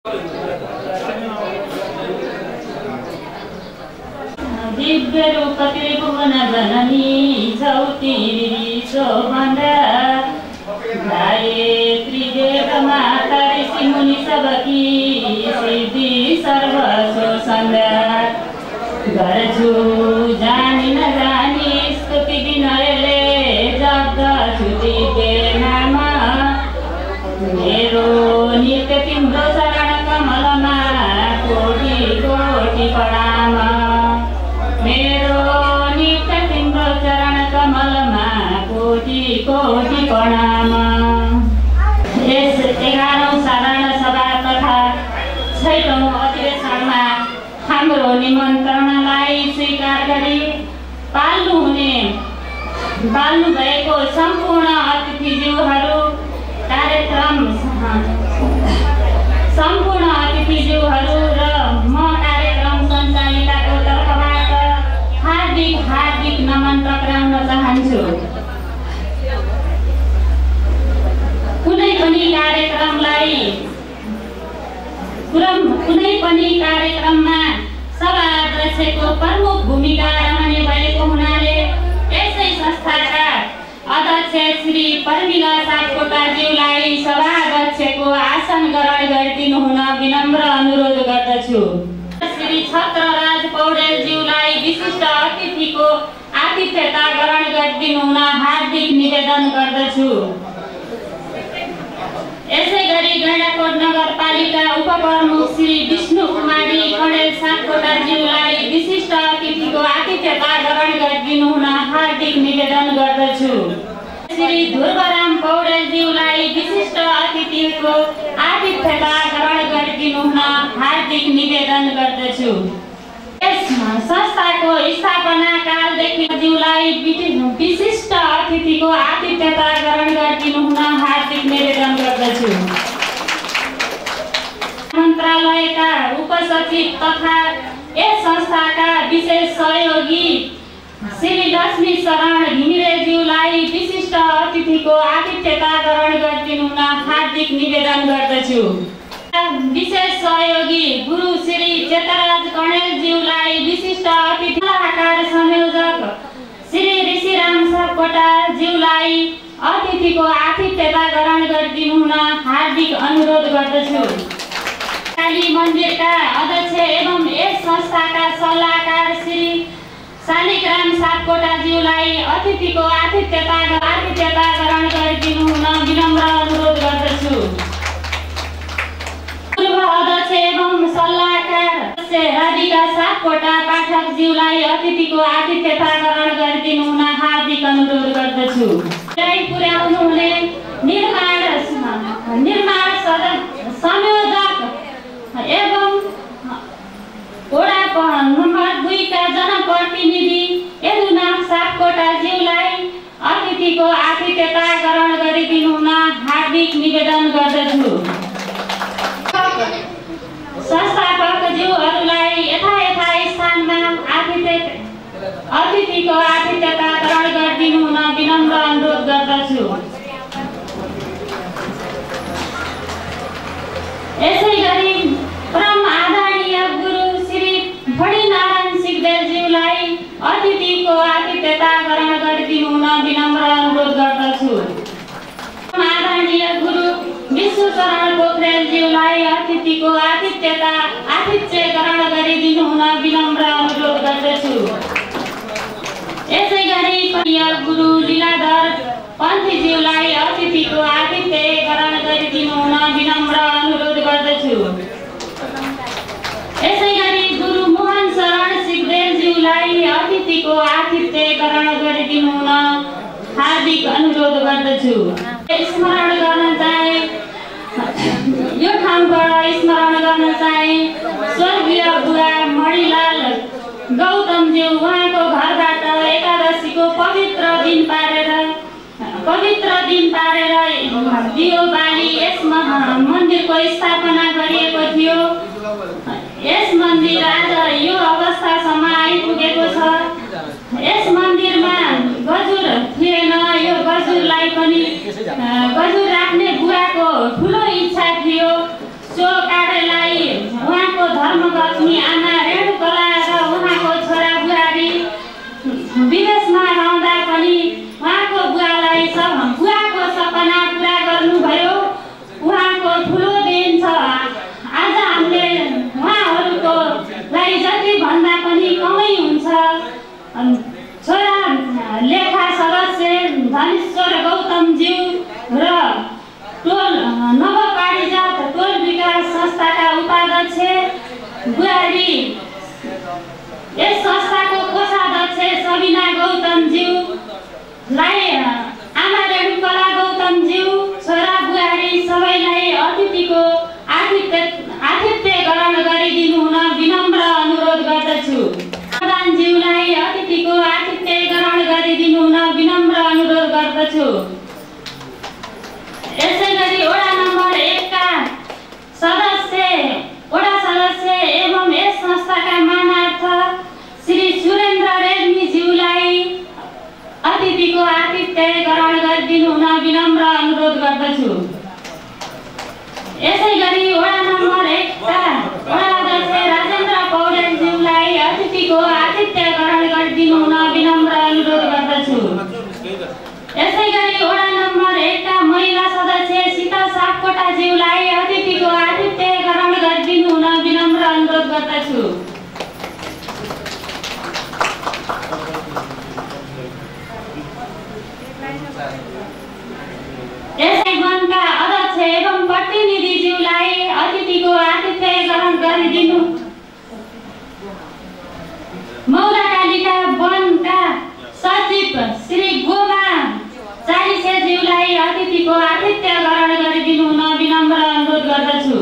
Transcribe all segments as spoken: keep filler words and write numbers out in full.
दिव्य रूप त्रिभुवन जननी छौती शोभन्दा गायत्री देव माता ऋषि मुनि सबकी सिद्धि सर्व सुसन्दा गर्छु जानी नजानी स्तुति विनयले जप्दछु दिव्य नाम मेरो नित्य तिम्रो चरण कमलमा कोटि कोटि प्रणाम मेरो नित्य तिम्रो चरण कमलमा कोटि कोटि प्रणाम। यस एघारौं साधारण सभा तथा छैटौं अधिवेशनमा हाम्रो निमन्त्रणालाई स्वीकार गरी पाल्नु हुने पाल्नु भएको सम्पूर्ण अतिथिज्यूहरू कार्यक्रम सम्पूर्ण अतिथिज्यूहरू र म कार्यक्रम सञ्चालिकाको तर्फबाट हार्दिक हार्दिक नमन टक्राउन चाहन्छु। कुनै पनि कार्यक्रमलाई कुनै पनि कार्यक्रममा सभा अध्यक्षको प्रमुख भूमिका रहने भएको हुनाले यसै संस्थाका अध्यक्ष श्री परमिला सापकोटाज्यूलाई सभाध्यक्षको आसन ग्रहण गरिदिनु हुन विनम्र अनुरोध गर्दछु। श्री छत्रराज पौडेलज्यूलाई विशिष्ट अतिथिको आतिथ्यता ग्रहण गरिदिनु हुन हार्दिक निवेदन गर्दछु। यसै गरी गैंडाकोट नगरपालिका उपप्रमुख श्री विष्णु कुमारी कणेल सापकोटाज्यूलाई विशिष्ट अतिथिको आतिथ्यता ग्रहण गरिदिनु हुन हार्दिक निवेदन गर्दछु। श्री ध्रुवराम पौडेलज्यूलाई विशिष्ट अतिथिको आतिथ्यता ग्रहण गरिदिनु हुन हार्दिक निवेदन गर्दछु। यस संस्थाको स्थापना कालदेखि ज्यूलाई विशिष्ट अतिथिको आतिथ्यता ग्रहण गरिदिनु हुन हार्दिक निवेदन गर्दछु। मन्त्रालयका उपसचिव तथा यस संस्थाका विशेष सहयोगी श्री लक्ष्मी शरण घिमिरेज्यूलाई विशिष्ट अतिथिको आतिथ्यता ग्रहण गरिदिनु हुन हार्दिक निवेदन गर्दछु। विशेष सहयोगी गुरु श्री चेतराज कणेलज्यूलाई विशिष्ट अतिथि सल्लाहकार संयोजक श्री ऋषिराम सापकोटाज्यूलाई अतिथिको आतिथ्यता ग्रहण गरिदिनु हुन हार्दिक अनुरोध गर्दछु। काली मन्दिरका अध्यक्ष एवं यस संस्थाका सल्लाहकार श्री शालिग्राम सापकोटाज्यूलाई अतिथिको आतिथ्यता आतिथ्यता ग्रहण गरिदिनु हुन विनम्र अनुरोध गर्दछु। पूर्व अध्यक्ष एवं सल्लाहकार राधिका सापकोटा पाठकज्यूलाई अतिथिको आतिथ्यता ग्रहण गरिदिनु हुन हार्दिक अनुरोध गर्दछु। पुर्याउनु हुने निर्माण निर्माण संयोजक एवं वडा नम्बर दुईका जनप्रतिनिधि यदुनाथ सापकोटाज्यूलाई अतिथिको आतिथ्यता ग्रहण गरिदिनु हुन हार्दिक निवेदन गर्दछु। संस्थापकज्यूहरूलाई यथा यथा स्थानमा आतिथ्य अतिथिको आतिथ्यता ग्रहण गरिदिनु हुन विनम्र अनुरोध गर्दछु। यसै गरी परम आदरणीय गुरु श्री फणिनारायण सिगदेलज्यूलाई अतिथिको आतिथ्यता ग्रहण गरिदिनु हुन विनम्र अनुरोध गर्दछु। आदरणीय गुरु विश्वशरण पोखरेलज्यूलाई अतिथिको आतिथ्यता आतिथ्य ग्रहण गरिदिनु हुन विनम्र अनुरोध गर्दछु। यसै गरी गुरु लीलाधर पन्थीज्यूलाई अतिथिको आतिथ्य ग्रहण गरिदिनु हुन विनम्र अनुरोध गर्दछु। यसै गरी गुरु मोहन शरण सिगदेलज्यूलाई अतिथिको आतिथ्य ग्रहण गरिदिनु हुन हार्दिक अनुरोध गर्दछु। स्मरण गर्न चाहे यो ठाउँबाट स्मरण गर्न चाहे स्वर्गीय बुवा मणिलाल गौतमज्यू उहाँको घरबाट एकादशीको पवित्र दिन पारेर पवित्र दिन पारेर दियो बाली यस मन्दिरको स्थापना गरिएको थियो। यस मन्दिर आज यो अवस्थासम्म आइपुगेको छ। यस मन्दिरमा गजुर थिएन। यो गजुरलाई पनि गजुर राख्ने बुवाको ठुलो इच्छा थियो। सो काडेला धर्मपत्नी आमा रेणुकला र उहाँको छोरा बुहारी विदेशमा रहँदा पनि उहाँको बुवालाई सब बुवाको सपना पुरा गर्नुभयो। उहाँको ठुलो देन छ। आज हामीले उहाँहरूको लागि जति भन्दा पनि कमै हुन्छ। छोरा लेखा सदस्य धनेश्वर गौतमज्यू र टोल नवपारिजात टोल विकास संस्थाका उपाध्यक्ष बुहारी यस संस्थाको कोषाध्यक्ष सबिना गौतमज्यूलाई आमा रेणुकला गौतमज्यू छोरा बुहारी सबैलाई अतिथिको आतिथ्य आतिथ्य ग्रहण गरिदिनु हुन विनम्र अनुरोध गर्दछु। प्रधानज्यूलाई अतिथिको आतिथ्य ग्रहण गरिदिनु हुन विनम्र अनुरोध गर्दछु। यसैगरी वडा नम्बर एक का सदस्य वडा सदस्य एवं यस संस्थाका मानार्थ श्री सुरेन्द्र रेग्मीज्यूलाई अतिथिको आतिथ्य ग्रहण गरिदिनु हुन विनम्र अनुरोध गर्दछु। यसैगरी वडा नम्बर एक का वडा अध्यक्ष राजेन्द्र पौडेलज्यूलाई अतिथिको आतिथ्य ग्रहण गरिदिनु हुन विनम्र अनुरोध गर्दछु। यसैगरी वडा नम्बर एक का महिला सदस्य सीता सापकोटाज्यूलाई अतिथिको आतिथ्य ग्रहण गरिदिनु हुन विनम्र अनुरोध गर्दछु। यसै वनका अध्यक्ष एवं प्रतिनिधिज्यूलाई अतिथिको आतिथ्य ग्रहण गरिदिनु। मौराकालीका वनका सचिव श्री गोमा चालिसेज्यूलाई अतिथिको आतिथ्य ग्रहण गरिदिनु हुन विनम्र अनुरोध गर्दछु।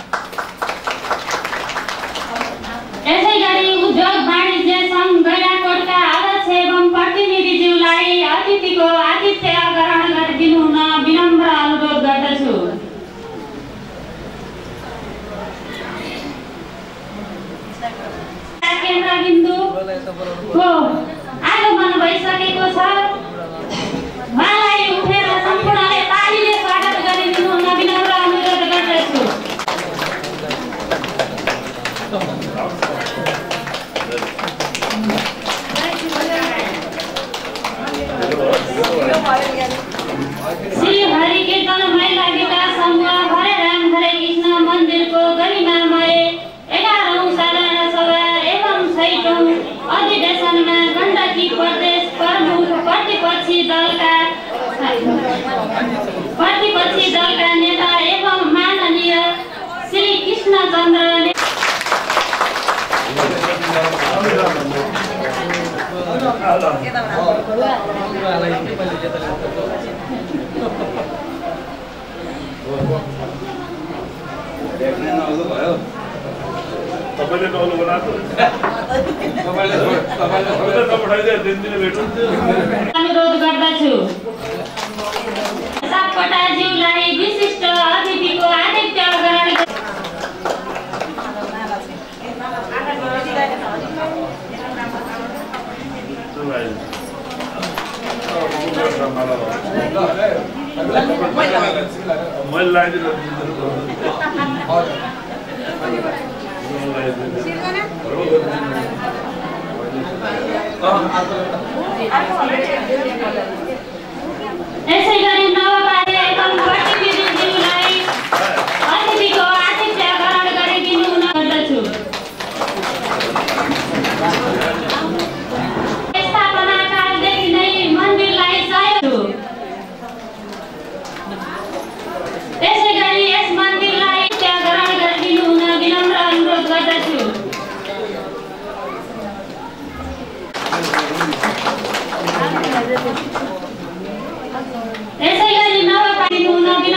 यसैगरी उद्योग वाणिज्य सङ्घ गैँडाकोटका अध्यक्ष एवं प्रतिनिधिज्यूलाई अतिथिको आतिथ्य ग्रहण गरिदिनु हुन विनम्र अनुरोध गर्दछु। केन्द्रबिन्दु को आगमन भइसकेको छ। उहाँलाई उठेर सम्पूर्णले तालीले स्वागत गरिदिनु हुन विनम्र अनुरोध गर्दछु। श्री हरि कीर्तन महिला विकास समूह हरे राम हरे कृष्ण मन्दिरको गरिमामय एघारौं साधारण सभा एवं छैटौं अधिवेशनमा गण्डकी प्रदेश प्रमुख प्रतिपक्षी दलका प्रतिपक्षी दलका नेता एवं माननीय श्री कृष्णचन्द्र तपाईँले नौलो बनाएको तपाईँले तपाईँले पठाइदिए दिन दिन भेटौँ अनुरोध गर्दछु। सापकोटाज्यूलाई विशिष्ट अतिथिको आतिथ्य ग्रहण मैले लगाइदिनु यसैगरी नवपार्य एवं प्रतिनिधिज्यूलाई अतिथिको आतिथ्य ग्रहण गरिदिनु हुन गर्दछु। स्थापना कालदेखि नै मन्दिरलाई सहयोग यसैगरी यस मन्दिरलाई आतिथ्य ग्रहण गरिदिनु हुन विनम्र अनुरोध गर्दछु। यसैगरी नवपार्य हुन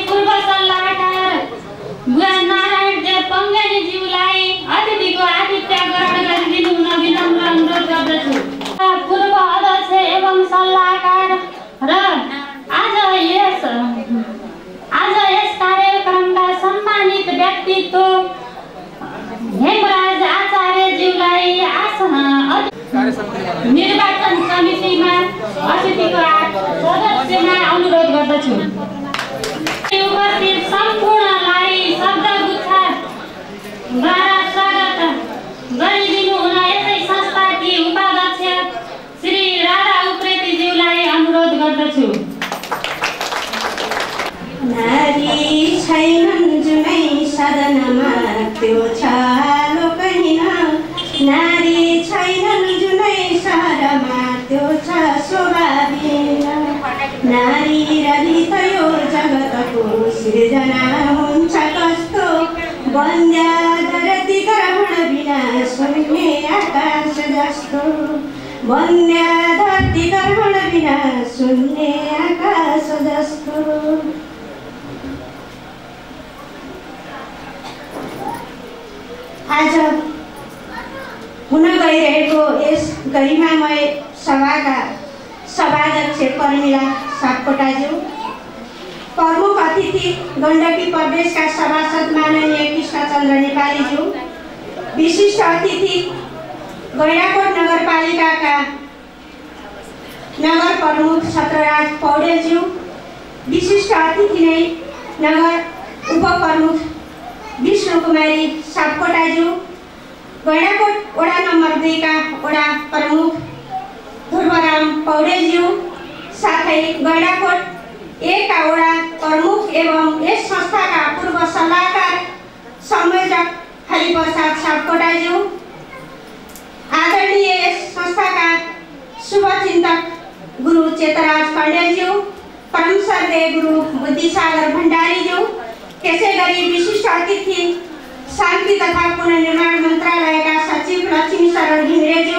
पूर्व सल्लाहकार बुवा नारायण देव पङ्गेनीज्यूलाई अतिथिको आतिथ्य ग्रहण गरिदिनु हुन विनम्र अनुरोध गर्दछु। पूर्व अध्यक्ष एवं सल्लाहकार र आज यस आज यस कार्यक्रमका सम्मानित व्यक्तित्व हेमराज आचार्यज्यूलाई आसन निर्वाचन समितिमा अतिथिको सदस्यमा अनुरोध गर्दछु। उपस्थित सम्पूर्णलाई शब्दगुच्छाद्वारा स्वागत गरिदिनु हुन यसै संस्थाकी उपाध्यक्ष श्री राधा उप्रेतीज्यूलाई अनुरोध गर्दछु। नारी छैनन् जुनै सदनमा त्यो छालो कहिन, नारी छैनन् जुनै सहरमा त्यो छ शोभाहीन। नारी रहित यो जगतको सृजना हुन्छ कस्तो, वन्द्या धरती ग्रहण बिना शून्य आकाश जस्तो, वन्द्या धरती ग्रहण बिना शून्य आकाश जस्तो। आज हुन गइरहेको यस गरिमामय सभाका सभाध्यक्ष प्रमिला सापकोटाज्यू, प्रमुख अतिथि गण्डकी प्रदेशका सभासद माननीय कृष्णचन्द्र नेपालीज्यू, विशिष्ट अतिथि गैंडाकोट नगरपालिकाका नगर प्रमुख छत्रराज पौडेलज्यू, विशिष्ट अतिथि नै नगर उपप्रमुख विष्णु कुमारी सापकोटाज्यू, गैंडाकोट वडा नम्बर दुई का वडा प्रमुख ध्रुवराम पौडेलज्यू, साथै गैंडाकोट एक का वडा प्रमुख एवं यस संस्थाका पूर्व सल्लाहकार संयोजक हरिप्रसाद सापकोटाज्यू, आदरणीय यस संस्थाका शुभचिन्तक गुरु चेतराज कण्डेलज्यू, परम श्रद्धेय गुरु बुद्धिसागर भण्डारीज्यू, त्यसैगरी विशिष्ट अतिथि शान्ति तथा पुनर्निर्माण मन्त्रालयका सचिव लक्ष्मी शरण घिमिरेज्यू,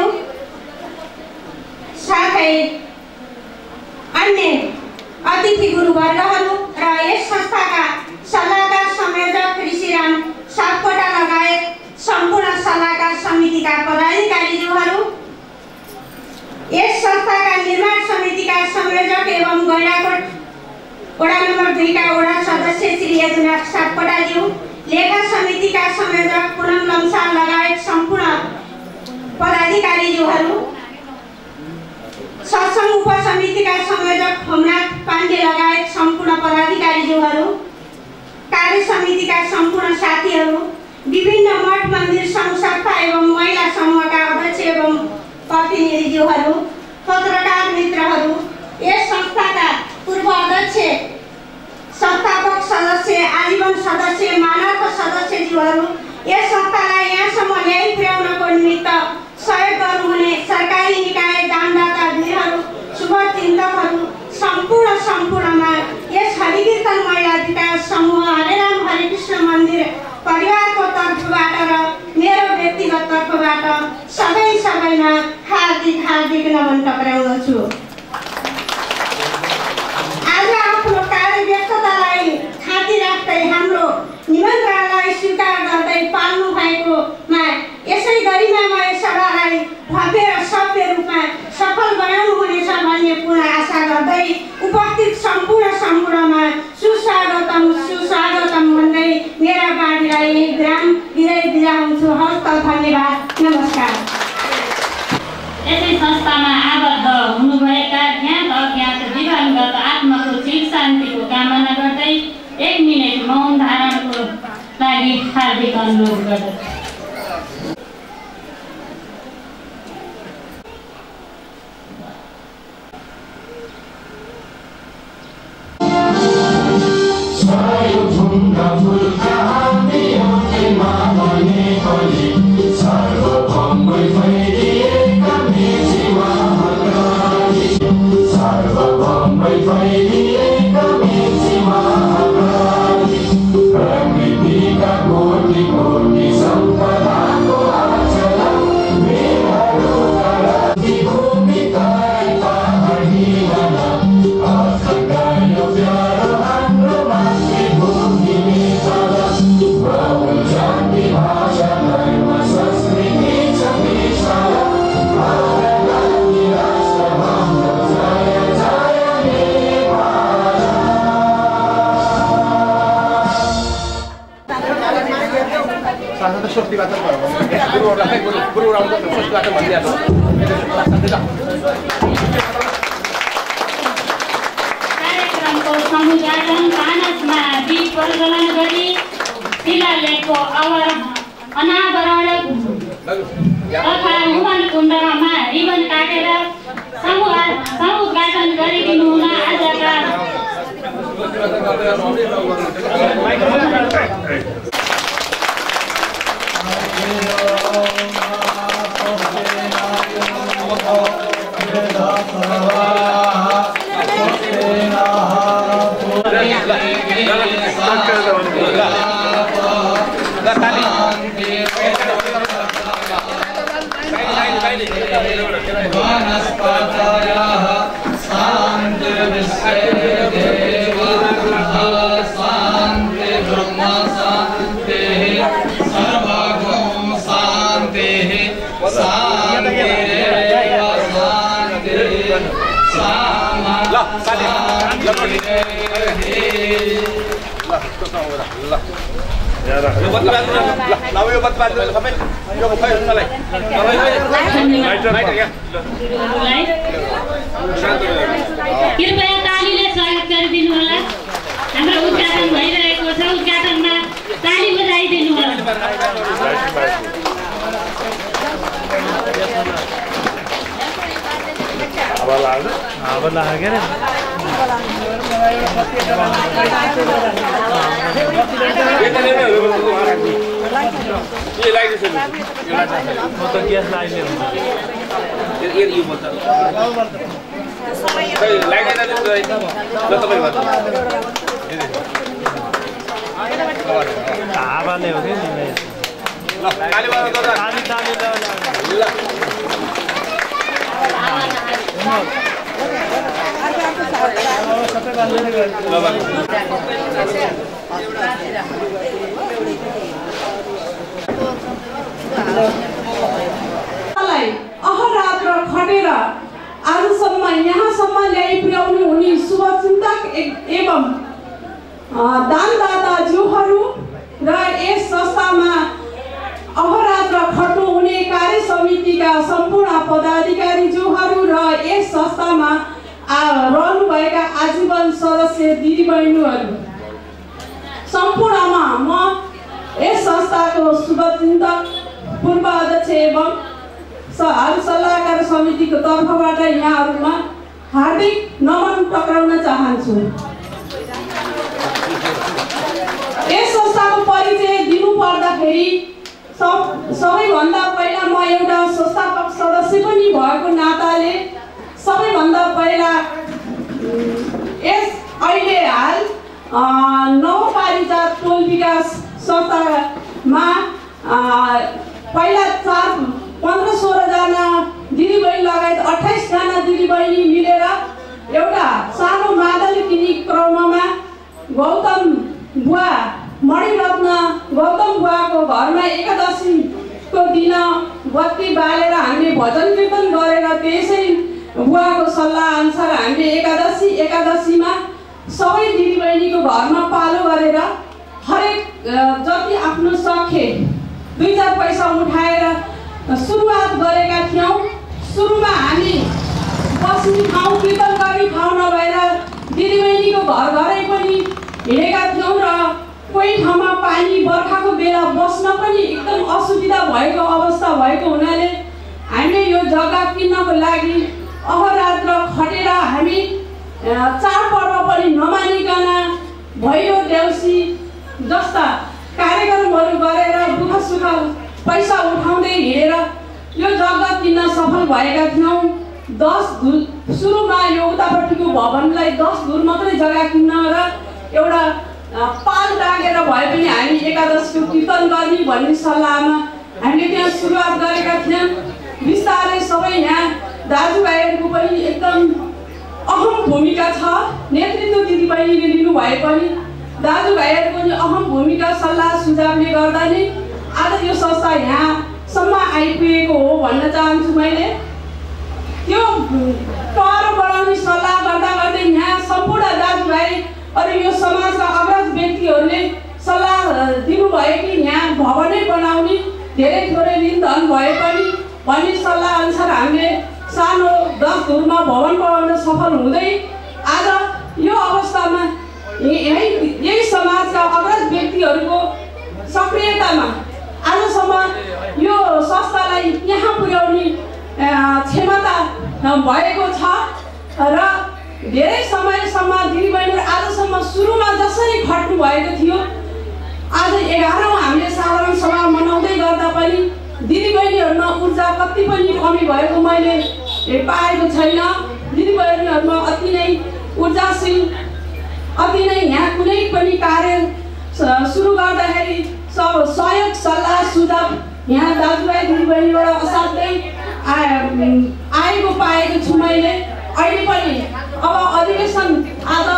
साथै अन्य अतिथि गुरुवर्गहरू र यस संस्थाका सल्लाहकार संयोजक ऋषिराम सापकोटा लगायत सम्पूर्ण सल्लाहकार समितिका पदाधिकारीज्यूहरू, यस संस्थाका निर्माण समितिका संयोजक एवं गैंडाकोट वडा नम्बर दुई का वडा सदस्य श्री यदुनाथ सापकोटाज्यू, लेखा समितिका संयोजक पुनम लम्साल लगायत सम्पूर्ण पदाधिकारीज्यूहरू, सत्संग उपसमितिका संयोजक होमनाथ पाण्डे लगायत सम्पूर्ण पदाधिकारीज्यूहरू, कार्य समितिका सम्पूर्ण साथीहरू, विभिन्न मठ मन्दिर सङ्घ संस्था एवं महिला समूहका अध्यक्ष एवं प्रतिनिधिज्यूहरू, पत्रकार मित्रहरू, यस संस्थाका पूर्व अध्यक्ष, संस्थापक सदस्य, आजीवन सदस्य, मानव सदस्यज्यूहरू, यस संस्थालाई यहाँसम्म ल्याइ पुर्याउनको निमित्त सहयोग गर्नुहुने सरकारी निकाय दानदाता वीरहरू, शुभचिन्तकहरू, सम्पूर्ण सम्पूर्णमा यस हरिकीर्तन महिला विकास समूह हरेराम हरिकृष्ण मन्दिर परिवारको तर्फबाट र मेरो व्यक्तिगत तर्फबाट सबै सबैमा हार्दिक हार्दिक नमन टक्राउँदछु। आज आफ्नो कार्य व्यस्ततालाई थाती राख्दै हाम्रो निमन्त्रणालाई स्वीकार गर्दै पाल्नु भएकोमा यसै गरिमामय सभालाई भव्य र सभ्य रूपमा सफल बनाउनु हुनेछ भन्ने पूर्ण आशा गर्दै उपस्थित सम्पूर्ण सम्पूर्णमा सुस्वागतम सुस्वागतम भन्दै मेरा बाणीलाई विराम दिँदै बिदा हुन्छु। हस्त धन्यवाद, नमस्कार। यसै संस्थामा आबद्ध हुनुभएका ज्ञात अज्ञात दिवंगत आत्माको चिर शान्तिको कामना गर्दै एक मिनट मौन धारणको लागि हार्दिक अनुरोध गर्दछु। Koti koti गुरुहरूलाई गुरु गुरुरामको पुस्तकबाट भनिदिएको कार्यक्रमको समुद्घाटन मानसमा दीप प्रज्वलन गरी शिलालेखको अवर अनावरण तथा मुखन कुण्डमा रिबन काटेर समुद्घाटन गरिदिनु हुन आजका कृपया तालीले स्वागत गरिदिनु होला। हाम्रो उद्घाटन भइरहेको छ, उद्घाटनमा ताली बजाइदिनु होला। अब लाग्यो अब लाग्यो रे ये लाइट से वो तो गैस लाइट है ये ये ये बोलता है लाइट है ना तो तो भाई बात आवा नहीं होगी नहीं ला खाली वाला तो खाली खाली ला अहरात्र खटेर आजसम्म यहाँसम्म ल्याइ पुर्याउनु हुने शुभचिन्तक एवं दानदाताज्यूहरू र यस संस्थामा अहरात्र खट्नु हुने कार्य समितिका सम्पूर्ण पदाधिकारीज्यूहरू र यस संस्थामा रहनुभएका आजीवन सदस्य दिदीबहिनीहरू सम्पूर्णमा म यस संस्थाको शुभचिन्तक पूर्व अध्यक्ष एवं सल्लाहकार समितिको तर्फबाट यहाँहरूमा हार्दिक नमन टक्राउन चाहन्छु। यस संस्थाको परिचय दिनु पर्दाखेरि सबैभन्दा पहिला म एउटा संस्थापक सदस्य पनि भएको नाताले सबैभन्दा पहिला यस अहिले हाल नवपारिजात टोल विकास संस्थामा पहिला चार पन्ध्र सोह्रजना दिदीबहिनी लगायत अट्ठाइसजना दिदीबहिनी मिलेर एउटा सानो मादल किनी क्रममा गौतम बुवा मणिरत्न गौतम बुवाको घरमा एकादशीको दिन बत्ती बालेर हामीले भजन कीर्तन गरेर त्यसै बुवाको सल्लाह अनुसार हामीले एकादशी एकादशीमा सबै दिदीबहिनीको घरमा पालो गरेर हरेक जति आफ्नो सखे दुई चार पैसा उठाएर सुरुवात गरेका थियौँ। सुरुमा हामी बस्ने ठाउँ कीर्तन गर्ने ठाउँ नभएर दिदीबहिनीको घर घरै पनि हिँडेका थियौँ र कोही ठाउँमा पानी बर्खाको बेला बस्न पनि एकदम असुविधा भएको अवस्था भएको हुनाले हामीले यो जग्गा किन्नको लागि अहरात्र खटेर हामी चाडपर्व पनि नमानिकन भैलो देउसी जस्ता कार्यक्रमहरू गरेर दुःख सुख पैसा उठाउँदै हिँडेर यो जग्गा किन्न सफल भएका थियौँ। दस धुर सुरुमा यो उतापट्टिको भवनलाई दस धुर मात्रै जग्गा किन्न र एउटा पाल टाँगेर भए पनि हामी एकादशको कीर्तन गर्ने भन्ने सल्लाहमा हामीले त्यहाँ सुरुवात गरेका थियौँ। बिस्तारै सबै यहाँ दाजुभाइहरूको पनि एकदम अहम भूमिका छ। नेतृत्व दिदीबहिनीले लिनुभए पनि दाजुभाइहरूको पनि अहम भूमिका सल्लाह सुझावले गर्दा नै आज यो संस्था यहाँसम्म आइपुगेको हो भन्न चाहन्छु। मैले त्यो पर बढाउने सल्लाह गर्दा गर्दै यहाँ सम्पूर्ण दाजुभाइ अनि यो समाजका अग्रज व्यक्तिहरूले सल्लाह दिनुभयो कि यहाँ भवनै बनाउने धेरै थोरै दिन धन भए पनि भन्ने सल्लाह अनुसार हामीले सानो दस धुरमा भवन बनाउन सफल हुँदै आज यो अवस्थामा यही यही समाजका अग्रज व्यक्तिहरूको सक्रियतामा आजसम्म यो संस्थालाई यहाँ पुर्याउने क्षमता भएको छ र धेरै समयसम्म दिदीबहिनीहरू आजसम्म सुरुमा जसरी खट्नु भएको थियो आज एघारौँ हामीले साधारण सभा मनाउँदै गर्दा पनि दिदीबहिनीहरूमा ऊर्जा कति पनि कमी भएको मैले पाएको छैन। दिदीबहिनीहरूमा अति नै ऊर्जाशील अति नै यहाँ कुनै पनि कार्य सुरु गर्दाखेरि सब सहयोग सल्लाह सुझाव यहाँ दाजुभाइ दिदीबहिनीबाट असाध्यै आएको पाएको छु मैले। अहिले पनि अब अधिवेशन आज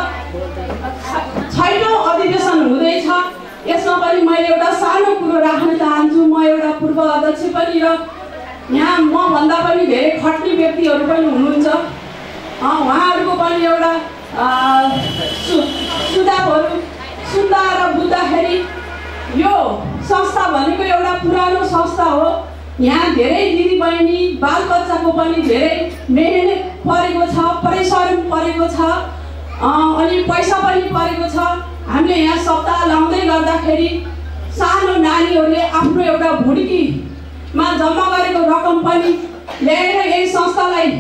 छैटौँ अधिवेशन हुँदैछ। यसमा पनि मैले एउटा सानो कुरो राख्न चाहन्छु। म एउटा पूर्व अध्यक्ष पनि र यहाँ मभन्दा पनि धेरै खट्ने व्यक्तिहरू पनि हुनुहुन्छ। उहाँहरूको पनि एउटा सु सुझावहरू सुन्दा र बुझ्दाखेरि यो संस्था भनेको एउटा पुरानो संस्था हो। यहाँ धेरै दिदीबहिनी बालबच्चाको पनि धेरै मेहनत परेको छ, परिश्रम परेको छ, अनि पैसा पनि परेको छ। हामीले यहाँ सप्ताह लाउँदै गर्दाखेरि सानो नानीहरूले आफ्नो एउटा भुड्कीमा जम्मा गरेको रकम पनि ल्याएर यही संस्थालाई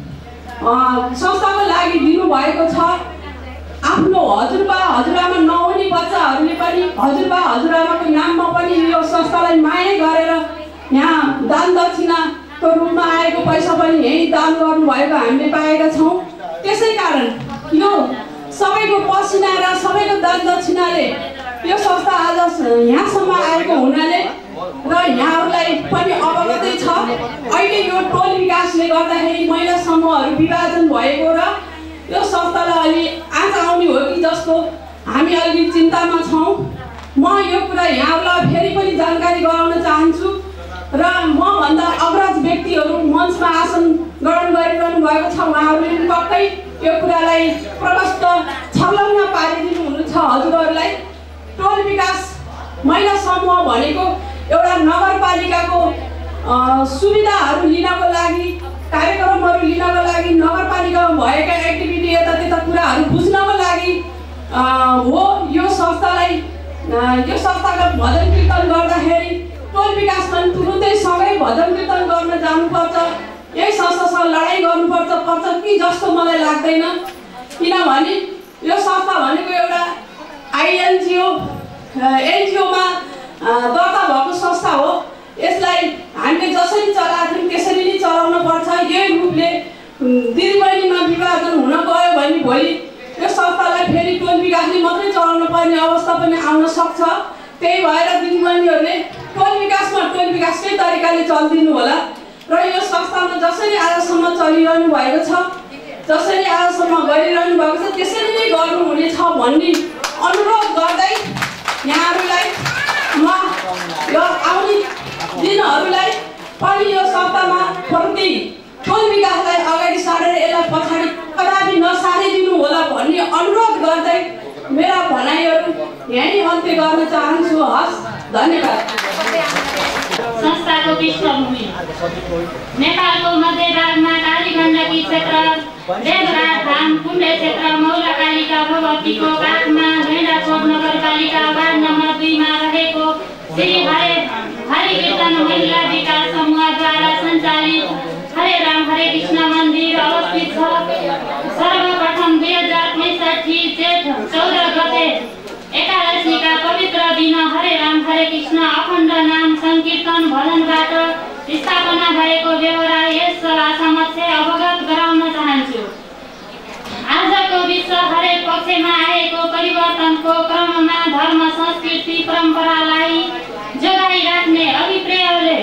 संस्थाको लागि दिनुभएको छ। आफ्नो हजुरबा हजुरआमा नहुने बच्चाहरूले पनि हजुरबा हजुरआमाको नाममा पनि यो संस्थालाई माया गरेर यहाँ दान दक्षिणाको रूपमा आएको पैसा पनि यही दान गर्नुभएको हामीले पाएका छौँ। त्यसै कारण यो सबैको पसिना र सबैको दान दक्षिणाले यो संस्था आज यहाँसम्म आएको हुनाले र यहाँहरूलाई पनि अवगतै छ। अहिले यो टोल विकासले गर्दाखेरि महिला समूहहरू विभाजन भएको र यो संस्थालाई अलि आँच आउने हो कि जस्तो हामी अलि चिन्तामा छौँ। म यो कुरा यहाँहरूलाई फेरि पनि जानकारी गराउन चाहन्छु र मभन्दा अग्रज व्यक्तिहरू मञ्चमा आसन ग्रहण गरिरहनु भएको छ। उहाँहरूले पनि पक्कै यो कुरालाई प्रशस्त छलङ्ग पारिदिनु हुनु छ हजुरहरूलाई। टोल विकास महिला समूह भनेको एउटा नगरपालिकाको सुविधाहरू लिनको लागि कार्यक्रमहरू लिनको लागि नगरपालिकामा भएका एक्टिभिटी यता त्यता कुराहरू बुझ्नको लागि हो। यो संस्थालाई यो संस्थाको भजन कीर्तन गर्दाखेरि टोल विकास पनि तुरुन्तै सँगै भजन कीर्तन गर्न जानुपर्छ, यही संस्थासँग लडाइँ गर्नुपर्छ पर्छ कि जस्तो मलाई लाग्दैन। किनभने यो संस्था भनेको एउटा आइएनजिओ एनजिओमा दर्ता भएको संस्था हो। यसलाई हामीले जसरी चलाएको थियौँ त्यसरी नै चलाउनु पर्छ। यही रूपले दिदीबहिनीमा विभाजन हुन गयो भने भोलि यो संस्थालाई फेरि टोल विकासले मात्रै चलाउनु पर्ने अवस्था पनि आउन सक्छ। त्यही भएर दिदीबहिनीहरूले टोल विकासमा टोल विकासकै तरिकाले चलिदिनु होला र यो संस्थामा जसरी आजसम्म चलिरहनु भएको छ, जसरी आजसम्म गरिरहनु भएको छ त्यसरी नै गर्नुहुनेछ भन्ने अनुरोध गर्दै यहाँहरूलाई म यो आउने दिनहरूलाई पनि यो संस्थामा फर्की टोल विकासलाई अगाडि सारेर यसलाई पछाडि कदापि नसारिदिनु होला भन्ने अनुरोध गर्दै मेरा भनाइहरू यहीँ अन्त्य गर्न चाहन्छु। हस्, धन्यवाद। संस्थाको पृष्ठभूमि नेपालको मध्य भागमा काली गण्डकी क्षेत्र, देवराज धाम, कुण्डे क्षेत्र, मौलाकालिका भगवतीको काखमा गैंडाकोट नगरपालिका वार्ड नम्बर दुईमा रहेको श्री हरे हरि कीर्तन महिला विकास समूहद्वारा सञ्चालित हरे राम हरे कृष्ण मन्दिर अवस्थित छ। सर्वप्रथम दुई हजार पैँसठी जेठ चौध गते एकादशीका पवित्र दिन हरे राम हरे कृष्ण अखण्ड नाम संकीर्तन भजनबाट स्थापना भएको बेहोरा यस सभा समक्ष अवगत गराउन चाहन्छु। आजको विश्व हरेक पक्षमा आएको परिवर्तनको क्रममा धर्म संस्कृति परम्परालाई जोगाइराख्ने अभिप्रायले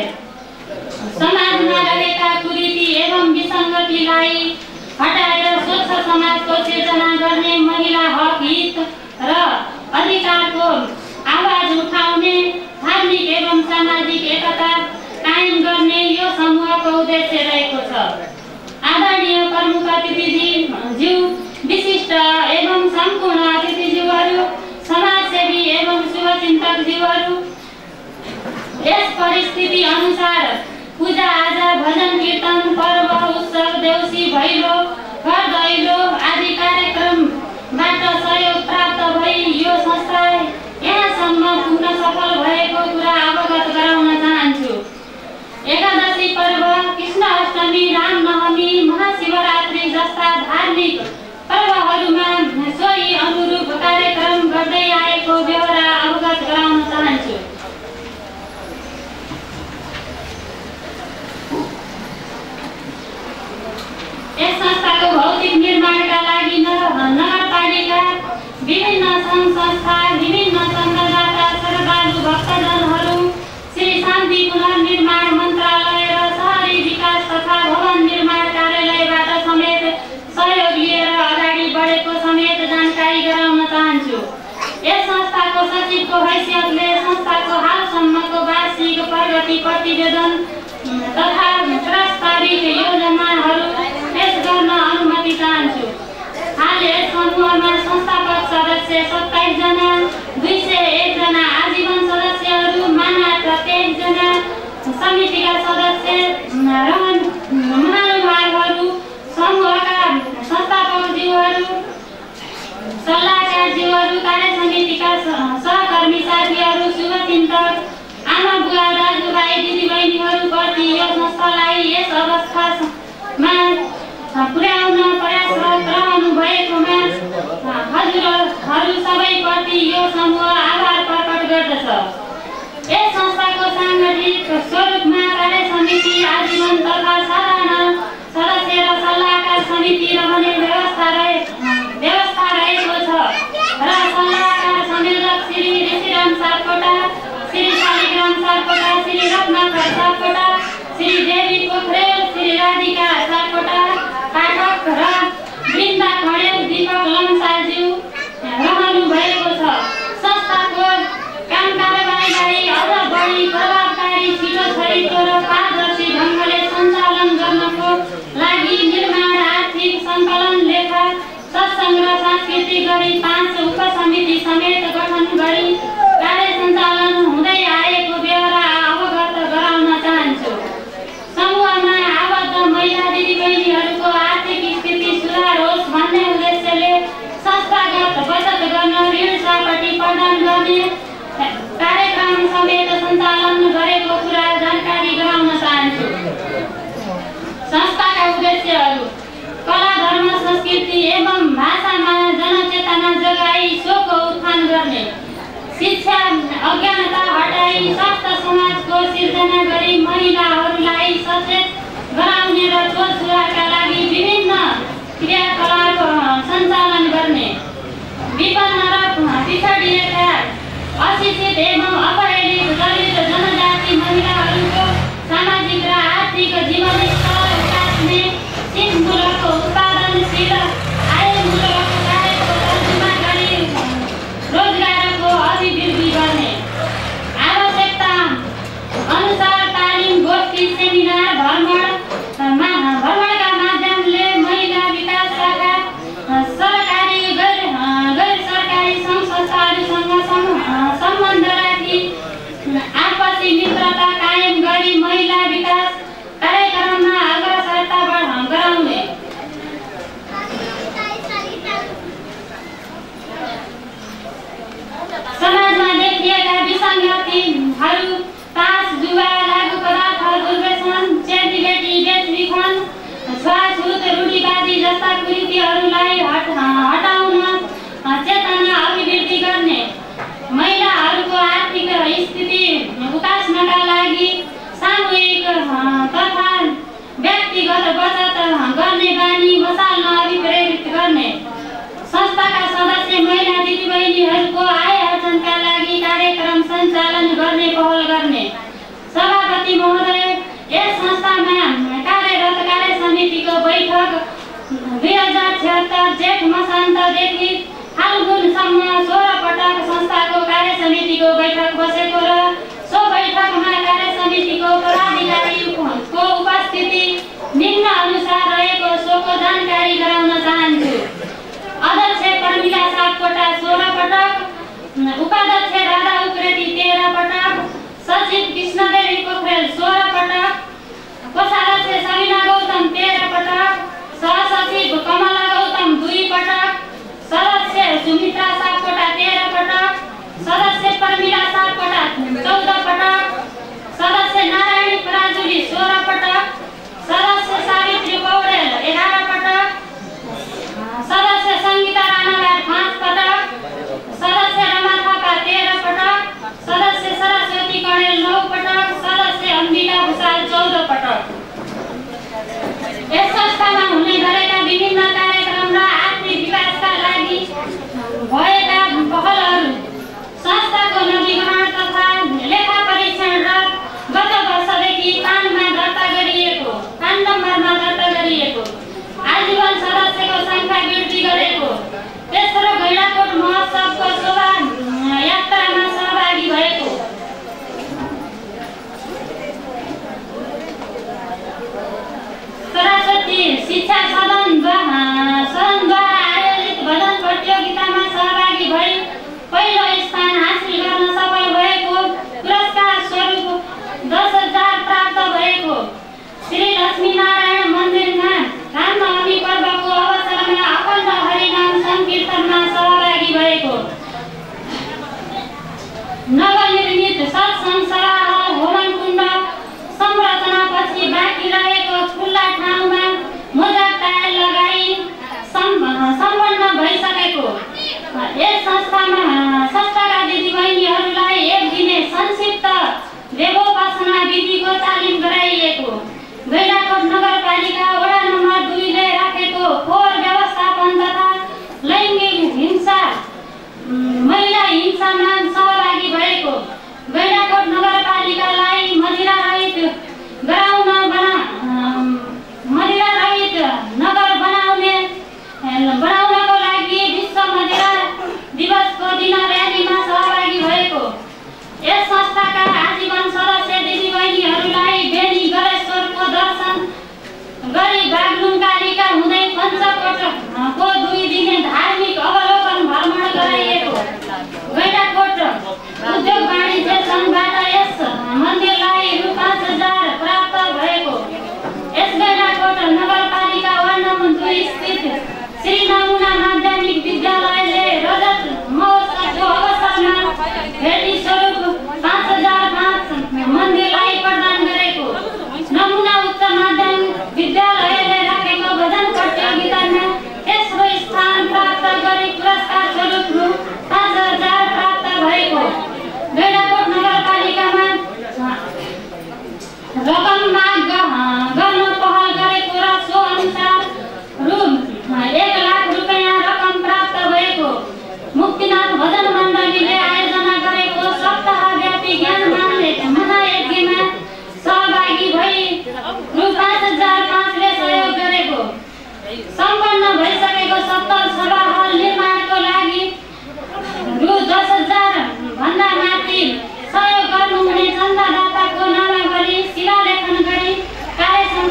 समाजमा रहेका कुरीति एवं विसङ्गतिलाई हटाएर स्वच्छ समाजको सिर्जना गर्ने, महिला हक हित र अधिकारको आवाज उठाउने, धार्मिक एवं सामाजिक एकता कायम गर्ने यो समूहको उद्देश्य रहेको छ। आदरणीय प्रमुख अतिथिज्यू, विशिष्ट एवं सम्पूर्ण अतिथिज्यूहरू, समाजसेवी एवं शुभचिन्तकज्यूहरू, यस परिस्थिति अनुसार पूजा आजा भजन कीर्तन पर्व उत्सव देउसी भैलो घर दैलो आदि कार्यक्रमबाट सहयोग प्राप्त भई यो संस्था यहाँसम्म पुग्न सफल भएको कुरा अवगत गराउन चाहन्छु। एकादशी पर्व, कृष्ण अष्टमी, रामनवमी, महाशिवरात्रि जस्ता धार्मिक पर्वहरूमा सोही अनुरूप कार्यक्रम गर्दै आएको व्यवहार अवगत गराउन चाहन्छु। यस संस्थाको भौतिक निर्माणका लागि नगरपालिका, विभिन्न सङ्घ संस्था, विभिन्न सङ्घदाता, श्रद्धालु भक्तजनहरू, श्री शान्ति पुनर्निर्माण मन्त्रालय र शहरी विकास तथा भवन निर्माण कार्यालयबाट समेत सहयोग लिएर अगाडि बढेको समेत जानकारी गराउन चाहन्छु। यस संस्थाको सचिवको हैसियतले संस्थाको हालसम्मको वार्षिक प्रगति प्रतिवेदन तथा प्रस्तावित योजनाहरू पेश गर्न अनुमति चाहन्छु। हाल यस समूहमा संस्थापक सदस्य सत्ताइस जना, दुई सय एक जना आजीवन सदस्यहरू, मानव तेइस जना, समितिका सदस्य रहन महानुभावहरू, समूहका संस्थापकज्यूहरू, सल्लाहकारज्यूहरू, कार्य समितिका सहकर्मी साथीहरू, शुभचिन्तक, आमा बुवा दाजुभाइ दिदीबहिनीहरूप्रति यो संस्थालाई यस अवस्थामा पुर्याउन प्रयासरत रहनु भएकोमा हजुरहरू सबैप्रति यो समूह आभार प्रकट गर्दछ। यस संस्थाको साङ्गठनिक स्वरूपमा कार्य समिति, आजीवन तथा साधारण सदस्य र सल्लाहकार समिति रहने व्यवस्था रहे व्यवस्था रहेको छ र सल्लाहकार संयोजक श्री ऋषिराम सापकोटा, श्री शालिग्राम सापकोटा, श्री रत्नाकर सापकोटा, श्री देवी पोखरेल, श्री राधिका सापकोटा, पाठक र वृन्दा खडेल, दीपक लम्साज्यू रहनु भएको छ। संस्थाको काम कारबाहीलाई अझ बढी प्रभावकारी, छिटो छरितो र पारदर्शी ढङ्गले सञ्चालन गर्नको लागि निर्माण, आर्थिक सङ्कलन, लेखा, सत्सङ्ग र सांस्कृतिक गरी पाँच उपसमिति समेत गठन गरी कार्य सञ्चालन हुँदै आएको व्यवहार अवगत गराउन चाहन्छु। समूहमा आबद्ध महिला दिदीबहिनीहरूको आर्थिक स्थिति सुधार होस् भन्ने उद्देश्यले संस्थागत बचत गर्न ऋण सापटी प्रदान गर्ने कार्यक्रम समेत सञ्चालन गरेको कुरा जानकारी गराउन चाहन्छु। संस्थाका उद्देश्यहरू: कला, धर्म, संस्कृति एवं भाषामा जनचेतना जगाई सोको उत्थान गर्ने, शिक्षा अज्ञानता हटाई स्वस्थ समाजको सिर्जना गरी महिलाहरूलाई सचेत गराउने र सोच सुधारका लागि विभिन्न क्रियाकलाप सञ्चालन गर्ने, विपन्न र पिछडिएका अशिक्षित एवं अपहेलित दलित जनजाति महिलाहरूको सामाजिक र आर्थिक जीवन स्तर उकास्ने, सिपमूलक उत्पादनशील आयमूलक कार्यको तर्जुमा गरी रोजगारको अभिवृद्धि गर्ने, आवश्यकता अनुसार तालिम, गोष्ठी, सेमिनार, भ्रमण भ्रमणका माध्यमले महिला विकास शाखा, सरकारी गैर गैर सरकारी सङ्घ संस्थाहरूसँग सम्बन्ध राखी आपसी मित्रता कायम गरी महिला विकास कार्यक्रममा अग्रसरता गराउने, समाजमा देखिएका विसङ्गतिहरू तास, जुवा, लागु पदार्थ, दुर्व्यसन, चेलीबेटी बेचबिखन, छुवाछुत, रूढिवादी जस्ता कुरीतिहरूलाई हटाउन चेतना अभिवृद्धि गर्ने, महिलाहरूको आर्थिक स्थिति उकास्नका लागि सामूहिक तथा व्यक्तिगत बचत गर्ने बानी बसाल्न अभिप्रेरित गर्ने, संस्थाका सदस्य महिला दिदीबहिनीहरूको आय आर्जनका लागि कार्यक्रम सञ्चालन गर्ने पहल गर्ने। सभापति महोदय, यस संस्थामा कार्यरत कार्य समितिको बैठक दुई हजार छिहत्तर जेठ मसान्तदेखि फाल्गुनसम्म सोह्र पटक संस्थाको कार्य समितिको बैठक बसेको र सो बैठकमा कार्य समितिको पदाधिकारीको उपस्थिति निम्न अनुसार रहेको सोको जानकारी गराउन चाहन्छु। अध्यक्ष प्रमिला सापकोटा सोह्र पटक, उपाध्यक्ष राधा उप्रेती तेह्र पटक, सचिव कृष्ण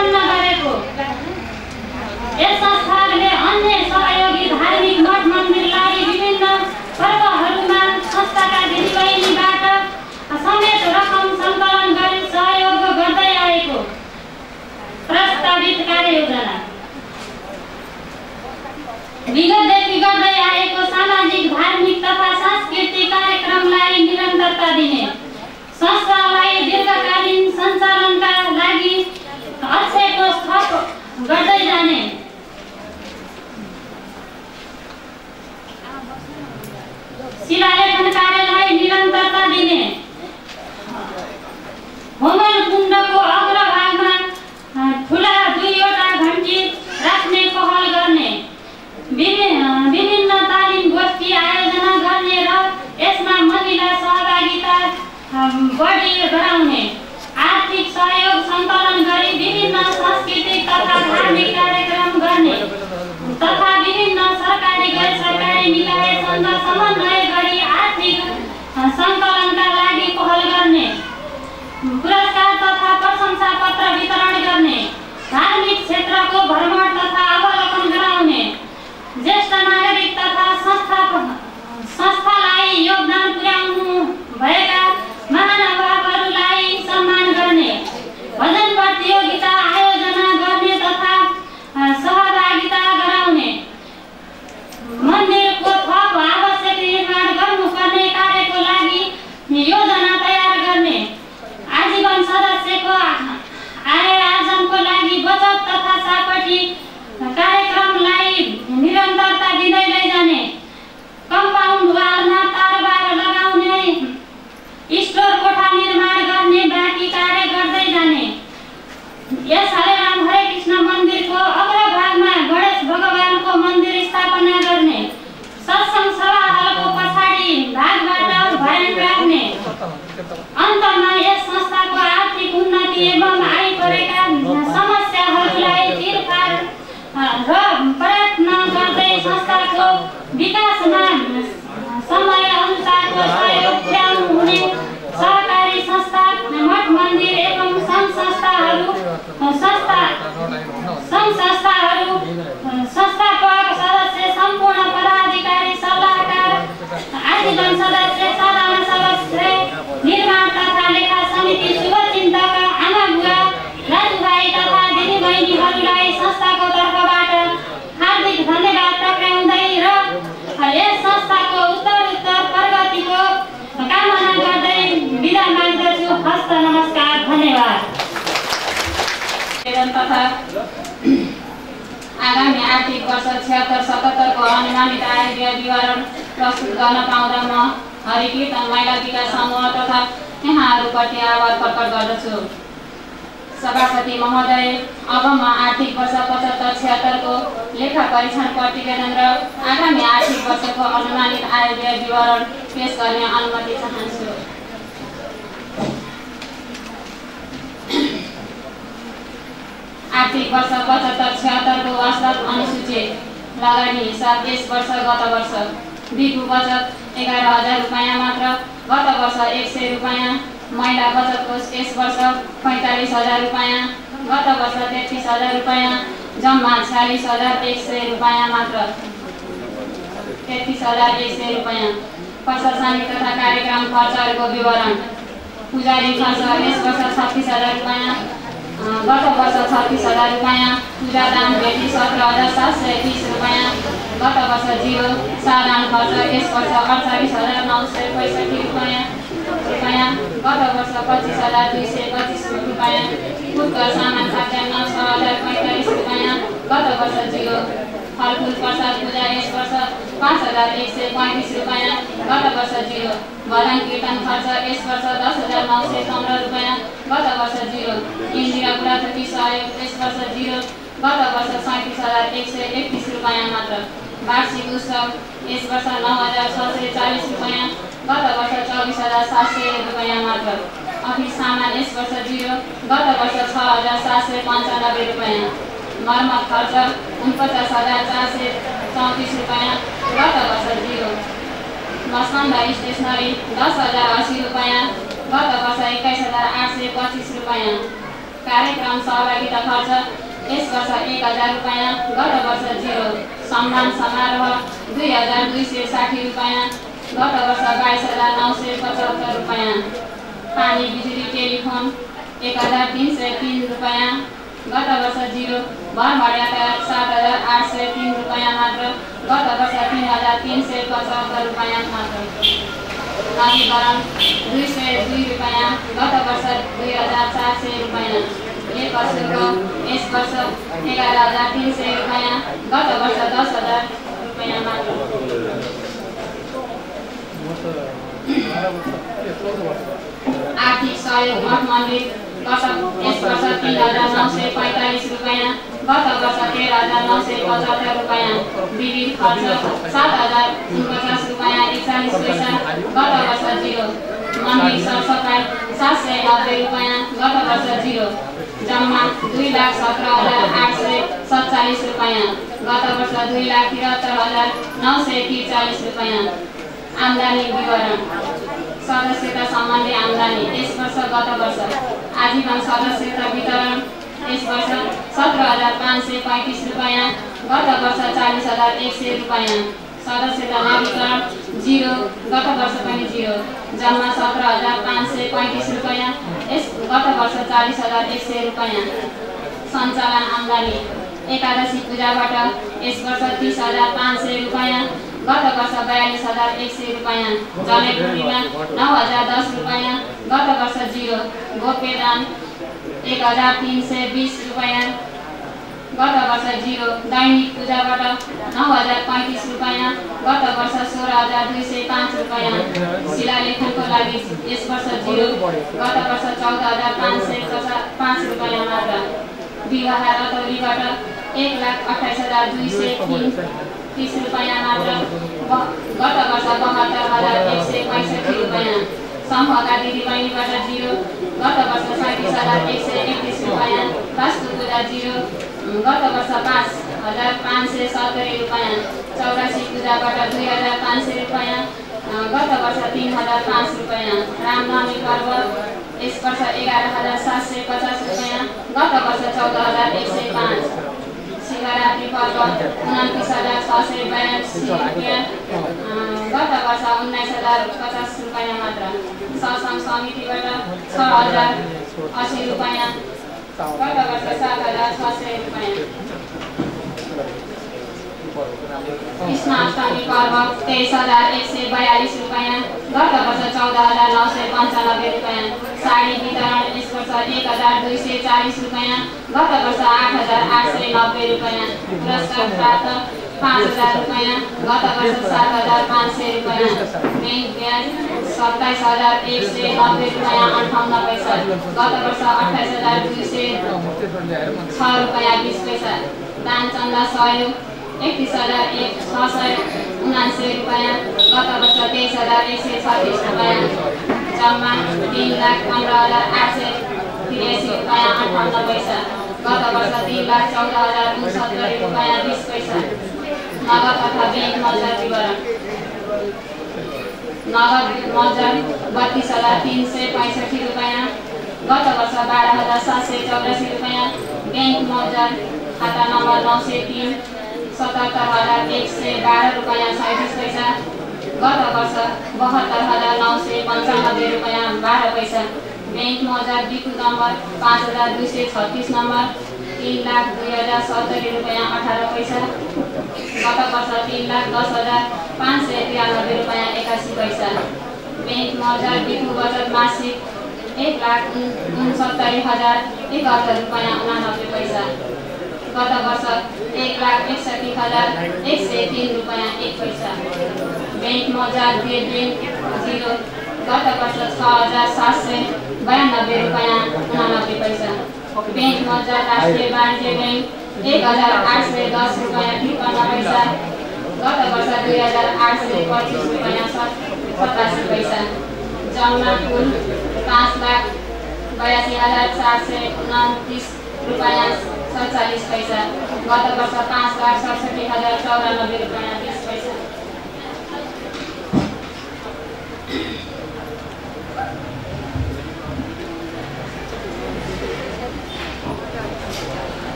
सम्पन्न गरेको। यस संस्थाले अन्य सहयोगी धार्मिक मठ मन्दिरलाई विभिन्न पर्वहरूमा संस्थाका दिदीबहिनीबाट समेत रकम सङ्कलन गरी सहयोग गर्दै आएको प्रस्तावित कार्ययोजना। विगतदेखि गर्दै आएको सामाजिक धार्मिक तथा सांस्कृतिक कार्यक्रमलाई निरन्तरता दिने, संस्थालाई दीर्घकालीन सञ्चालनका लागि अक्षय कोष थप गर्दै जाने, शिलालेखन कार्यलाई निरन्तरता दिने, होमन कुण्डको अग्रभागमा ठुला दुईवटा घन्टी राख्ने पहल गर्ने, विभिन्न तालिम गोष्ठी आयोजना गर्ने र यसमा महिला सहभागिता बढी गराउने, आर्थिक सहयोग सङ्कलन गरी विभिन्न सांस्कृतिक तथा धार्मिक कार्यक्रम गर्ने तथा विभिन्न सरकारी गैर सरकारी निकायसँग समन्वय गरी आर्थिक सङ्कलनका लागि पहल गर्ने, पुरस्कार तथा प्रशंसा पत्र वितरण गर्ने, धार्मिक क्षेत्रको भ्रमण तथा अवलोकन गराउने, ज्येष्ठ नागरिक तथा संस्था संस्थालाई योगदान पुर्याउनु भएका महानुभावहरूलाई सम्मान गर्ने, भजन प्रतियोगिता आयोजना गर्ने तथा सहभागिता गराउने, मन्दिरको थप आवश्यक निर्माण गर्नुपर्ने कार्यको लागि योजना तयार गर्ने, आजीवन सदस्यको आय आर्जनको लागि बचत तथा सापटी कार्यक्रमलाई निरन्तरता दिँदै लैजाने, कम्पाउन्ड वालमा तारबार लगाउने, स्टोर कोठा निर्माण गर्ने बाँकी कार्य गर्दै जाने, यस हरे राम हरे कृष्ण मन्दिरको अग्रभागमा गणेश भगवानको मन्दिर स्थापना गर्ने, सत्सङ्ग सभा हलको पछाडि भागबाट भयान राख्ने, अन्तमा यस संस्थाको आर्थिक उन्नति एवं आइपरेका समस्याहरूलाई तिरपार र प्रयत्न गर्दै संस्थाको विकासमा समय अनुसारको सहयोग पुर्याउनु हुने सहकारी संस्था, मठ मन्दिर एवं सङ्घ संस्थाहरू संस्था सङ्घ संस्थाहरू संस्थापक सदस्य, सम्पूर्ण पदाधिकारी, सल्लाहकार, आजीवन सदस्य, साधारण सदस्य, निर्माण तथा लेखा समिति, शुभचिन्तक, आमा बुवा, दाजुभाइ तथा दिदीबहिनीहरूलाई संस्थाको तर्फबाट हार्दिक धन्यवाद टक्राउँदै र यस संस्थाको उत्तरोत्तर प्रगतिको कामना गर्दै बिदा माग्दछु। हस्त नमस्कार, धन्यवाद। तथा आगामी आर्थिक वर्ष छिहत्तर सतहत्तरको अनुमानित आय व्यय विवरण प्रस्तुत गर्न पाउँदा म हरिकीर्तन महिला विकास समूह तथा यहाँहरूप्रति आभार प्रकट गर्दछु। सभापति महोदय, अब म आर्थिक वर्ष पचहत्तर छिहत्तरको लेखा परीक्षण प्रतिवेदन र आगामी आर्थिक वर्षको अनुमानित आय व्यय विवरण पेश गर्ने अनुमति चाहन्छु। आर्थिक वर्ष पचहत्तर छिहत्तरको वास्तव अनुसूचित लगानी हिसाब यस वर्ष गत वर्ष बिगु बचत एघार हजार रुपियाँ मात्र, गत वर्ष एक सय रुपियाँ, महिला बचत कोष यस वर्ष पैँतालिस हजार रुपियाँ, गत वर्ष तेत्तिस हजार रुपियाँ, जम्मा छयालिस हजार एक सय रुपियाँ मात्र, तेत्तिस हजार एक सय रुपियाँ। प्रशासनिक तथा कार्यक्रम खर्चहरूको विवरण, पुजारी खर्च यस वर्ष छत्तिस हजार रुपियाँ, गत वर्ष छत्तिस हजार रुपियाँ, पूजा दान भेटी सत्र हजार सात सय तिस रुपियाँ, गत वर्ष जिरो। साधारण खर्च यस वर्ष अडचालिस हजार नौ सय पैँसठी रुपियाँ रुपियाँ, गत वर्ष पच्चिस हजार दुई सय पच्चिस रुपियाँ। फुटकर सामान खाद्यान्न छ हजार पैँतालिस रुपियाँ, गत वर्ष जिरो। फलफुल प्रसाद पूजा यस वर्ष पाँच हजार एक सय पैँतिस रुपियाँ, गत वर्ष जिरो। भजन कीर्तन खर्च यस वर्ष दस हजार नौ सय पन्ध्र रुपियाँ, गत वर्ष जिरो। इन्दिरा बुढाथोकी सहयोग यस वर्ष जिरो, गत वर्ष सैँतिस हजार एक सय एकतिस रुपियाँ मात्र। वार्षिक उत्सव यस वर्ष नौ हजार छ सय चालिस रुपियाँ, गत वर्ष चौबिस हजार सात सय रुपियाँ मात्र। अफिस सामान यस वर्ष जिरो, गत वर्ष छ हजार सात सय पन्चानब्बे रुपियाँ। मर्मत खर्च उनपचास हजार चार सय चौतिस रुपियाँ, गत वर्ष जिरो। मसन्दा स्टेसनरी दस हजार अस्सी रुपियाँ, गत वर्ष एक्काइस हजार आठ सय पच्चिस रुपियाँ। कार्यक्रम सहभागिता खर्च यस वर्ष एक हजार रुपियाँ, गत वर्ष जिरो। सम्मान समारोह दुई हजार दुई सय साठी रुपियाँ, गत वर्ष बाइस हजार नौ सय पचहत्तर रुपियाँ। पानी बिजुली टेलिफोन एक हजार तिन सय तिन रुपियाँ, गत वर्ष जिरो। भरभर यातायात सात हजार आठ सय तिन रुपियाँ मात्र, गत वर्ष तिन हजार तिन सय पचहत्तर रुपियाँ मात्र। नवीकरण दुई सय दुई रुपियाँ, गत वर्ष दुई हजार चार सय रुपियाँ। एक वर्षको यस वर्ष एघार हजार तिन सय रुपियाँ, गत वर्ष दस हजार रुपियाँ मात्र। आर्थिक सहयोग मठ मन्दिर यस वर्ष तीन हजार नौ सय पैँतालिस रुपियाँ, गत वर्ष तेह्र हजार नौ सय पचहत्तर रुपियाँ। विविध खर्च सात हजार उनपचास रुपियाँ एकचालिस पैसा, गत वर्ष जिरो। मन्दिर सरसफाइ सात सय नब्बे रुपियाँ, गत वर्ष जिरो। जम्मा दुई लाख सत्र हजार आठ सय सत्तालिस रुपियाँ, गत वर्ष दुई लाख त्रिहत्तर हजार नौ सय त्रिचालिस रुपियाँ। आम्दानी विवरण सदस्यता सम्बन्धी आम्दानी यस वर्ष गत वर्ष आजीवन सदस्यता वितरण यस वर्ष सत्र हजार पाँच सय पैँतिस रुपियाँ, गत वर्ष चालिस हजार एक सय रुपियाँ। सदस्यता नवीकरण जिरो, गत वर्ष पनि जिरो। जम्मा सत्र हजार पाँच सय पैँतिस रुपियाँ, यस गत वर्ष चालिस हजार एक सय रुपियाँ। सञ्चालन आम्दानी एकादशी पूजाबाट यस वर्ष तिस हजार पाँच सय रुपियाँ, गत वर्ष बयालिस हजार एक सय रुपियाँ। जनै पूर्णिमा नौ हजार दस रुपियाँ, गत वर्ष जिरो। गोप्यदान एक हजार तिन सय बिस रुपियाँ, गत वर्ष जिरो। दैनिक पूजाबाट नौ हजार पैँतिस रुपियाँ, गत वर्ष सोह्र हजार दुई सय पाँच रुपियाँ। शिलालेखनको लागि यस वर्ष जिरो, गत वर्ष चौध हजार पाँच सय पाँच रुपियाँ मात्र। विवाह रतौलीबाट एक लाख अठाइस हजार दुई सय तिन तीस रुपियाँ मात्र, गत वर्ष बहत्तर हजार एक सय पैँसठी रुपियाँ। समूहका दिदीबहिनीबाट जिरो, गत वर्ष सैँतिस हजार एक सय एकतिस रुपियाँ। वास्तु पूजा जिरो, गत वर्ष पाँच हजार पाँच सय सत्तरी रुपियाँ। चौरासी पूजाबाट दुई हजार पाँच सय रुपियाँ, गत वर्ष तीन हजार पाँच रुपियाँ। रामनवमी पर्व यस वर्ष एघार हजार सात सय पचास रुपियाँ, गत वर्ष चौध हजार एक सय पाँच। शिवरात्रि पर्व उन्तिस हजार छ सय बयासी रुपियाँ, गत वर्ष उन्नाइस हजार पचास रुपियाँ मात्र। सत्सङ्ग समितिबाट छ हजार असी रुपियाँ, गत वर्ष सात हजार छ सय रुपियाँ। कृष्णाष्टमी पर्व तेइस हजार एक सय बयालिस रुपियाँ, गत वर्ष चौध हजार नौ सय पन्चानब्बे रुपियाँ। साडी वितरण यस वर्ष एक हजार दुई सय चालिस रुपियाँ, गत वर्ष आठ हजार आठ सय नब्बे रुपियाँ। पुरस्कार प्राप्त पाँच हजार रुपियाँ, गत वर्ष सात हजार पाँच सय रुपियाँ। ब्याङ्क ब्याज सत्ताइस हजार एक सय नब्बे रुपियाँ अन्ठाउन्न पैसा, गत वर्ष अठाइस हजार दुई सय छ रुपियाँ बिस पैसा। दान चन्दा सहयोग एकतिस हजार एक छ सय उनासी रुपियाँ, गत वर्ष तेइस हजार एक सय छत्तिस रुपियाँ। जम्मा तिन लाख पन्ध्र हजार आठ सय त्रियासी रुपियाँ अन्ठाउन्न पैसा, गत वर्ष तीन लाख चौध हजार उनसत्तरी रुपियाँ बिस पैसा। नगद तथा ब्याङ्क मजर विवरण नगद मजर बत्तिस हजार तिन सय पैँसठी रुपियाँ, गत वर्ष बाह्र हजार सात सय चौरासी रुपियाँ। ब्याङ्क मजर खाता नम्बर नौ सय तिन सतहत्तर हजार एक सय बाह्र रुपियाँ सैँतिस पैसा, गत वर्ष बहत्तर हजार नौ सय पन्चानब्बे रुपियाँ बाह्र पैसा। ब्याङ्क मजर बिकु नम्बर पाँच हजार दुई सय छत्तिस नम्बर तीन लाख दुई हजार सत्तरी रुपियाँ अठार पैसा, गत वर्ष तीन लाख दस हजार पाँच सय त्रियानब्बे रुपियाँ एकासी पैसा। ब्याङ्क मजर बिकु बचत मासिक एक लाख उनसत्तरी हजार एकहत्तर रुपियाँ उनानब्बे पैसा, गत वर्ष एक लाख एकसठी हजार एक सय तीन रुपियाँ एक पैसा। ब्याङ्क मजर देन जिरो, गत वर्ष छ हजार सात सय बयानब्बे रुपियाँ उनानब्बे पैसा। ब्याङ्क मजर राष्ट्रिय वाणिज्य ब्याङ्क एक हजार आठ सय दस रुपियाँ त्रिपन्न पैसा, गत वर्ष दुई हजार आठ सय पच्चिस रुपियाँ सतासी पैसा। जम्मा कुल पाँच लाख बयासी हजार चार सय उन्तिस रुपियाँ सत्तालिस पैसा, गत वर्ष पाँच लाख सडसठी हजार चौरानब्बे रुपियाँ बिस पैसा।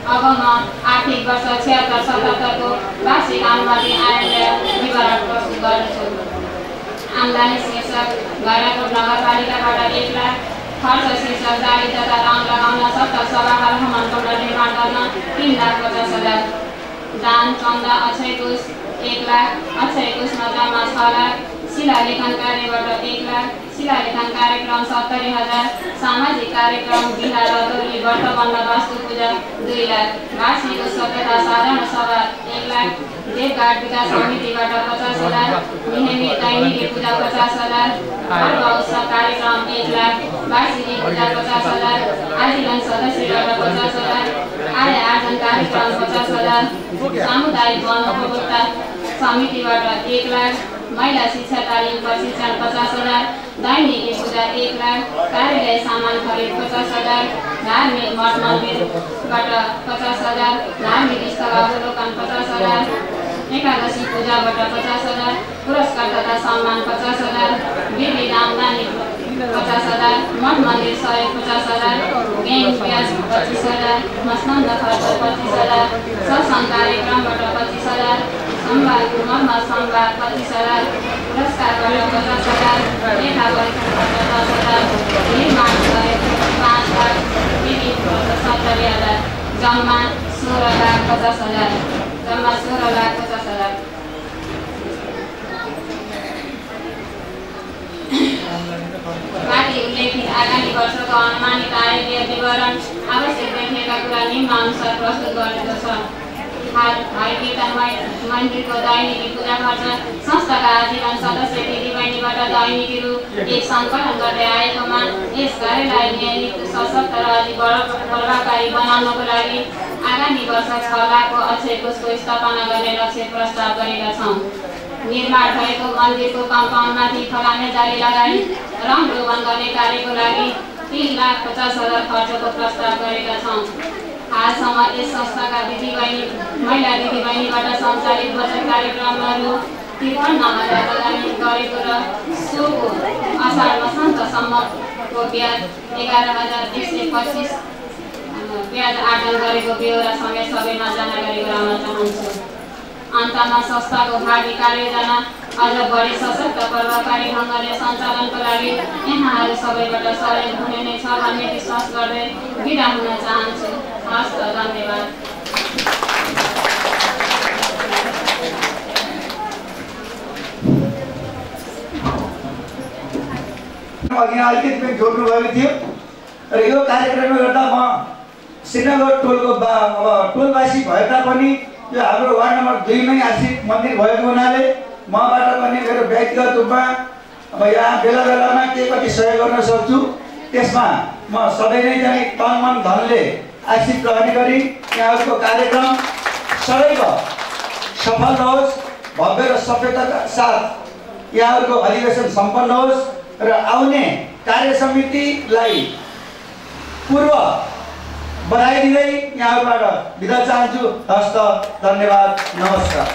अब म आर्थिक वर्ष छिहत्तर सतहत्तरको वार्षिक अनुमति आयोग विवरण प्रस्तुत गर्दछु। आम्दानी शीर्षक भैरवकोट नगरपालिकाबाट एक लाख, खर्च शीर्षक जाली तथा रङ लगाउन सत्तर सभाघर भ्रमणकुण्ड निर्माण गर्न तीन लाख पचास हजार, दान चन्दा अक्षय कोष एक लाख, अक्षय कोषमा जम्मा छ लाख, शिलालेखन कार्यबाट एक लाख, शिलालेखन कार्यक्रम सत्तरी हजार, सामाजिक कार्यक्रम बिहार रदौली वर्तमानमा वास्तु पूजा दुई लाख, वार्षिक उत्सव तथा साधारण सभा एक लाख, देवघाट विकास समितिबाट पचास हजार, नियमित दैनिकी पूजा पचास हजार, पर्व उत्सव कार्यक्रम एक लाख, वार्षिकी पूजा पचास हजार, आजीवन सदस्यबाट पचास हजार, आय आर्जन कार्यक्रम पचास हजार, सामुदायिक वन उपभोक्ता समितिबाट एक लाख, महिला शिक्षा तालिम प्रशिक्षण पचास हजार, दैनिकी पूजा एक लाख, कार्यालय सामान खरिद पचास हजार, धार्मिक मठ मन्दिरबाट पचास हजार, धार्मिक स्थल अवलोकन पचास हजार, एकादशी पूजाबाट पचास हजार, पुरस्कार तथा सम्मान पचास हजार, विविध आम्दानी पचास हजार, मठ मन्दिर सहयोग पचास हजार, ब्याङ्क ब्याज पच्चिस हजार, मसनन्द खर्च पच्चिस हजार, सत्सङ्ग कार्यक्रमबाट पच्चिस हजार, संवाद मोहम्मद संवाद पच्चिस हजार, पुरस्कारबाट पचास हजार, लेखा परीक्षणबाट दस हजार, निर्माण सहयोग पाँच लाख, विविध सत्तरी हजार, जम्मा सोह्र लाख पचास हजार, जम्मा सोह्र लाख पचास हजार। माथि उल्लेखित आगामी वर्षको अनुमानित आय व्यय विवरण आवश्यक देखिएका कुरा निम्नानुसार प्रस्तुत गरेको छ। हरिकीर्तन मन्दिरको दैनिकी पूजा खर्च संस्थाका आजीवन सदस्य दिदीबहिनीबाट दैनिकी रु एक सङ्कलन गर्दै आएकोमा यस कार्यलाई नियमित सशक्त र अधिक प्रभावकारी बनाउनको लागि आगामी वर्ष छ लाखको अक्षय कोषको स्थापना गर्ने लक्ष्य प्रस्ताव गरेका छौँ। निर्माण भएको मन्दिरको कम्पाउन्डमाथि फलामे जाली लगाई रङ रोपन गर्ने कार्यको लागि तीन लाख पचास हजार खर्चको प्रस्ताव गरेका छौँ। हालसम्म यस संस्थाका दिदीबहिनी महिला दिदीबहिनीबाट सञ्चालित बचत कार्यक्रमहरू त्रिपन्न हजार लगानी गरेको र सोको असार वसन्तसम्मको ब्याज एघार हजार एक सय पच्चिस ब्याज आर्जन गरेको बेहोरा समेत सबैमा जानकारी गराउन चाहन्छु। अन्तमा संस्थाको भावी कार्ययोजना अझ बढी सशक्त प्रभावकारी ढङ्गले सञ्चालनको लागि यहाँहरू सबैबाट सहयोग हुने नै छ भन्ने विश्वास गर्दै बिदा हुन चाहन्छु। हस् त, धन्यवाद। अघि अलिकति पनि जोड्नु भएको थियो र यो कार्यक्रमले गर्दा म श्रीनगर टोलको अब टोलवासी भए तापनि यो हाम्रो वार्ड नम्बर दुईमै आश्रित मन्दिर भएको हुनाले मबाट पनि मेरो व्यक्तिगत रूपमा अब यहाँ बेला बेलामा के कति सहयोग गर्न सक्छु त्यसमा म सधैँ नै चाहिँ तन मन धनले आश्रित रहने गरी यहाँहरूको कार्यक्रम सदैव सफल रहोस्, भव्य र सफलताका साथ यहाँहरूको अधिवेशन सम्पन्न होस् र आउने कार्य समितिलाई पूर्व बधाई दिँदै यहाँबाट बिदा चाहन्छु। हस्त, धन्यवाद, नमस्कार।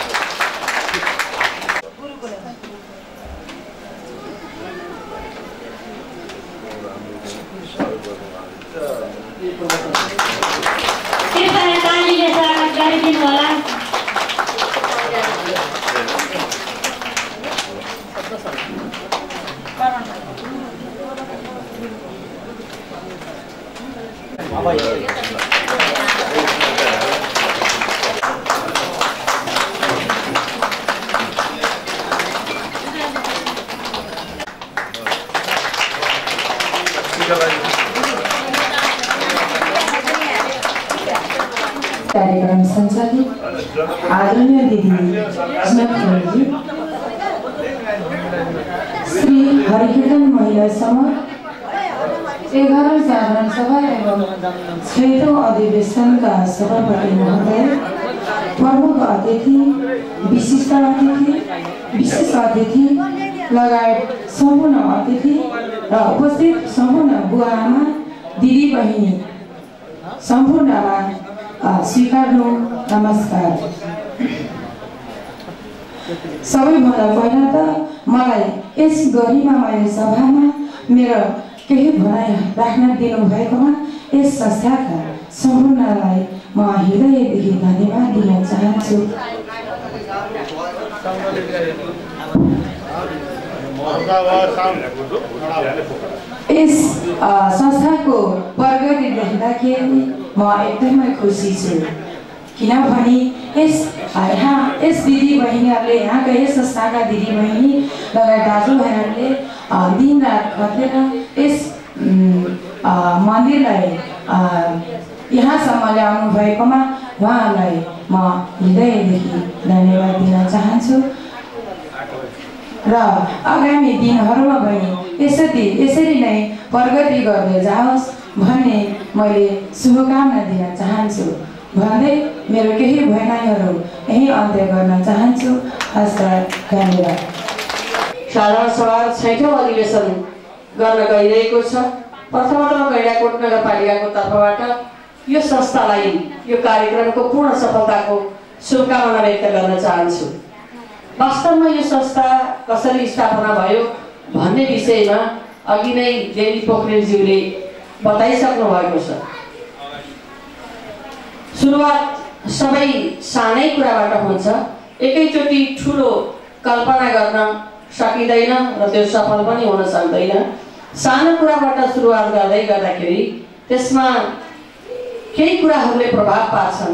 कृपया तालीले स्वागत गरिदिनु होला। कार्यक्रम सञ्चालित आदरणीय दिदी स्नेहजी श्री हरिकीर्तन महिला समूह एघारौं साधारण सभा एवं छैटौं अधिवेशनका सभापति महोदय, प्रमुख अतिथि, विशिष्ट अतिथि, विशेष अतिथि लगायत सम्पूर्ण अतिथि र उपस्थित सम्पूर्ण बुवा आमा दिदी बहिनी सम्पूर्णमा स्वीकार्नु नमस्कार। सबैभन्दा पहिला त मलाई यस गरिमामय सभामा मेरो केही भनाइ राख्न दिनुभएकोमा यस संस्थाका सम्पूर्णलाई म हृदयदेखि धन्यवाद दिन चाहन्छु। यस संस्थाको प्रगति देख्दाखेरि म एकदमै खुसी छु, किनभने यस यहाँ यस दिदी बहिनीहरूले यहाँका यस संस्थाका दिदी बहिनी लगायत दाजुभाइहरूले दिनरात खटेर यस मन्दिरलाई यहाँसम्म ल्याउनु भएकोमा उहाँहरूलाई म हृदयदेखि धन्यवाद दिन चाहन्छु र आगामी दिनहरूमा पनि यसरी यसरी नै प्रगति गर्दै जाओस् भन्ने मैले शुभकामना दिन चाहन्छु भन्दै मेरो केही भनाइहरू यही अन्त्य गर्न चाहन्छु। हस्त धन्यवाद। साधारण सभा छैठौँ अधिवेशन गर्न गइरहेको छ। प्रथमतः गैंडाकोट नगरपालिकाको तर्फबाट यो संस्थालाई यो कार्यक्रमको पूर्ण सफलताको शुभकामना व्यक्त गर्न चाहन्छु। वास्तवमा यो संस्था कसरी स्थापना भयो भन्ने विषयमा अघि नै देवी पोखरेलज्यूले बताइसक्नु भएको छ। सुरुवात सबै सानै कुराबाट हुन्छ। एकैचोटि ठुलो कल्पना गर्न सकिँदैन र त्यो सफल पनि हुन सक्दैन। सानो कुराबाट सुरुवात गर्दै गर्दाखेरि त्यसमा केही कुराहरूले प्रभाव पार्छन्।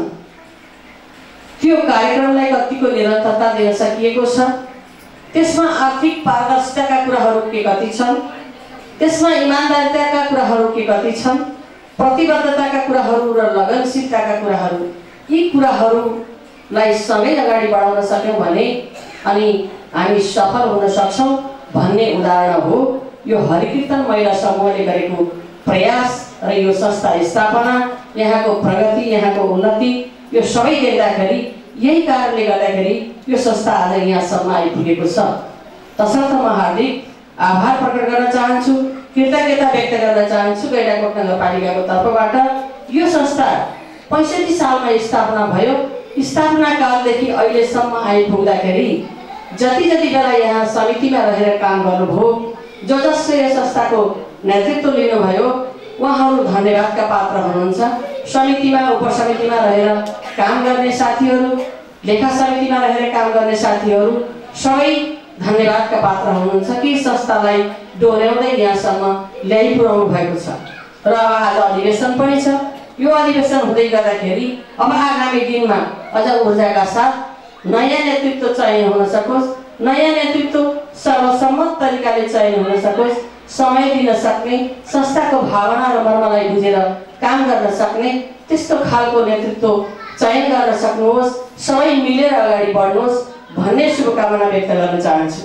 त्यो कार्यक्रमलाई कतिको निरन्तरता दिन सकिएको छ, त्यसमा आर्थिक पारदर्शिताका कुराहरू के कति छन्, त्यसमा इमानदारिताका कुराहरू के कति छन्, प्रतिबद्धताका कुराहरू र लगनशीलताका कुराहरू, यी कुराहरूलाई सँगै अगाडि बढाउन सक्यौँ भने अनि हामी सफल हुन सक्छौँ भन्ने उदाहरण हो यो हरिकीर्तन महिला समूहले गरेको प्रयास र यो संस्था स्थापना, यहाँको प्रगति, यहाँको उन्नति, यो सबै देख्दाखेरि यही कारणले गर्दाखेरि यो संस्था आज यहाँसम्म आइपुगेको छ। तसर्थ म हार्दिक आभार प्रकट गर्न चाहन्छु, कृतज्ञता व्यक्त गर्न चाहन्छु गैंडाकोट नगरपालिकाको तर्फबाट। यो संस्था पैँसठी सालमा स्थापना भयो। स्थापना कालदेखि अहिलेसम्म आइपुग्दाखेरि जति जति बेला यहाँ समितिमा रहेर काम गर्नुभयो, जो जसले यस संस्थाको नेतृत्व लिनुभयो, उहाँहरू धन्यवादका पात्र हुनुहुन्छ। समितिमा उपसमितिमा रहेर काम गर्ने साथीहरू, लेखा समितिमा रहेर काम गर्ने साथीहरू सबै धन्यवादका पात्र हुनुहुन्छ कि संस्थालाई डोर्याउँदै यहाँसम्म ल्याइ पुर्याउनु भएको छ। र अब आज अधिवेशन पनि छ। यो अधिवेशन हुँदै गर्दाखेरि अब आगामी दिनमा अझ ऊर्जाका साथ नयाँ नेतृत्व चयन हुन सकोस्, नयाँ नेतृत्व सर्वसम्मत तरिकाले चयन हुन सकोस्, समय दिन सक्ने, संस्थाको भावना र मर्मलाई बुझेर काम गर्न सक्ने त्यस्तो खालको नेतृत्व चयन गर्न सक्नुहोस्, सबै मिलेर अगाडि बढ्नुहोस् भन्ने शुभकामना व्यक्त गर्न चाहन्छु।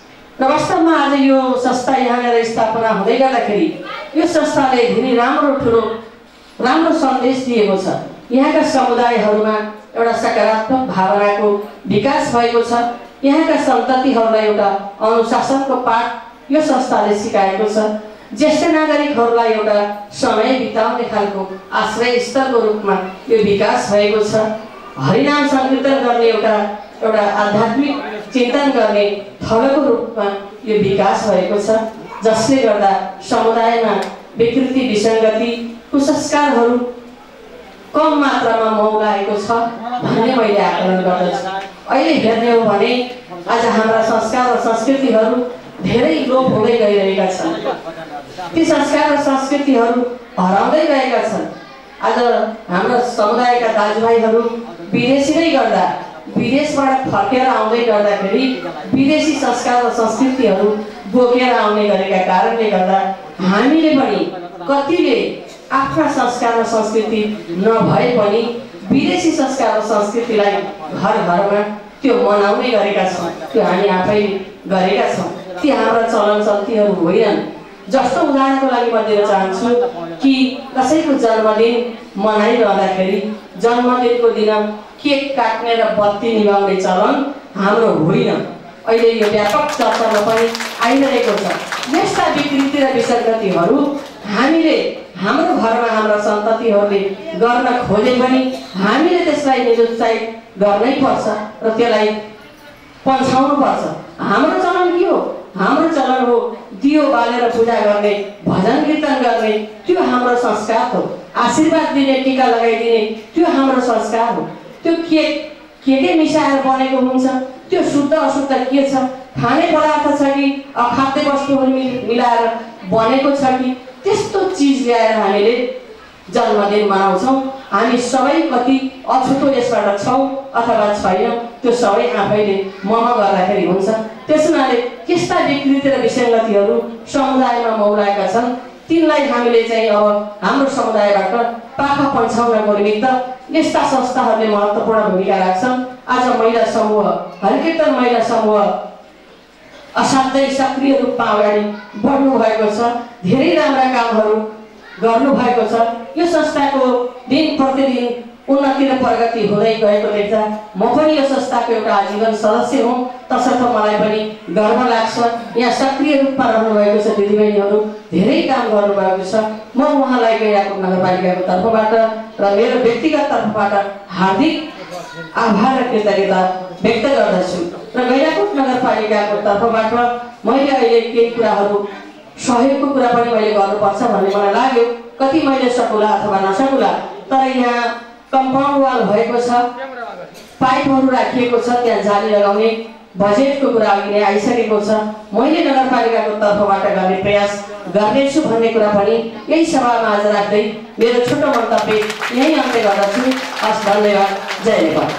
र वास्तवमा आज यो संस्था यहाँनिर स्थापना हुँदै गर्दाखेरि यो संस्थाले धेरै राम्रो ठुलो राम्रो सन्देश दिएको छ। यहाँका समुदायहरूमा एउटा सकारात्मक भावनाको विकास भएको छ। यहाँका सन्ततिहरूलाई एउटा अनुशासनको पाठ यो संस्थाले सिकाएको छ। ज्येष्ठ नागरिकहरूलाई एउटा समय बिताउने खालको आश्रय स्थलको रूपमा यो विकास भएको छ। हरिनाम संकीर्तन गर्ने एउटा एउटा आध्यात्मिक चिन्तन गर्ने थलोको रूपमा यो विकास भएको छ, जसले गर्दा समुदायमा विकृति, विसङ्गति, कुसंस्कारहरू कम मात्रामा मौलाएको छ भन्ने मैले आकलन गर्दछु। अहिले हेर्ने हो भने आज हाम्रा संस्कार र संस्कृतिहरू धेरै लोप हुँदै गइरहेका छन्। ती संस्कार र संस्कृतिहरू हराउँदै गएका छन्। आज हाम्रा समुदायका दाजुभाइहरू विदेशी नै गर्दा, विदेशबाट फर्केर आउँदै गर्दाखेरि विदेशी संस्कार र संस्कृतिहरू बोकेर आउने गरेका कारणले गर्दा हामीले पनि कतिले आफ्ना संस्कार र संस्कृति नभए पनि विदेशी संस्कार र संस्कृतिलाई घर घरमा त्यो मनाउने गरेका छौँ, त्यो हामी आफै गरेका छौँ। ती हाम्रा चलन चल्तीहरू होइनन्। जस्तो उदाहरणको लागि म दिन चाहन्छु कि कसैको जन्मदिन मनाइरहँदाखेरि जन्मदिनको दिन केक काट्ने र बत्ती निभाउने चलन हाम्रो होइन। अहिले यो व्यापक चर्चामा पनि आइरहेको छ। यस्ता विकृति र विसङ्गतिहरू हामीले हाम्रो घरमा हाम्रा सन्ततिहरूले गर्न खोजे पनि हामीले त्यसलाई निरुत्साहित गर्नै पर्छ र त्यसलाई पन्छाउनु पर्छ। हाम्रो चलन के हो? हाम्रो चलन हो दियो बालेर पूजा गर्ने, भजन कीर्तन गर्ने, त्यो हाम्रो संस्कार हो। आशीर्वाद दिने, टीका लगाइदिने, त्यो हाम्रो संस्कार हो। त्यो के के के मिसाएर बनेको हुन्छ, त्यो शुद्ध अशुद्ध के छ, खाने पदार्थ छ कि अखाद्य वस्तुहरू मिलाएर बनेको छ कि, त्यस्तो चिज ल्याएर हामीले जन्मदिन मनाउँछौँ। हामी सबै कति अछुतो यसबाट छौँ अथवा छैनौँ, त्यो सबै आफैले ममा गर्दाखेरि हुन्छ। त्यस हुनाले त्यस्ता विकृति र विसङ्गतिहरू समुदायमा मौलाएका छन्, तिनलाई हामीले चाहिँ अब हाम्रो समुदायबाट पाखा पन्छाउनको निमित्त यस्ता संस्थाहरूले महत्त्वपूर्ण भूमिका राख्छन्। आज महिला समूह, हरिकीर्तन महिला समूह असाध्यै सक्रिय रूपमा अगाडि बढ्नु भएको छ, धेरै राम्रा कामहरू गर्नु भएको छ। यो संस्थाको दिन प्रतिदिन उन्नति र प्रगति हुँदै गएको देख्दा म पनि यो संस्थाको एउटा आजीवन सदस्य हुँ, तसर्थ मलाई पनि गर्व लाग्छ। यहाँ सक्रिय रूपमा रहनुभएको छ दिदीबहिनीहरू, धेरै काम गर्नुभएको छ। म उहाँलाई गैराकोट नगरपालिकाको तर्फबाट र मेरो व्यक्तिगत तर्फबाट हार्दिक आभार र कृतज्ञता व्यक्त गर्दछु। र गैराकोट नगरपालिकाको तर्फबाट मैले अहिले केही कुराहरू सहयोगको कुरा पनि मैले गर्नुपर्छ भन्ने मलाई लाग्यो। कति मैले सकुला अथवा नसकुला, तर यहाँ कम्पाउन्ड वाल भएको छ, पाइपहरू राखिएको छ, त्यहाँ जाली लगाउने बजेटको कुरा अघि नै आइसकेको छ। मैले नगरपालिकाको तर्फबाट गर्ने प्रयास गर्नेछु भन्ने कुरा पनि यही सभामा आज राख्दै मेरो छोटो मन्तव्य यही अन्त्य गर्दछु। हस्, धन्यवाद। जय नेपाल।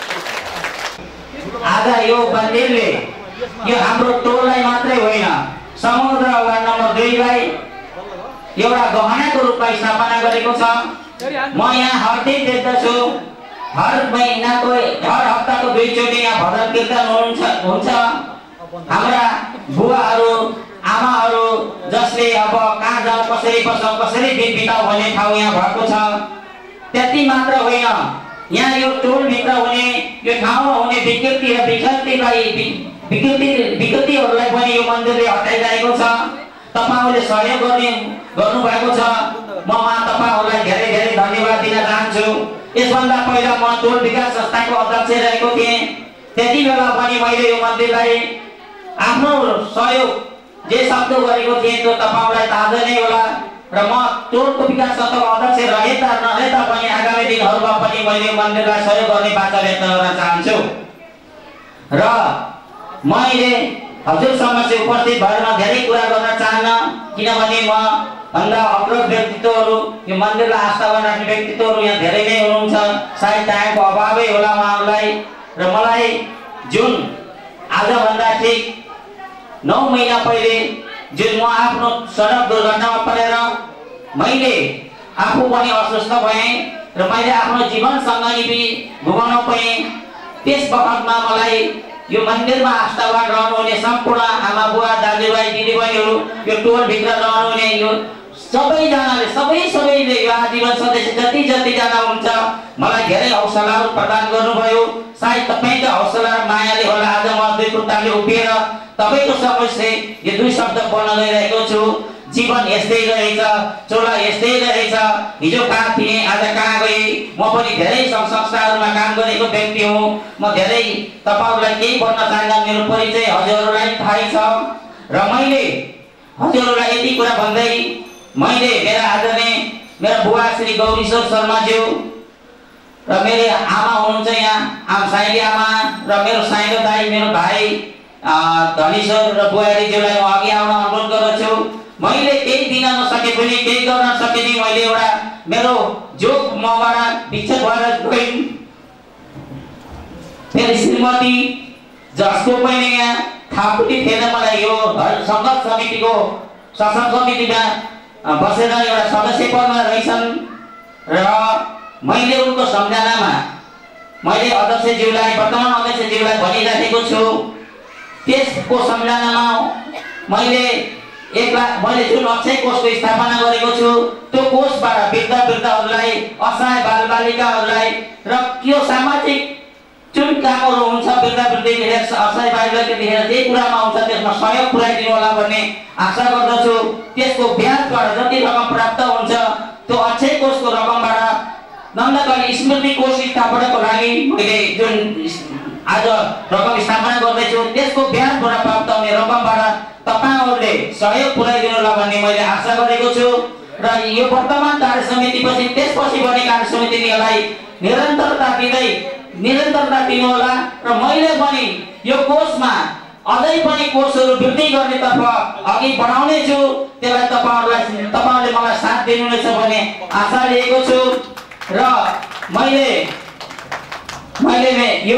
आज यो मन्दिरले यो हाम्रो टोललाई मात्रै होइन, समुद्र वार्ड नम्बर दुईलाई एउटा गहनाको रूपमा स्थापना गरेको छ। म यहाँ हर दिन देख्दछु, हर महिनाको हर हप्ताको दुईचोटि यहाँ भजन कीर्तन हुन्छ हुन्छ हाम्रा बुवाहरू आमाहरू जसले अब कहाँ जाउँ, कसरी बसौँ, कसरी दिन बिताउँ भन्ने ठाउँ यहाँ भएको छ। त्यति मात्र होइन, यहाँ यो टोलभित्र हुने, यो ठाउँमा हुने विकृति र विकृतिलाई विकृति विकृतिहरूलाई पनि यो मन्दिरले हटाइरहेको छ। तपाईहरूले सहयोग गर्ने गर्नुभएको छ। म उहाँ तपाईहरूलाई धेरै धेरै धन्यवाद दिन चाहन्छु। यसभन्दा पहिला म टोल विकास संस्थाको अध्यक्ष रहेको थिएँ। त्यति बेला पनि मैले यो मन्दिरलाई आफ्नो सहयोग जे सक्दो गरेको थिएँ त्यो तपाईहरूलाई थाहा नै होला। र म टोलको विकास संस्थाको अध्यक्ष रहे त नरहे तापनि आगामी दिनहरूमा पनि मैले मन्दिरलाई सहयोग गर्ने बाचा व्यक्त गर्न चाहन्छु। र मैले हजुरसँग चाहिँ उपस्थित भएर म धेरै कुरा गर्न चाहन्न, किनभने म भन्दा अग्रज व्यक्तित्वहरू, यो मन्दिरलाई आस्थामा राख्ने व्यक्तित्वहरू यहाँ धेरै नै हुनुहुन्छ। सायद टाइमको अभावै होला उहाँहरूलाई। र मलाई जुन आजभन्दा ठिक नौ महिना पहिले जुन म आफ्नो सडक दुर्घटनामा परेर मैले आफू पनि अस्वस्थ भएँ र मैले आफ्नो जीवन सङ्गनी गुमाउन पाएँ, त्यस बखतमा मलाई यो मन्दिरमा आस्थावान रहनुहुने सम्पूर्ण आमा बुवा दाजुभाइ दिदीबहिनीहरू, यो टोलभित्र रहनुहुने यो सबैजनाले सबै सबैले यो आजीवन सदस्य जति जतिजना हुन्छ मलाई धेरै हौसलाहरू प्रदान गर्नुभयो। सायद तपाईँको हौसला र मायाले होला आज म दुई खुट्टाले उभिएर तपाईँको समस्या यो दुई शब्द बोल्न गइरहेको छु। जीवन यस्तै रहेछ, चोला यस्तै रहेछ। हिजो कहाँ थिएँ, आज कहाँ गएँ। म पनि धेरै सङ्घ संस्थाहरूमा काम गरेको व्यक्ति हुँ। म धेरै तपाईँहरूलाई केही भन्न चाहन्न, मेरो परिचय हजुरहरूलाई थाहै छ। र मैले हजुरहरूलाई यति कुरा भन्दै मैले मेरा आदरणीय मेरा बुवा श्री गौरीश्वर शर्माज्यू र मेरो आमा हुनुहुन्छ यहाँ, आम साइली आमा र मेरो साइलो दाई, मेरो भाइ धनेश्वर र बुहारीज्यूलाई म अघि आउन अनुरोध गर्दछु। मैले केही दिन नसके पनि, केही गर्न सके नि, मैले एउटा मेरो जो मबाट विच्छेद भएर गइन् मेरो श्रीमती जसको पनि यहाँ थाहा पनि थिएन मलाई यो सङ्घर्ष समितिको शासन समितिमा बसेर एउटा सदस्य पदमा रहेछन्। र मैले उनको सम्झनामा मैले अध्यक्षज्यूलाई, वर्तमान अध्यक्षज्यूलाई भनिराखेको छु, त्यसको सम्झनामा मैले एक लाख मैले जुन अक्षय कोषको स्थापना गरेको छु, त्यो कोषबाट वृद्ध वृद्धहरूलाई, असहाय बालबालिकाहरूलाई र यो सामाजिक जुन कामहरू हुन्छ वृद्ध वृद्धदेखि असहाय बालबालिकादेखि जे कुरामा हुन्छ त्यसमा सहयोग पुर्याइदिनु होला भन्ने आशा गर्दछु। त्यसको ब्याजबाट जति रकम प्राप्त हुन्छ त्यो अक्षय कोषको रकमबाट नन्दकली स्मृति कोष स्थापनाको लागि मैले जुन आज रकम स्थापना गर्दैछु। त्यसको ब्याजबाट प्राप्त हुने रकमबाट तपाईहरुले सहयोग पुर्याइदिनुला भन्ने मैले आशा गरेको छु र यो वर्तमान कार्य समितिपछि त्यसपछि बन्ने कार्य समितिलाई निरन्तरता दिँदै निरन्तरता दिनुहोला र मैले पनि यो कोषमा अझै पनि कोषहरू वृद्धि गर्नेतर्फ अघि बढाउने छु। त्यसलाई तपाईहरुलाई तपाईहरुले मलाई साथ दिनुहुनेछ भन्ने आशा लिएको छु र मैले मैले यो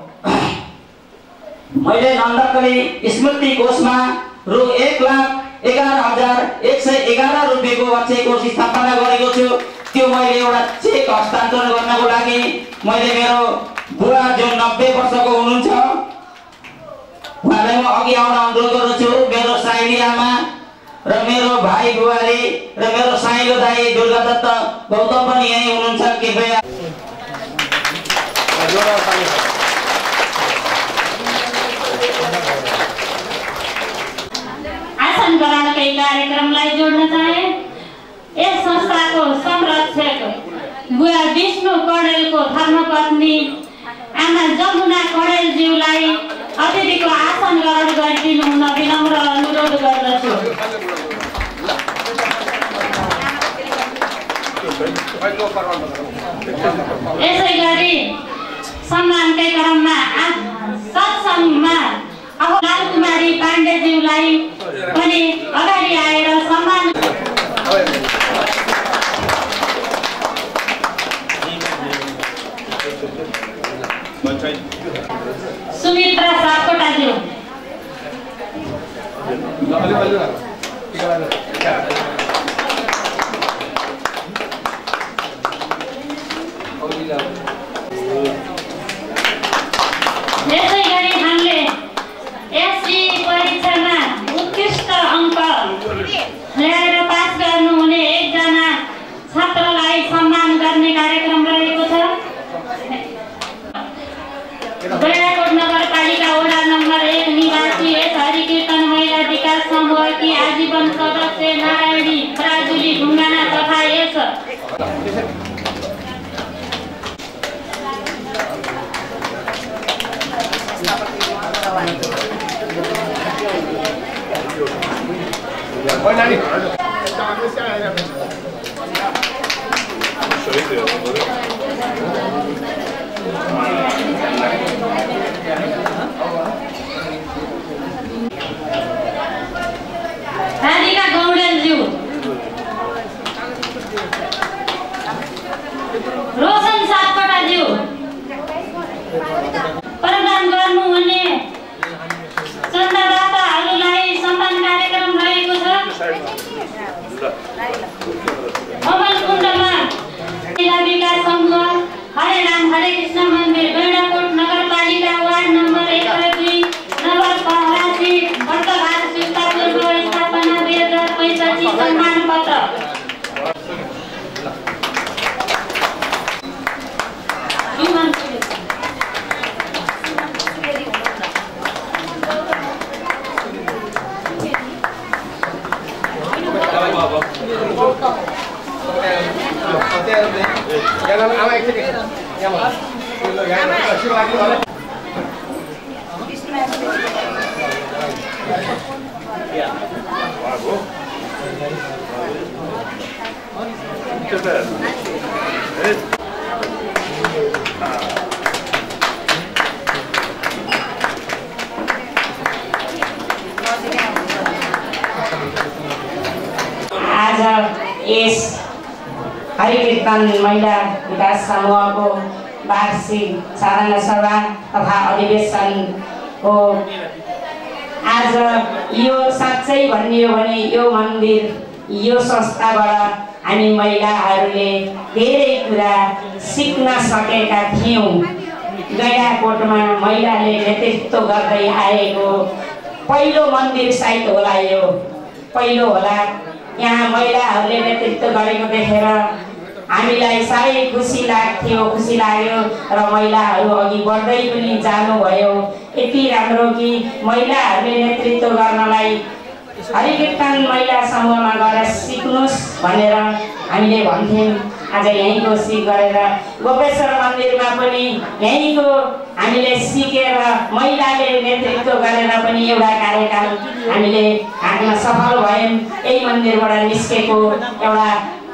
मैले नन्दकली स्मृति कोषमा रु एक लाख एघार हजार एक सय एघार रुपियाँको अक्षय कोष स्थापना गरेको छु। त्यो मैले एउटा चेक हस्तान्तरण गर्नको लागि मैले मेरो बुवा जो नब्बे वर्षको हुनुहुन्छ उहाँलाई म अघि आउन अनुरोध गर्दछु। मेरो साइली आमा र मेरो भाइ बुहारी र मेरो साइलो दाइ दुर्गा दत्त गौतम पनि यही हुनुहुन्छ। कृपया आसन गराउनकै कार्यक्रमलाई जोड्न चाहे। यस संस्थाको संरक्षक बुवा विष्णु कडेलको धर्मपत्नी आमा जमुना कडेलज्यूलाई अतिथिको आसन ग्रहण गरिदिनु हुन विनम्र अनुरोध गर्दछु। यसै गरी सम्मानकै क्रममा सत्सङ्गमा लालकुमारी पाण्डेज्यूलाई पनि अगाडि आएर सम्मान सुमित्रा सापकोटाज्यू यसै गरी हामीले एससी परीक्षामा उत्कृष्ट अङ्क ल्याएर पास गर्नुहुने एकजना छात्रलाई सम्मान गर्ने कार्यक्रम रहेको छ। गैँडाकोट नगरपालिका वडा नम्बर एक निवासी यस हरिकीर्तन महिला विकास समूहकी आजीवन सदस्य नारायणी पराजुली ढुङ्गाना तथा यस राधिका गौडेलज्यू, रोशन सापकोटाज्यू प्रदान गर्नुहुने चन्दादाताहरूलाई सम्मान कार्यक्रम रहेको छ। अमल कुण्डमा जिल्ला विकास समूह हरे राम हरे कृष्ण मन्दिर गैँडाकोट नगरपालिका वार्ड नम्बर एक र दुई नगर पहरासी वर्तघाट शिवतापुर व्यवस्थापना दुई हजार पैँसठी सम्मान पत्र आज यस हरिकीर्तन महिला विकास समूहको वार्षिक साधारण सभा तथा अधिवेशन हो। आज यो साँच्चै भन्ने हो भने यो मन्दिर यो संस्थाबाट हामी महिलाहरूले धेरै कुरा सिक्न सकेका थियौँ। गैँडाकोटमा महिलाले नेतृत्व गर्दै आएको पहिलो मन्दिर सायद होला, यो पहिलो होला। यहाँ महिलाहरूले नेतृत्व गरेको देखेर हामीलाई साह्रै खुसी लाग्थ्यो, खुसी लाग्यो र महिलाहरू अघि बढ्दै पनि जानुभयो। यति राम्रो कि महिलाहरूले नेतृत्व गर्नलाई हरिकीर्तन महिला समूहमा गएर सिक्नुहोस् भनेर हामीले भन्थ्यौँ। आज यहीँको सिक गरेर गोपेश्वर मन्दिरमा पनि यहीँको हामीले सिकेर महिलाले नेतृत्व गरेर पनि एउटा कार्यकाल हामीले हाँक्न सफल भयौँ। यही मन्दिरबाट निस्केको एउटा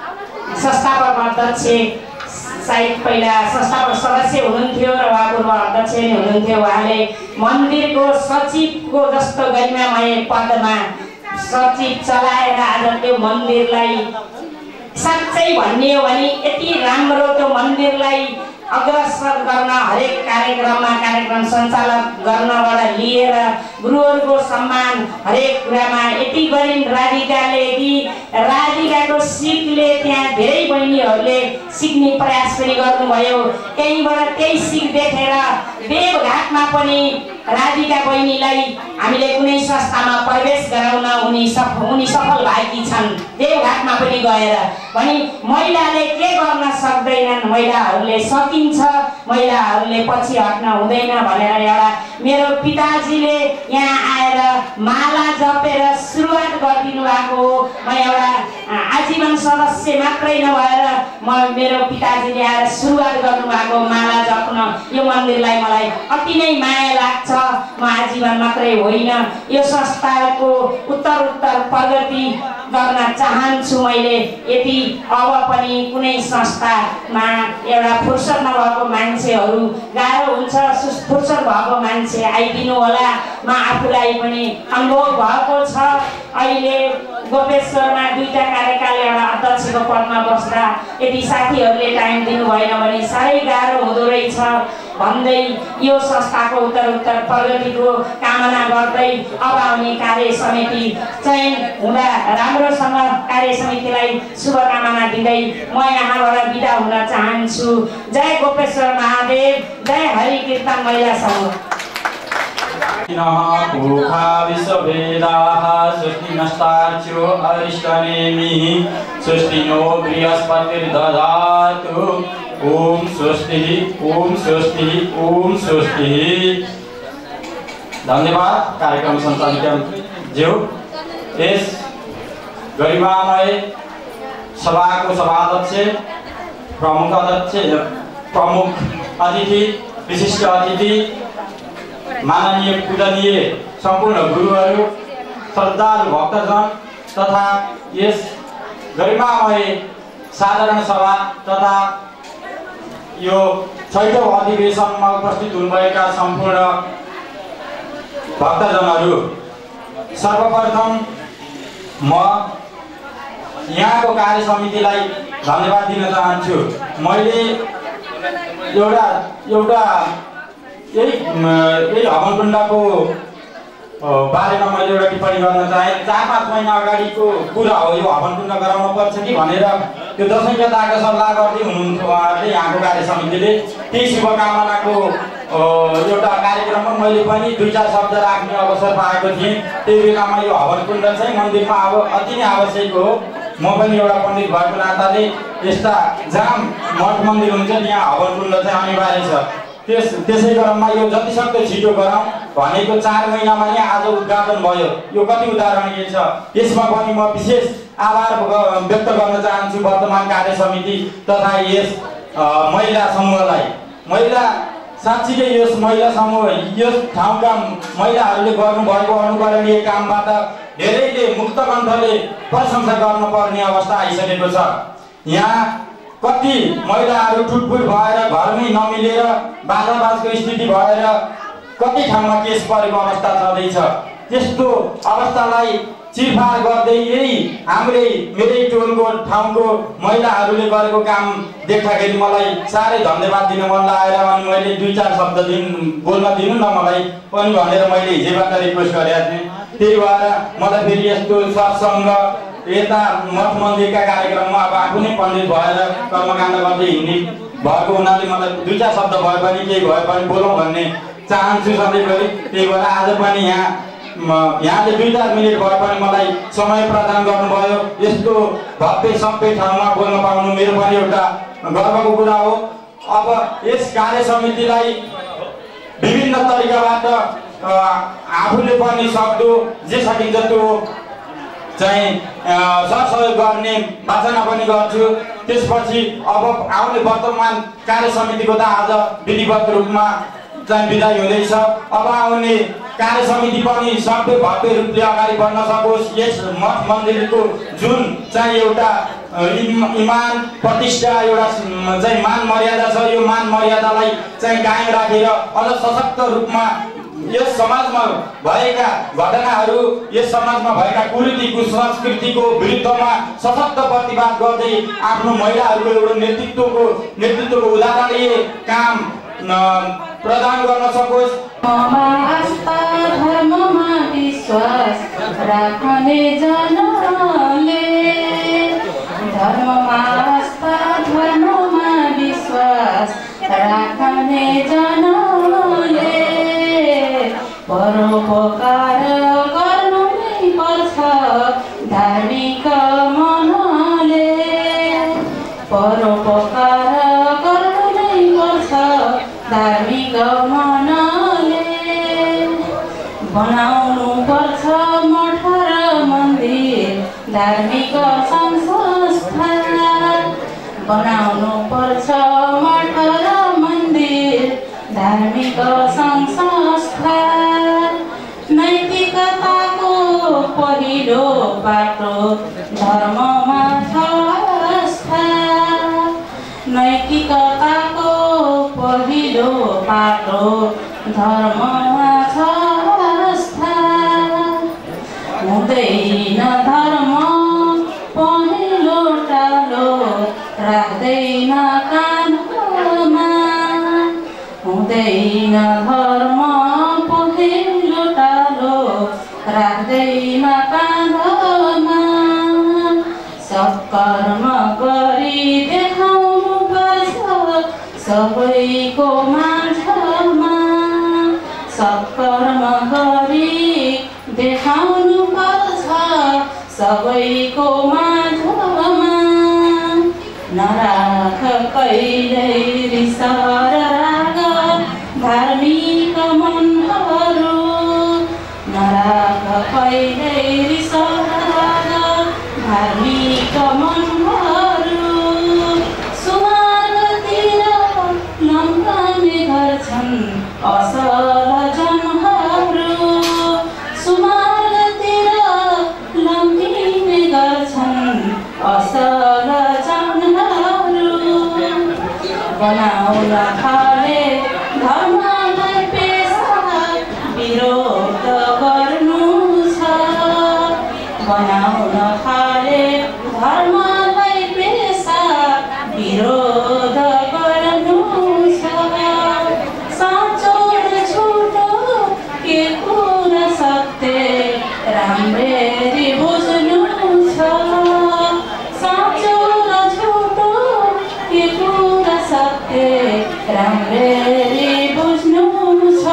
संस्थापक अध्यक्ष सायद पहिला संस्थापक सदस्य हुनुहुन्थ्यो र उहाँ पूर्व अध्यक्ष नै हुनुहुन्थ्यो। उहाँले मन्दिरको सचिवको जस्तो गरिमामय पदमा सचिव चलाएर आज त्यो मन्दिरलाई साँच्चै भन्ने हो भने यति राम्रो त्यो मन्दिरलाई अग्रसर गर्न हरेक कार्यक्रममा कार्यक्रम सञ्चालक गर्नबाट लिएर गुरुहरूको सम्मान हरेक कुरामा यति गरिन् राधिकाले कि राधिकाको सिकले त्यहाँ धेरै बहिनीहरूले सिक्ने प्रयास पनि गर्नुभयो। त्यहीँबाट त्यही सिक देखेर देवघाटमा पनि राधिका बहिनीलाई हामीले कुनै संस्थामा प्रवेश गराउन उनी सफ उनी सफल भएकी छन्। देवघाटमा पनि गएर भने महिलाले के गर्न सक्दैनन्, महिलाहरूले सकिन्छ, महिलाहरूले पछि हट्न हुँदैन भनेर एउटा मेरो पिताजीले यहाँ आएर माला जपेर सुरुवात गरिदिनु भएको हो। म एउटा आजीवन सदस्य मात्रै नभएर म मेरो पिताजीले आएर सुरुवात गर्नुभएको माला जप्न यो मन्दिरलाई मलाई अति नै माया लाग्छ। म आजीवन मात्रै होइन, यो संस्थाको उत्तर उत्तर प्रगति गर्न चाहन्छु मैले। यदि अब पनि कुनै संस्थामा एउटा फुर्सद नभएको मान्छेहरू गाह्रो हुन्छ, फुर्सद भएको मान्छे आइदिनु होला। म आफूलाई पनि अनुभव भएको छ। अहिले गोपेश्वरमा दुईटा कार्यकाल एउटा अध्यक्षको पदमा बस्दा यदि साथीहरूले टाइम दिनु भएन भने साह्रै गाह्रो हुँदो रहेछ भन्दै यो संस्थाको उत्तर उत्तर प्रगतिको कामना गर्दै अब आउने कार्य समिति चयन हुँदा राम्रोसँग कार्य समितिलाई शुभकामना दिँदै म यहाँबाट बिदा हुन चाहन्छु। जय गोपेश्वर महादेव, जय हरि कीर्तन महिला समूह। भूखा विश्ववेदाः सृष्टि नष्टार्च्यो अरिष्टनेमिः सृष्टि नो बृहस्पतिर्दधातु। ओम स्वस्ति ओम स्वस्ति ओम स्वस्ति। धन्यवाद कार्यक्रम सञ्चालिका ज्यू। यस गरिमामय सभाको सभाध्यक्ष, प्रमुख अध्यक्ष, प्रमुख अतिथि, विशिष्ट अतिथि, माननीय पूजनीय सम्पूर्ण गुरुहरू, श्रद्धालु भक्तजन तथा यस गरिमामय साधारण सभा तथा यो छैटौं अधिवेशनमा उपस्थित हुनुभएका सम्पूर्ण भक्तजनहरू, सर्वप्रथम म यहाँको कार्य समितिलाई धन्यवाद दिन चाहन्छु। मैले एउटा एउटा यही यही हवनकुण्डको बारेमा मैले एउटा टिप्पणी गर्न चाहे। चार पाँच महिना अगाडिको कुरा हो, यो हवनकुण्ड गराउनु पर्छ कि भनेर त्यो दसैँ कताको सल्लाह गर्दै हुनुहुन्थ्यो उहाँहरूले यहाँको कार्य समितिले। त्यही शुभकामनाको एउटा कार्यक्रममा मैले पनि दुई चार शब्द राख्ने अवसर पाएको थिएँ। त्यही बेलामा यो हवनकुण्ड चाहिँ मन्दिरमा अब अति नै आवश्यक हो। म पनि एउटा पण्डित भएको नाताले यस्ता जहाँ मठ मन्दिर हुन्छ त्यहाँ हवनकुण्ड चाहिँ अनिवार्य छ। त्यस त्यसै क्रममा यो जतिसक्दो छिटो गरौँ भनेको चार महिनामा नै आज उद्घाटन भयो। यो कति उदाहरणीय छ। यसमा पनि म विशेष आभार व्यक्त गर्न चाहन्छु वर्तमान कार्य समिति तथा यस महिला समूहलाई। महिला साँच्चीकै यस महिला समूह यस ठाउँका महिलाहरूले गर्नुभएको अनुकरणीय कामबाट धेरैले मुक्त कण्ठले प्रशंसा गर्नुपर्ने अवस्था आइसकेको छ। यहाँ कति महिलाहरू ठुटफुट भएर घरमै नमिलेर बाजाबाजको स्थिति भएर कति ठाउँमा केस परेको अवस्था छँदैछ। त्यस्तो अवस्थालाई चिरफार गर्दै यही हाम्रै मेरै टोलको ठाउँको महिलाहरूले गरेको काम देख्दाखेरि मलाई साह्रै धन्यवाद दिन मन लागेर अनि मैले दुई चार शब्द दिन बोल्न दिनु न मलाई पनि भनेर मैले हिजोबाट रिक्वेस्ट गरेको थिएँ। त्यही भएर मलाई फेरि यस्तो सत्सङ्ग यता मठ मन्दिरका कार्यक्रममा अब आफू नै पण्डित भएर कर्मकाण्ड गर्दै हिँड्ने भएको हुनाले मलाई दुई चार शब्द भए पनि केही भए पनि बोलौँ भन्ने चाहन्छु सधैँभरि। त्यही भएर आज पनि यहाँ यहाँले दुई चार मिनट भए पनि मलाई समय प्रदान गर्नुभयो। यस्तो भव्य सभ्य ठाउँमा बोल्न पाउनु मेरो पनि एउटा गर्वको कुरा हो। अब यस कार्य समितिलाई विभिन्न तरिकाबाट आफूले पनि सक्दो जे सकिन्छ त्यो चाहिँ सरसहयोग गर्ने वाचना पनि गर्छु। त्यसपछि अब आउने वर्तमान कार्य समितिको त आज विधिवत रूपमा चाहिँ विदाई हुँदैछ। अब आउने कार्य समिति पनि सबै भव्य रूपले अगाडि बढ्न सकोस्। यस मठ मन्दिरको जुन चाहिँ एउटा इमान प्रतिष्ठा एउटा चाहिँ मान मर्यादा छ, यो मान मर्यादालाई चाहिँ कायम राखेर अझ सशक्त रूपमा यस समाजमा भएका घटनाहरू, यस समाजमा भएका कुरीति कुसंस्कृतिको विरुद्धमा सशक्त प्रतिवाद गर्दै आफ्नो महिलाहरूको एउटा नेतृत्वको नेतृत्वको उदाहरणीय काम प्रदान गर्न सकोस्। आस्था धर्ममा विश्वास राख्ने जनले, धर्ममा आस्था धर्ममा विश्वास राख्ने जनले परोपकार गर्नु नै पर्छ धार्मिक मनले, परोपकार गर्नु नै पर्छ धार्मिक मनले। बनाउनु पर्छ मठ र मन्दिर धार्मिक संस्था, बनाउनु पर्छ मठ र मन्दिर धार्मिक संस्था। नैतिकताको पहिलो बाटो धर्ममा छ आस्था, नैतिकताको पहिलो बाटो धर्ममा छ आस्था। हुँदैन धर्म पहिलो टालो राख्दैन काँधमा, हुँदैन धर्म पहिलो टालो राख्दैन काँधमा। सत्कर्म गरी देखाउनु पर्छ सबैको माझमा, सत्कर्म गरी देखाउनु पर्छ सबैको माझमा। नराख कहिल्यै रिस र राग धार्मिक मनहरू, नराख कहिल्यै रिस र राग धार्मिक मनहरू। सुमार्गतिर लम्काउने गर्छन् असल जनहरू, सुमार्गतिर लम्किने गर्छन् असल जनहरू। बनाउन थाले धर्मलाई पेशा विरोध गर्नु छ, बनाउन थाले धर्मलाई पेशा विरोध गर्नु छ। साँचो र झुटो के कुरा सत्य राम्ररी बुझ्नु छ, साँचो र झुटो के कुरा सत्य राम्ररी बुझ्नु छ।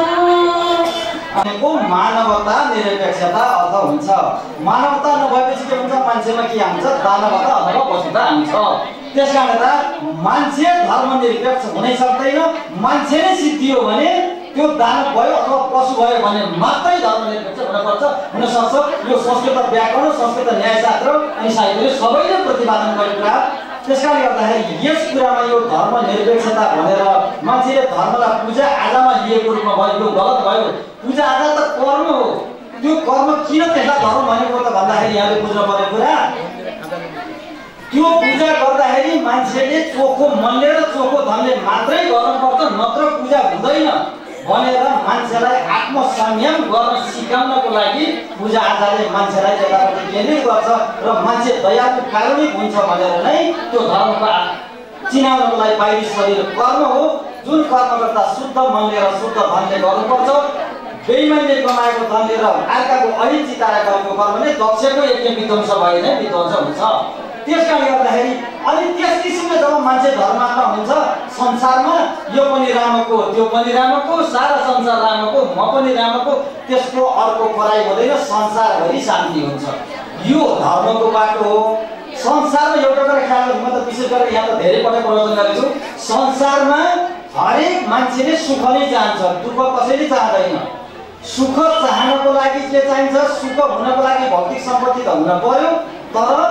मानवता निरपेक्षता अर्थ हुन्छ। मानवता नभएपछि के हुन्छ? मान्छेमा के आउँछ? दानवता अथवा पशुता आउँछ। त्यस कारण मान्छे धर्मनिरपेक्ष हुनै सक्दैन। मान्छे नै सिद्धियो भने त्यो दानव भयो अथवा पशु भयो भने मात्रै धर्मनिरपेक्ष हुनपर्छ, हुनसक्छ। यो संस्कृत व्याकरण, संस्कृत न्यायशास्त्र अनि साहित्यले सबैले प्रतिपादन गरेको कुरा। त्यसकारणले गर्दाखेरि यस कुरामा यो धर्मनिरपेक्षता भनेर मान्छेले धर्मलाई पूजा आजामा लिएको रूपमा भयो, यो गलत भयो। पूजा आजा त कर्म हो, त्यो कर्म किन त्यसलाई धर्म भनेको त भन्दाखेरि यहाँले बुझ्नु पर्ने कुरा, त्यो पूजा गर्दाखेरि मान्छेले चोखो मनले र चोखो धनले मात्रै गर्नुपर्छ, नत्र पूजा हुँदैन भनेर मान्छेलाई आत्मसंयम गर्न सिकाउनको लागि पूजा आजाले मान्छेलाई त्यतापट्टि केन्द्रित गर्छ र मान्छे दयालु कारुणिक हुन्छ भनेर नै त्यो धर्मको चिनाउनको लागि बाहिरी शरीर कर्म हो, जुन कर्म गर्दा शुद्ध मनले र शुद्ध धनले गर्नुपर्छ। बेइमानले कमाएको धनले र अर्काको अहित चिताएर गरेको कर्मले दक्षको यज्ञ विध्वंस भए नै विध्वंस हुन्छ। त्यसकारणले गर्दाखेरि अनि त्यस किसिमले जब मान्छे धर्मात्मा हुन्छ, संसारमा यो पनि रामको त्यो पनि रामको, सारा संसार रामको म पनि रामको, त्यसको अर्को पराई हुँदैन, संसारभरि शान्ति हुन्छ। यो धर्मको बाटो हो। संसारमा एउटा कुरा ख्याल गर्नु, म त विशेष गरेर यहाँ त धेरै पटक प्रवचन गरेको छु, संसारमा हरेक मान्छेले सुख नै चाहन्छ, दुःख कसैले चाहँदैन। सुख चाहनको लागि के चाहिन्छ? सुख हुनको लागि भौतिक सम्पत्ति त हुन पर्यो, तर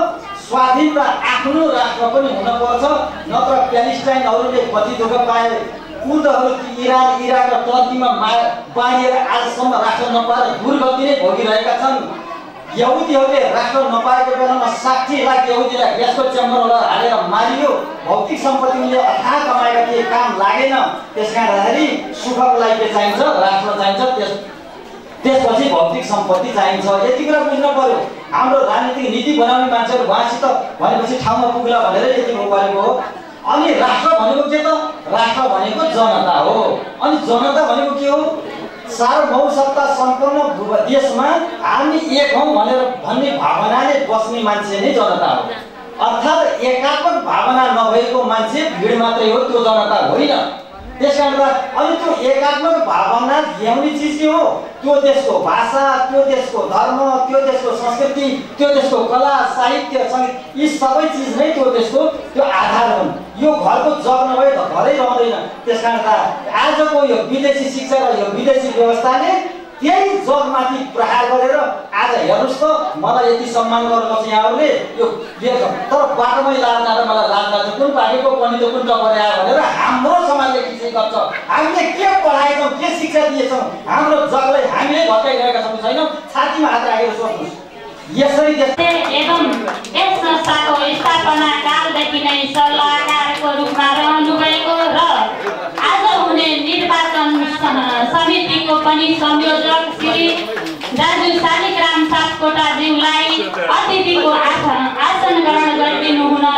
स्वाधीन र आफ्नो राष्ट्र पनि हुनुपर्छ, नत्र प्यालेस्टाइनहरूले कति दुःख पाए, कुर्दहरू इरान इराक र टर्कीमा बाँडिएर आजसम्म राष्ट्र नपाएर दुर्गति नै भोगिरहेका छन्। यहुदीहरूले राष्ट्र नपाएको बेलामा साठी लाख यहुदीलाई ग्यासको च्याम्बरबाट हालेर मारियो। भौतिक सम्पत्ति उनले अथाह कमाएका थिए, काम लागेन। त्यस कारणखेरि सुखको लागि के चाहिन्छ? राष्ट्र चाहिन्छ। त्यस त्यसपछि भौतिक सम्पत्ति चाहिन्छ। यति कुरा बुझ्नु पर्यो। हाम्रो राजनीतिक नीति बनाउने मान्छेहरू उहाँसित भनेपछि ठाउँमा पुग्ला भनेर यति गरेको हो। अनि राष्ट्र भनेको के त? राष्ट्र भनेको जनता हो। अनि जनता भनेको के हो? सार्वभौम सत्ता सम्पन्न देशमा हामी एक हौँ भनेर भन्ने भावनाले बस्ने मान्छे नै जनता हो। अर्थात् एकात्मक भावना नभएको मान्छे भिड मात्रै हो, त्यो जनता होइन। त्यस कारण अनि त्यो एकात्मक भावना ल्याउने चिज के हो? त्यो देशको भाषा, त्यो देशको धर्म, त्यो देशको संस्कृति, त्यो देशको कला, साहित्य, सङ्गीत, यी सबै चिज नै त्यो देशको त्यो आधार हुन्। यो घरको जग नभए त घरै रहँदैन। त्यस कारण आजको यो विदेशी शिक्षा र यो विदेशी व्यवस्थाले त्यही जगमाथि प्रहार गरेर आज हेर्नुहोस् त, मलाई यति सम्मान गर्नुपर्छ यहाँहरूले, यो तर बाटोमै लाज र मलाई लाज लाग्छ, कुन पार्टीको पनि त कुन टपर आयो भनेर हाम्रो समाजले के गर्छ? हामीले के पढाएछौँ, के शिक्षा दिएछौँ? हाम्रो जगलाई हामीले भत्काइरहेका छौँ छैन? छातीमा हात राखेर सोध्नुहोस्। यसरी एवं यस संस्थाको स्थापना कालदेखि नै सल्लाहकारको रूपमा रहनुभएको र आज हुने निर्वाचन समितिको पनि संयोजक श्री दाजु शालिग्राम सापकोटाज्यूलाई अतिथिको आसन ग्रहण गरिदिनु हुन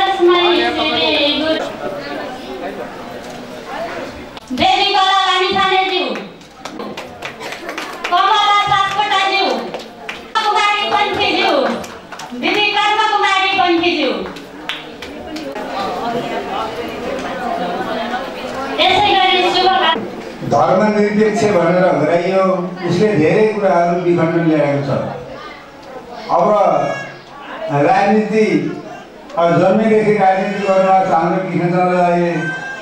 देवी कला लामिछानेज्यू, कमला सापकोटाज्यू, कुमारी पन्थीज्यू, दिदी कर्म कुमारी पन्थीज्यू, यसै गरी शुभ धर्मनिरपेक्ष भनेर हराइयो, उसले धेरै कुराहरू विखण्डन ल्याएको छ। अब राजनीति जन्मेदेखि राजनीति गर्न चाहनु कृष्णचन्द्रले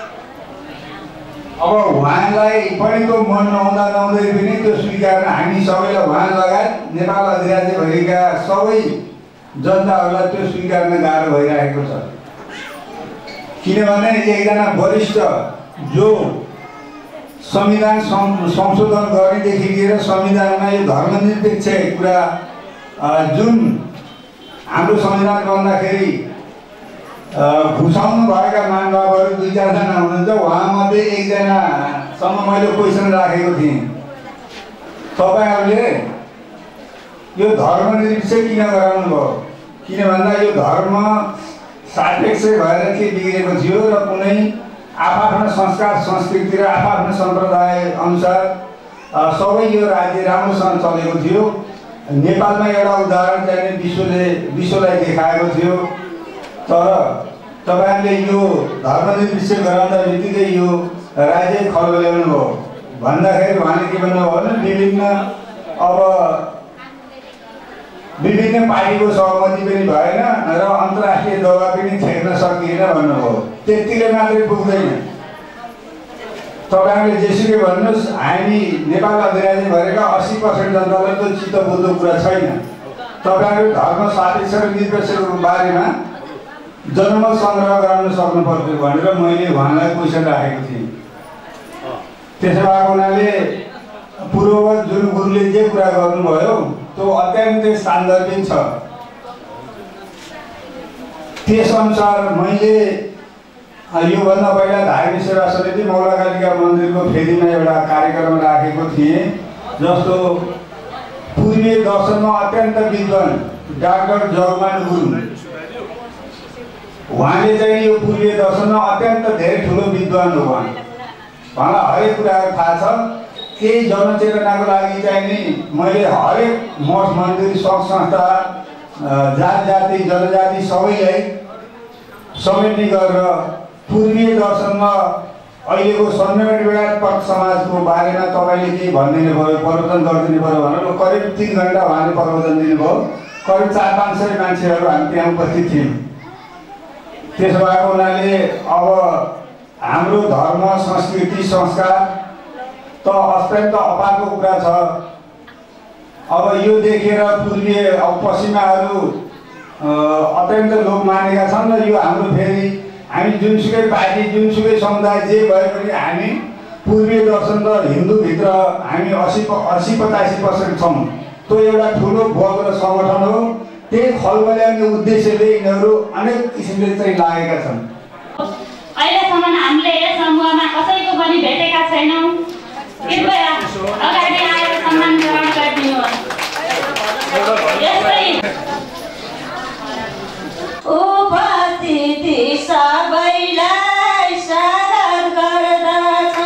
अब उहाँलाई पनि त मन नहुँदा नहुँदै पनि त्यो स्वीकार्न हामी सबैलाई उहाँ लगायत नेपाल अधिराज्यभरिका सबै जनताहरूलाई त्यो स्वीकार्न गाह्रो भइरहेको छ। किनभने एकजना वरिष्ठ जो संविधान संशोधन गर्नेदेखि लिएर संविधानमा यो धर्मनिरपेक्ष कुरा जुन हाम्रो संविधान बन्दाखेरि घुसाउनु भएका महानुभावहरू दुई चारजना हुनुहुन्छ, उहाँमध्ये एकजनासम्म मैले क्वेसन राखेको थिएँ, तपाईँहरूले यो धर्मनिरपेक्ष किन गराउनु भयो? किन भन्दा यो धर्म सापेक्ष भएर के बिग्रेको थियो र कुनै आफ्ना संस्कार संस्कृति र आफ्ना सम्प्रदाय अनुसार सबै यो राज्य राम्रोसँग चलेको थियो। नेपालमा एउटा उदाहरण चाहिँ विश्वले विश्वलाई देखाएको थियो। तर तपाईँहरूले यो धर्मनिरपेक्ष गराउँदा बित्तिकै यो राज्य खलबल्याउनु भयो भन्दाखेरि उहाँले के भन्नुभयो भने विभिन्न अब विभिन्न पार्टीको सहमति पनि भएन र अन्तर्राष्ट्रिय दबाब पनि छेक्न सकिएन भन्नुभयो। त्यतिले मात्रै पुग्दैन। तपाईँहरूले जेसुकै भन्नुहोस्, हामी नेपाल अधिराज्य भएका अस्सी पर्सेन्ट जनतालाई त चित्त बुझ्दो कुरा छैन। तपाईँहरू धर्म सापेक्ष र निरपेक्षको बारेमा जनमत सङ्ग्रह गराउन सक्नु पर्थ्यो भनेर मैले उहाँलाई क्वेसन राखेको थिएँ। त्यसो भएको हुनाले पूर्ववत जुन गुरुले जे कुरा गर्नुभयो त्यो अत्यन्तै सान्दर्भिक छ। त्यसअनुसार मैले योभन्दा पहिला धार्मिक सेवा समिति मौलाकालिका मन्दिरको फेदीमा एउटा कार्यक्रम राखेको थिएँ, जस्तो पूर्वीय दर्शनमा अत्यन्त विद्वान डाक्टर जगमान गुरुङ, उहाँले चाहिँ यो पूर्वीय दर्शनमा अत्यन्त धेरै ठुलो विद्वान हो। उहाँ उहाँलाई हरेक कुराहरू थाहा छ। केही जनचेतनाको लागि चाहिँ नि मैले हरेक मठ मन्दिर सङ्घ संस्था जात जाति जनजाति सबैलाई समेट्ने गरेर पूर्वीय दर्शनमा अहिलेको सन्निवेशवाद समाजको बारेमा तपाईँले केही भनिदिनु भयो, प्रवचन गरिदिनु पऱ्यो भनेर करिब तिन घन्टा उहाँले प्रवचन दिनुभयो। करिब चार पाँच सय मान्छेहरू हामी त्यहाँ उपस्थित थियौँ। त्यसो भएको हुनाले अब हाम्रो धर्म संस्कृति संस्कार त अत्यन्त अपारको कुरा छ। अब यो देखेर पूर्वीय अब पश्चिमाहरू अत्यन्त लोक मानेका छन् र यो हाम्रो फेरि हामी जुनसुकै पार्टी जुनसुकै समुदाय जे भए पनि हामी पूर्वीय दर्शन र हिन्दूभित्र हामी असी असी पचासी पर्सेन्ट छौँ। त्यो एउटा ठुलो भोग र सङ्गठन हो। त्यही खलबल्याउने उद्देश्यले यिनीहरू अनेक किसिमले चाहिँ लागेका छन्। अहिलेसम्म हामीले यस समूहमा कसैको पनि भेटेका छैनौँ। कृपया अगाडि आएर सम्मान ग्रहण गरिदिनुहोस्। यस्तै उपस्थिति सबैलाई स्वागत गर्दछ।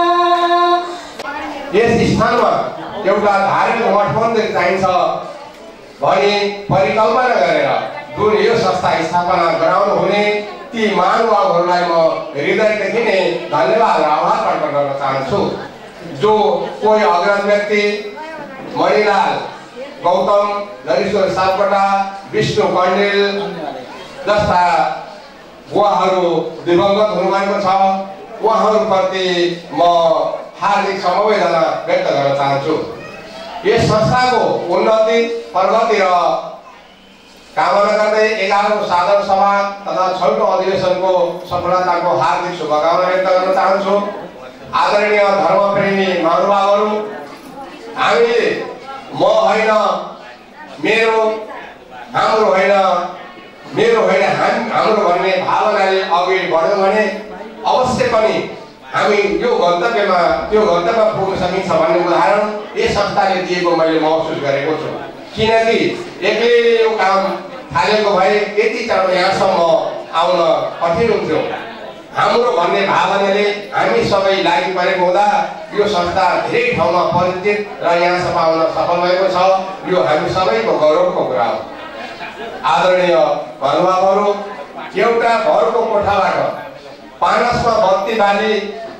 यस स्थानमा एउटा धार्मिक मठ मन्दिर चाहिन्छ भनी परिकल्पना गरेर जुन यो संस्था स्थापना गराउनु हुने ती महानुभावहरूलाई म हृदयदेखि नै धन्यवाद र आभार प्रकट गर्न चाहन्छु। जो कोही अग्रज व्यक्ति मणिलाल गौतम, नरेश्वर सापकोटा, विष्णु कण्डेल जस्ता उहाँहरू दिवंगत हुनुभएको छ, उहाँहरूप्रति म हार्दिक समवेदना व्यक्त गर्न चाहन्छु। यस संस्थाको उन्नति प्रगति र कामना गर्दै एघारौं साधारण सभा तथा छैटौं अधिवेशनको सफलताको हार्दिक शुभकामना व्यक्त गर्न चाहन्छु। आदरणीय धर्मप्रेमी महानुभावहरू, हामीले म होइन मेरो, हाम्रो होइन मेरो होइन हाम्रो भन्ने भावनाले अघि बढ्यौँ भने अवश्य पनि हामी यो गन्तव्यमा त्यो गन्तव्यमा पुग्न सकिन्छ भन्ने उदाहरण यस संस्थाले दिएको मैले महसुस गरेको छु। किनकि एक्लैले यो काम थालेको भए यति चाँडो यहाँसम्म आउन कठिन हुन्थ्यो। हाम्रो भन्ने भावनाले हामी सबै लागि परेको हुँदा यो संस्था धेरै ठाउँमा परिचित र यहाँसम्म आउन सफल भएको छ। यो हामी सबैको गौरवको कुरा हो। आदरणीय महानुभावहरू, एउटा घरको कोठाबाट पानसमा बत्ती बाली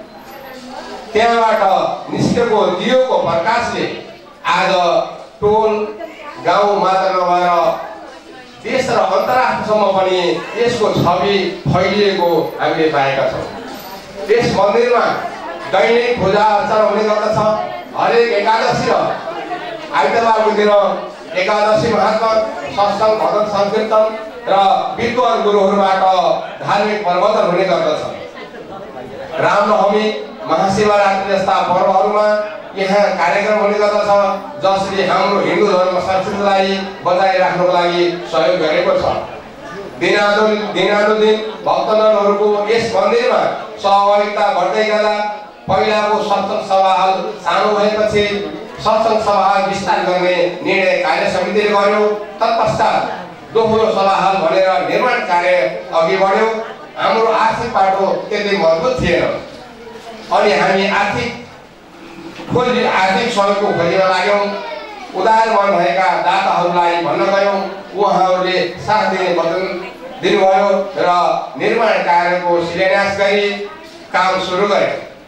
त्यहाँबाट निस्केको दियोको प्रकाशले आज टोल गाउँ मात्र नभएर देश र अन्तर्राष्ट्रसम्म पनि यसको छवि फैलिएको हामीले पाएका छौँ। यस मन्दिरमा दैनिक पूजा अर्चना हुने गर्दछ। हरेक एकादशी र आइतबारको दिन एकादशी महात्मा सत्सङ्ग भजन संकीर्तन र विद्वान गुरुहरूबाट धार्मिक प्रवचन हुने गर्दछ। रामनवमी, महाशिवरात्रि जस्ता पर्वहरूमा यहाँ कार्यक्रम हुने गर्दछ, जसले हाम्रो हिन्दू धर्म संस्कृतिलाई बचाइराख्नको लागि सहयोग गरेको छ। दिनानुदिन दिनानुदिन भक्तजनहरूको यस मन्दिरमा सहभागिता बढ्दै जाँदा पहिलाको सत्सङ्ग सभा हल सानो भएपछि सत्सङ्ग सभा हल विस्तार गर्ने निर्णय कार्य समितिले गर्यो। तत्पश्चात दोस्रो सभा हल भनेर निर्माण कार्य अघि बढ्यो। हाम्रो आर्थिक बाटो त्यति मजबुत थिएन अनि हामी आर्थिक खोजी आर्थिक सहयोगको खोजीमा लाग्यौँ। उदार मन भएका दाताहरूलाई भन्न गयौँ। उहाँहरूले साथ दिने वचन दिनुभयो र निर्माण कार्यको शिलान्यास गरी काम सुरु गरे।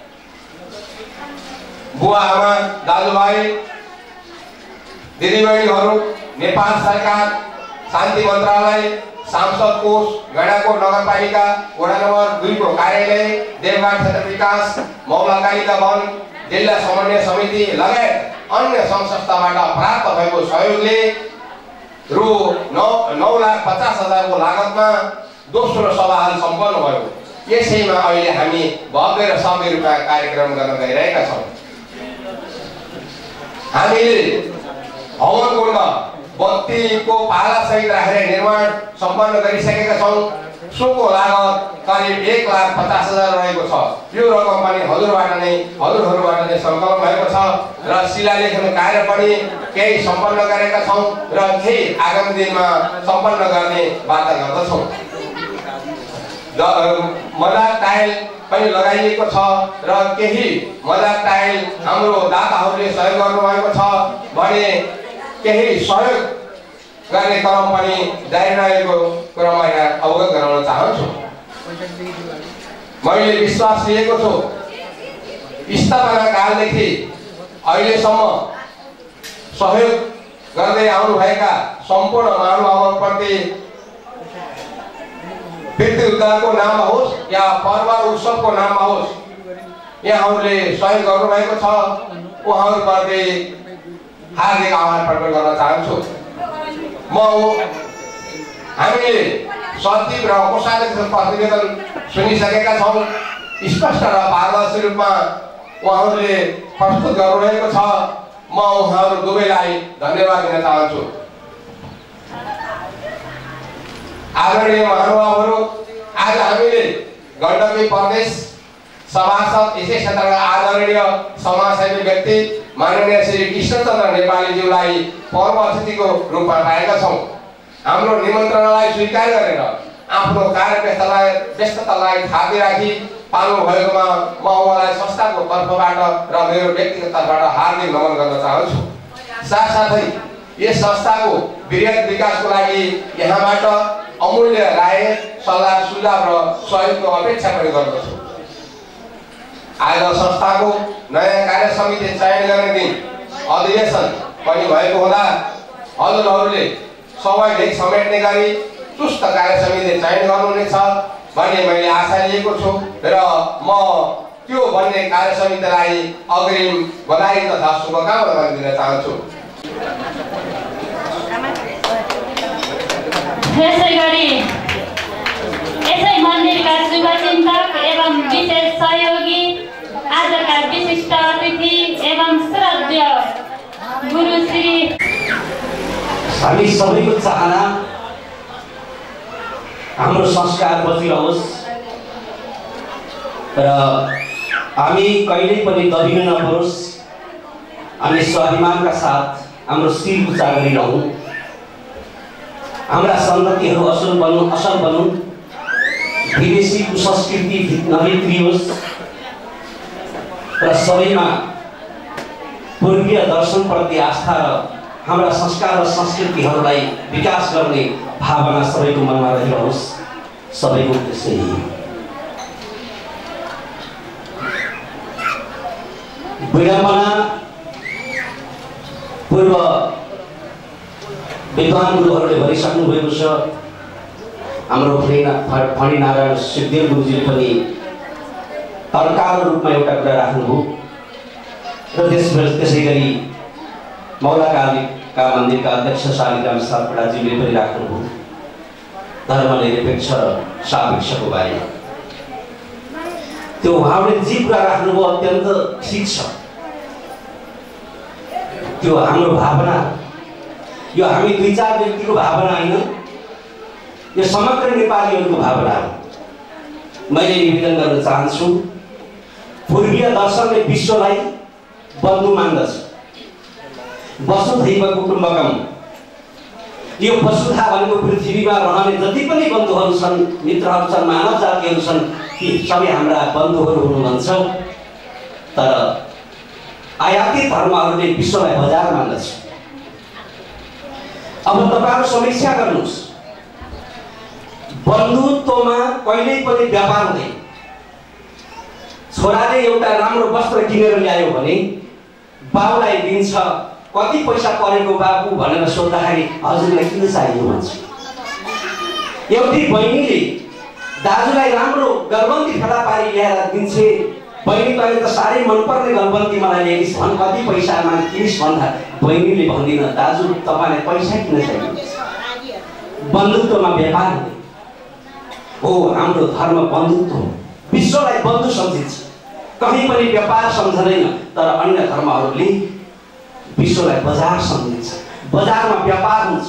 बुवा आमा, दाजुभाइ, दिदीबहिनीहरू, नेपाल सरकार, शान्ति मन्त्रालय, सांसद कोष, गैंडाकोट नगरपालिका वडा नम्बर दुईको कार्यालय, देवघाट क्षेत्र विकास, मौलाकालिका वन, जिल्ला समन्वय समिति लगायत अन्य सङ्घ संस्थाबाट प्राप्त भएको सहयोगले रु नौ नौ लाख पचास हजारको लागतमा दोस्रो सभा हल सम्पन्न भयो। यसैमा अहिले हामी भव्य र सभ्य रूपमा कार्यक्रम गर्न गइरहेका छौँ। हामीले हवन कुण्ड बत्तीको पालासहित राखेर निर्माण सम्पन्न गरिसकेका छौँ। सोको लागत करिब एक लाख पचास हजार रहेको छ। यो रकम पनि हजुरबाट नै हजुरहरूबाट नै सङ्कलन भएको छ र शिलालेखन कार्य पनि केही सम्पन्न गरेका छौँ र केही आगामी दिनमा सम्पन्न गर्ने वार्ता गर्दछौँ। मजाक टाइल पनि लगाइएको छ र केही मजाक टाइल हाम्रो दाताहरूले सहयोग गर्नुभएको छ भने केही सहयोग गर्ने क्रम पनि जारी रहेको कुरामा यहाँ अवगत गराउन चाहन्छु। मैले विश्वास लिएको छु स्थापना कालदेखि अहिलेसम्म सहयोग गर्दै आउनुभएका सम्पूर्ण महानुभावप्रति व्यक्ति उद्धारको नाममा होस् या पर्व उत्सवको नाममा होस्, यहाँहरूले सहयोग गर्नुभएको छ। उहाँहरूप्रति हार्दिक आभार प्रकट गर्न चाहन्छु। म हामीले सचिव र कोषाध्यक्ष प्रतिवेदन सुनिसकेका छौँ। स्पष्ट र पारदर्शी रूपमा उहाँहरूले प्रस्तुत गर्नुभएको छ। म उहाँहरू दुवैलाई धन्यवाद दिन चाहन्छु। आदरणीय महानुभावहरू, आज हामीले गण्डकी प्रदेश सभासद यसै क्षेत्रका आदरणीय समाजसेवी व्यक्ति माननीय श्री कृष्णचन्द्र नेपालीज्यूलाई पर्व अतिथिको रूपमा पाएका छौँ। हाम्रो निमन्त्रणालाई स्वीकार गरेर आफ्नो कार्य व्यस्ततालाई व्यस्ततालाई थाती राखी पाल्नु भएकोमा म उहाँलाई संस्थाको तर्फबाट र मेरो व्यक्तिगत तर्फबाट हार्दिक नमन गर्न चाहन्छु। साथसाथै यस संस्थाको वृहत विकासको लागि यहाँबाट अमूल्य राय, सल्लाह, सुझाव र सहयोगको अपेक्षा पनि गर्दछु। आज संस्थाको नयाँ कार्य समिति चयन गर्ने दिन अधिवेशन पनि भएको हुँदा हजुरहरूले सबैले समेट्ने गरी चुस्त कार्य समिति चयन गर्नुहुनेछ भन्ने मैले आशा लिएको छु र म त्यो बन्ने कार्य समितिलाई अग्रिम बधाई तथा शुभकामना पनि दिन चाहन्छु। त्यसै गरी यसै मन्दिरका शुभचिन्तक एवं विशेष सहयोगी, आजका विशिष्ट अतिथि एवं श्रद्धेय गुरु श्री हामी सबैको चाहना हाम्रो संस्कार बचिरहोस् र हामी कहिल्यै पनि दबिन नपरोस्। हामी स्वाभिमानका साथ हाम्रो शिर उच्चा गरिरहौँ। हाम्रा सन्ततिहरू असल बन्नु असल बन्नु विदेशी संस्कृति नभित्रियोस् र सबैमा पूर्वीय दर्शनप्रति आस्था र हाम्रा संस्कार र संस्कृतिहरूलाई विकास गर्ने भावना सबैको मनमा रहिरहोस्। सबैको त्यसै विडम्बना पूर्व विद्वान गुरुहरूले भनिसक्नु भएको छ। हाम्रो फणिनारायण सिद्धेल गुरुजीले पनि तर्काको रूपमा एउटा कुरा राख्नुभयो र त्यस त्यसै गरी मौलाकालीका मन्दिरका अध्यक्ष शालिग्राम सापकोटाज्यूले पनि राख्नुभयो धर्मनिरपेक्ष र सापेक्षको बारेमा। त्यो उहाँले जे कुरा राख्नुभयो अत्यन्त ठिक छ। त्यो हाम्रो भावना, यो हामी दुई चार व्यक्तिको भावना होइन, यो समग्र नेपालीहरूको भावना हो। मैले निवेदन गर्न चाहन्छु, पूर्वीय दर्शनले विश्वलाई बन्धु मान्दछ। वसुधैव कुटुम्बकम, यो वसुधा भनेको पृथ्वीमा रहने जति पनि बन्धुहरू छन्, मित्रहरू छन्, मानव जातिहरू छन्, ती सबै हाम्रा बन्धुहरू हुनुहुन्छ। तर आयातित धर्महरूले विश्वलाई बजार मान्दछ। अब तपाईहरु समीक्षा गर्नुस्, बन्धुत्वमा कहिल्यै पनि व्यापार हुँदैन। छोराले एउटा राम्रो वस्त्र किनेर ल्यायो भने बाबुलाई दिन्छ, कति पैसा परेको बाबु भनेर सोद्धाखेरि हजुरलाई किन चाहियो भन्छ। एउटी बहिनीले दाजुलाई राम्रो गरबन्दी फेला पारी ल्याएर दिन्छे, बहिनी तैँले त साह्रै मनपर्ने गरबन्दी मलाई ल्याइस् भन्, कति पैसामा किनिस् भन्दा बहिनीले भन्दिन, दाजु तपाईँलाई पैसा किन चाहिन्छ। बन्धुत्वमा व्यापार हुँदैन हो। हाम्रो धर्म बन्धुत्व हो। विश्वलाई बन्धु सम्झिन्छ, कहीँ पनि व्यापार सम्झँदैन। तर अन्य धर्महरूले विश्वलाई बजार सम्झिन्छ, बजारमा व्यापार हुन्छ।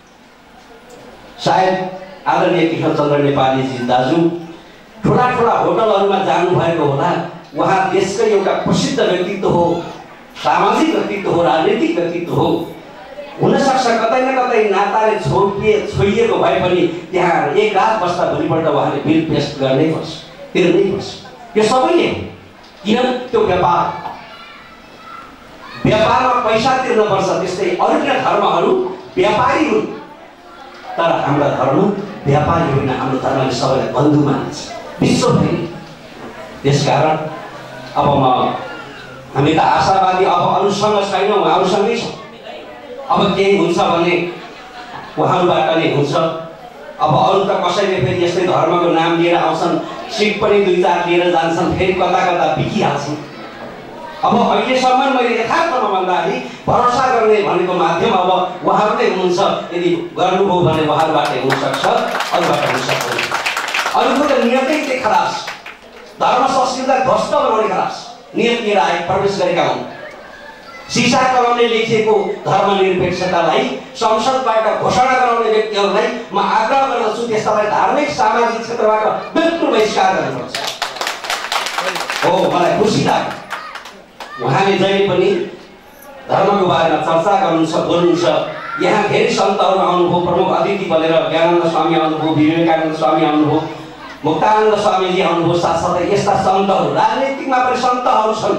सायद आदरणीय कृष्णचन्द्र नेपालीजी दाजु ठुला ठुला होटलहरूमा जानुभएको होला। उहाँ देशकै एउटा प्रसिद्ध व्यक्तित्व हो, सामाजिक व्यक्तित्व हो, राजनीतिक व्यक्तित्व हो। हुनसक्छ कतै न कतै नाताले छोडिए छोइएको भए पनि त्यहाँ एक रात बस्दा भोलिपल्ट उहाँले बिल पेस्ट गर्नै पर्छ, तिर्नै पर्छ। यो सबैले किन त्यो व्यापार व्यापारमा पैसा तिर्नुपर्छ। त्यस्तै अरू धर्महरू व्यापारी हुन्, तर हाम्रो धर्म व्यापारी होइन। हाम्रो धर्मले सबैलाई बन्धु मान्छ विश्वभरि। त्यसकारण अब म हामी त आशावादी, अब अरूसँग छैनौँ, उहाँहरूसँगै छौँ। अब केही हुन्छ भने उहाँहरूबाट नै हुन्छ। अब अरू त कसैले फेरि यस्तै धर्मको नाम लिएर आउँछन्, सिट पनि दुई चार लिएर जान्छन्, फेरि कता कता बिकिहाल्छन्। अब अहिलेसम्म मैले यथार्थमा भन्दाखेरि भरोसा गर्ने भनेको माध्यम अब उहाँहरू नै हुनुहुन्छ। यदि गर्नुभयो भने उहाँहरूबाट हुनसक्छ, अरूबाट हुन सक्दैन। अरूको त नियतै त्यही खराब, धर्म संस्कृतिलाई ध्वस्त बनाउने खराब नियत लिएर आए प्रवेश गरेका हुन्। सिसा कलमले लेखिएको धर्मनिरपेक्षतालाई संसदबाट घोषणा गराउने व्यक्तिहरूलाई म आग्रह गर्दछु त्यसलाई धार्मिक सामाजिक क्षेत्रबाट बिल्कुल बहिष्कार गर्नुपर्छ। हो, मलाई खुसी लाग्यो उहाँले जहिले पनि धर्मको बारेमा चर्चा गर्नुहुन्छ, बोल्नुहुन्छ। यहाँ धेरै सन्तहरू आउनुभयो, प्रमुख अतिथि बनेर ज्ञानन्द स्वामी आउनुभयो, विवेकानन्द स्वामी आउनुभयो, मुक्तानन्द स्वामीजी आउनुभयो। साथसाथै यस्ता सन्तहरू, राजनीतिकमा पनि सन्तहरू छन्।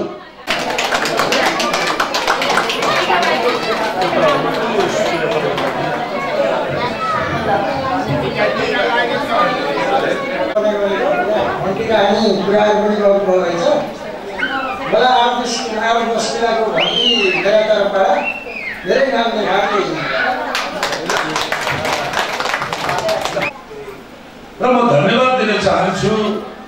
कुराहरू पनि गर्नुभएको रहेछ। मलाई आफ्नो आफ्नो मुस्किलको भक्ति तर्फबाट धेरै नाम देखाएको र म धन्यवाद दिन चाहन्छु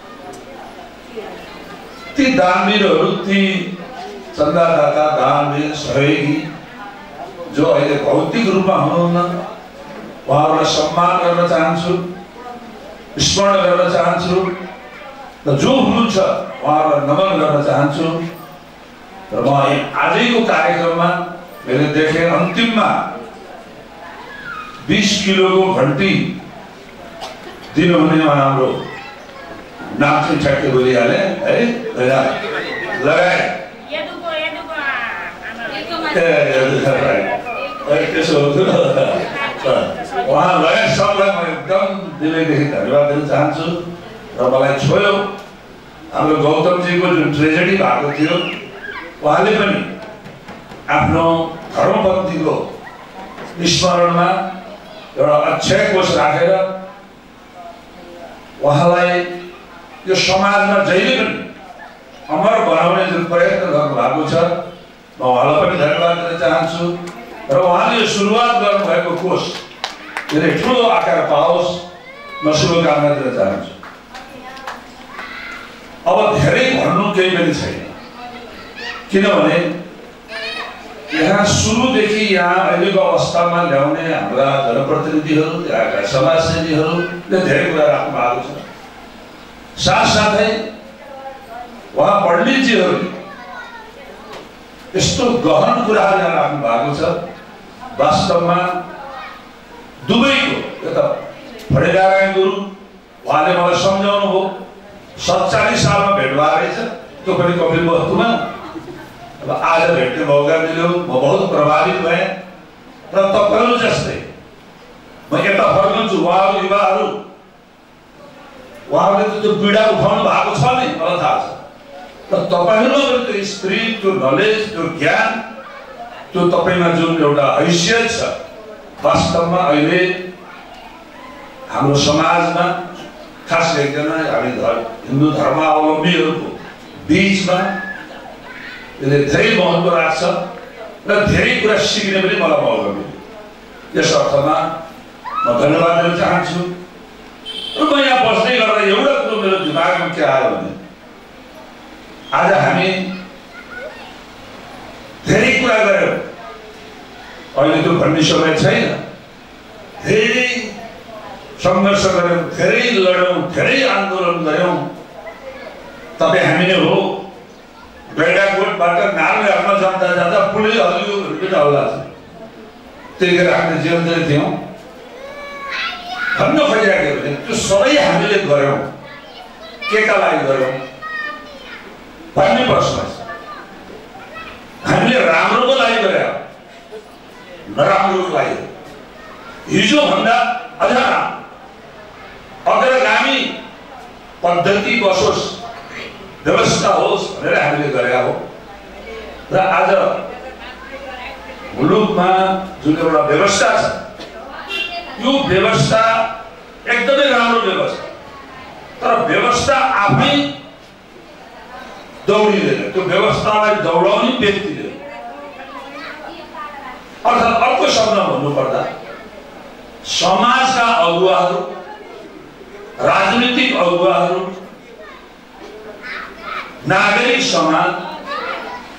ती दानवीरहरू, ती चन्दादाता, दानवीर, सहयोगी जो अहिले भौतिक रूपमा हुनुहुन्न, उहाँहरूलाई सम्मान गर्न चाहन्छु, स्मरण गर्न चाहन्छु र जो हुनुहुन्छ उहाँहरूलाई नमन गर्न चाहन्छु। र म आजैको कार्यक्रममा मैले देखेँ अन्तिममा बीस किलोको घन्टी दिनुहुने हाम्रो नाम चाहिँ ठ्याक्कै बोलिहाले है, लगाए त्यसो उहाँ लगायत सबलाई म एकदम दिलैदेखि धन्यवाद दिन चाहन्छु। र मलाई छोयो हाम्रो गौतमजीको जुन ट्रेजेडी भएको थियो, उहाँले पनि आफ्नो धर्मपन्थीको स्मरणमा एउटा अक्षय कोष राखेर उहाँलाई यो समाजमा जहिले पनि अमर बनाउने जुन प्रयत्न गर्नुभएको छ, म उहाँलाई पनि धन्यवाद दिन चाहन्छु। र उहाँले यो सुरुवात गर्नुभएको कोष धेरै ठुलो आकार पाओस्, म शुभकामना दिन चाहन्छु। अब धेरै भन्नु केही पनि छैन, किनभने यहाँ सुरुदेखि यहाँ अहिलेको अवस्थामा ल्याउने हाम्रा जनप्रतिनिधिहरू, यहाँका समाजसेवीहरूले धेरै कुरा राख्नु भएको छ। साथसाथै उहाँ पण्डितजीहरूले यस्तो गहन कुराहरू यहाँ राख्नु भएको छ। वास्तवमा दुवैको यता फडेनारायण गुरु उहाँले मलाई सम्झाउनु भयो, सत्तालीस सालमा भेट भएको रहेछ, त्यो पनि कपिल वस्तुमा। अब आज भेट्ने मौका मिल्यो, म बहुत प्रभावित भएँ। र तपाईँहरू जस्तै म यता फर्कन्छु, उहाँहरू युवाहरू उहाँहरूले त त्यो पीडा उठाउनु भएको छ नि, मलाई थाहा छ। र तपाईँहरूमा पनि त्यो स्पिरिट, त्यो नलेज, त्यो ज्ञान, त्यो तपाईँमा जुन एउटा हैसियत छ, वास्तवमा अहिले हाम्रो समाजमा खास गरिकन हामी हिन्दू धर्मावलम्बीहरूको बिचमा यसले धेरै महत्त्व राख्छ र धेरै कुरा सिक्ने पनि मलाई मौका मिल्यो। यस अर्थमा म धन्यवाद दिन चाहन्छु। र म यहाँ बस्दै गर्दा एउटा कुरो मेरो दिमागमा के आयो भने आज हामी धेरै कुरा गऱ्यौँ, अहिले त्यो भन्ने समय छैन। धेरै सङ्घर्ष गऱ्यौँ, धेरै लड्यौँ, धेरै आन्दोलन गऱ्यौँ। तपाईँ हामी नै हो। गैडाकोटबाट नाम हेर्न जाँदा जाँदा पुलिस हल्लियो पनि हल्ला छ, त्यतिखेर हामीले जेलतिर थियौँ। भन्न खोजिरहेको भने त्यो सबै हामीले गऱ्यौँ, के का लागि गऱ्यौँ भन्ने प्रश्न छ। हामीले राम्रोको लागि गरे, नराम्रोको लागि, हिजोभन्दा अझ अग्रगामी पद्धति बसोस्, व्यवस्था होस् भनेर हामीले गरेका हो। र आज मुलुकमा जुन एउटा व्यवस्था छ, यो व्यवस्था एकदमै राम्रो व्यवस्था, तर व्यवस्था आफै दौडिँदैन, त्यो व्यवस्थालाई दौडाउने व्यक्तिले। अर्थात् अर्को शब्दमा भन्नुपर्दा समाजका अगुवाहरू, राजनीतिक अगुवाहरू, नागरिक समाज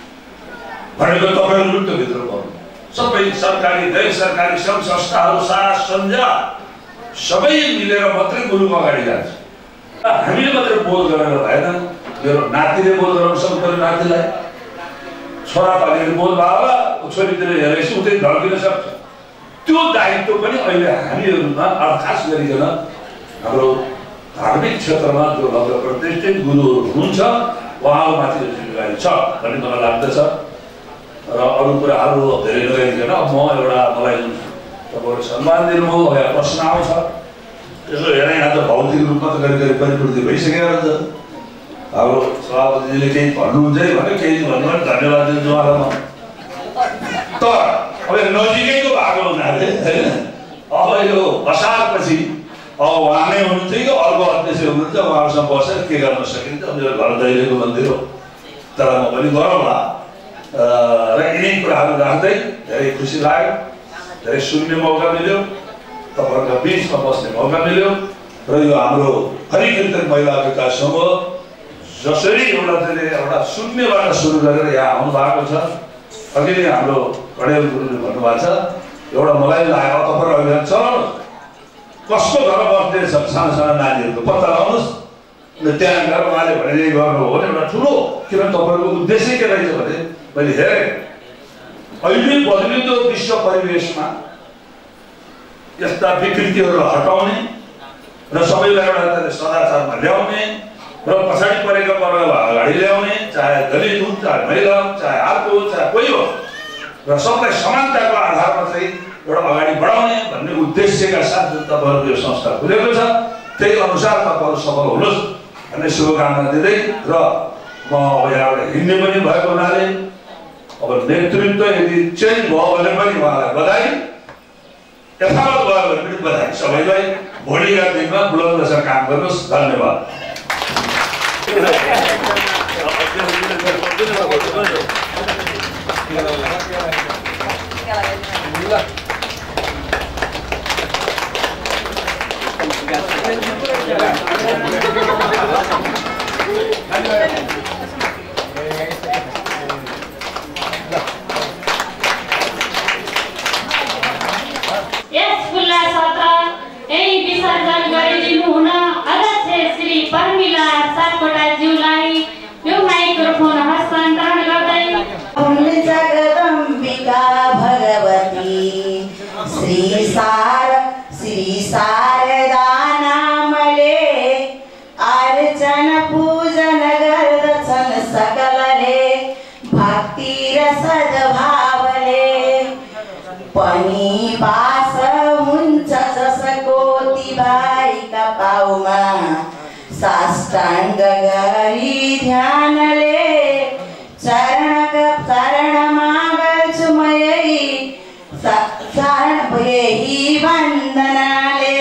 भनेको तपाईँहरू त भित्र पर्नु सबै सरकारी गैर सरकारी सङ्घ संस्थाहरू सारा सञ्जाल सबै मिलेर मात्रै मुलुक अगाडि जान्छ। हामीले मात्रै बोध गरेर भएन, मेरो नातिले बोध गराउन सक्छ, मेरो नातिलाई छोरा अलिअलि बोध भयो होला, छोरीतिर हेरेपछि उतै ढल्किन सक्छ। त्यो दायित्व पनि अहिले हामीहरूमा अर्थास गरिकन हाम्रो धार्मिक क्षेत्रमा जो भव्य प्रतिष्ठित गुरुहरू हुनुहुन्छ उहाँहरूमाथि जिम्मेवारी छ भन्ने मलाई लाग्दछ। र अरू कुराहरू धेरै नगरिकन म एउटा मलाई जुन तपाईँहरू सम्मान दिनुभयो या प्रश्न आउँछ यसो हेरेँ यहाँ त भौतिक रूपमा त गरी गरी परिपूर्ति भइसकेको हुन्छ। हाम्रो सभापतिजीले केही भन्नुहुन्छ भने केही भन्नु भने धन्यवाद दिन्छु उहाँलाई म। तर अब नजिकैको भएको हुनाले होइन अब यो असारपछि अब उहाँ नै हुनुहुन्छ कि अर्को अध्यक्ष हुनुहुन्छ, उहाँहरूसँग बसेर के गर्न सकिन्छ। मेरो घर दैलेको मन्दिर हो, तर म पनि गरौँला र यिनै कुराहरू राख्दै धेरै खुसी लाग्यो, धेरै सुन्ने मौका मिल्यो, तपाईँहरूको बिचमा बस्ने मौका मिल्यो। र यो हाम्रो हरिकीर्तन महिला विकास समूह जसरी एउटा त्यसले एउटा शून्यबाट सुरु गरेर यहाँ आउनु भएको छ। अघि नै हाम्रो कडेल गुरुले भन्नुभएको छ, एउटा मलाई लाग्यो तपाईँहरू अभियान चलाउनुहोस्, कसको घर बस्ने छ सानो सानो नानीहरूको पत्ता लगाउनुहोस्, त्यहाँ गएर उहाँले भने गर्नु हो भने एउटा ठुलो, किनभने तपाईँहरूको उद्देश्य के रहेछ भने मैले हेरेँ अहिले बदलिँदो विश्व परिवेशमा यस्ता विकृतिहरू हटाउने र सबैलाई एउटा सदाचारमा ल्याउने र पछाडि परेका वर्गलाई अगाडि ल्याउने, चाहे दलित हुन्, चाहे महिला हुन्, चाहे अर्को चाहे कोही हो, र सबलाई समानताको आधारमा चाहिँ एउटा अगाडि बढाउने भन्ने उद्देश्यका साथ जुन तपाईँहरूको यो संस्था खुलेको छ त्यही अनुसार तपाईँहरू सफल हुनुहोस् भन्ने शुभकामना दिँदै र म अब यहाँबाट हिँड्ने पनि भएको हुनाले अब नेतृत्व यदि चेन्ज भयो भने पनि उहाँलाई बधाई, यथावत भयो भने पनि बधाई। सबैलाई भोलिका दिनमा बुलन्दसँग काम गर्नुहोस्। धन्यवाद। यस खुल्ला सत्र यही विसर्जन गरिदिनु हुन अध्यक्ष श्री पर्मिला सापकोटाज्यूलाई यो माइक्रोफोन हस्तान्तरण गर्दै जगदम्बिका भगवती श्री सार श्री शारदा नामले अर्चन पूजन गर्दछन् सकलले भक्ति र सद्भावले पनि बास हुन्छ जसको तिबारीका पाउमा साष्टाङ्ग गरी ध्यानले चरणका चरणमा गर्छु म यही शरण यही वन्दनाले।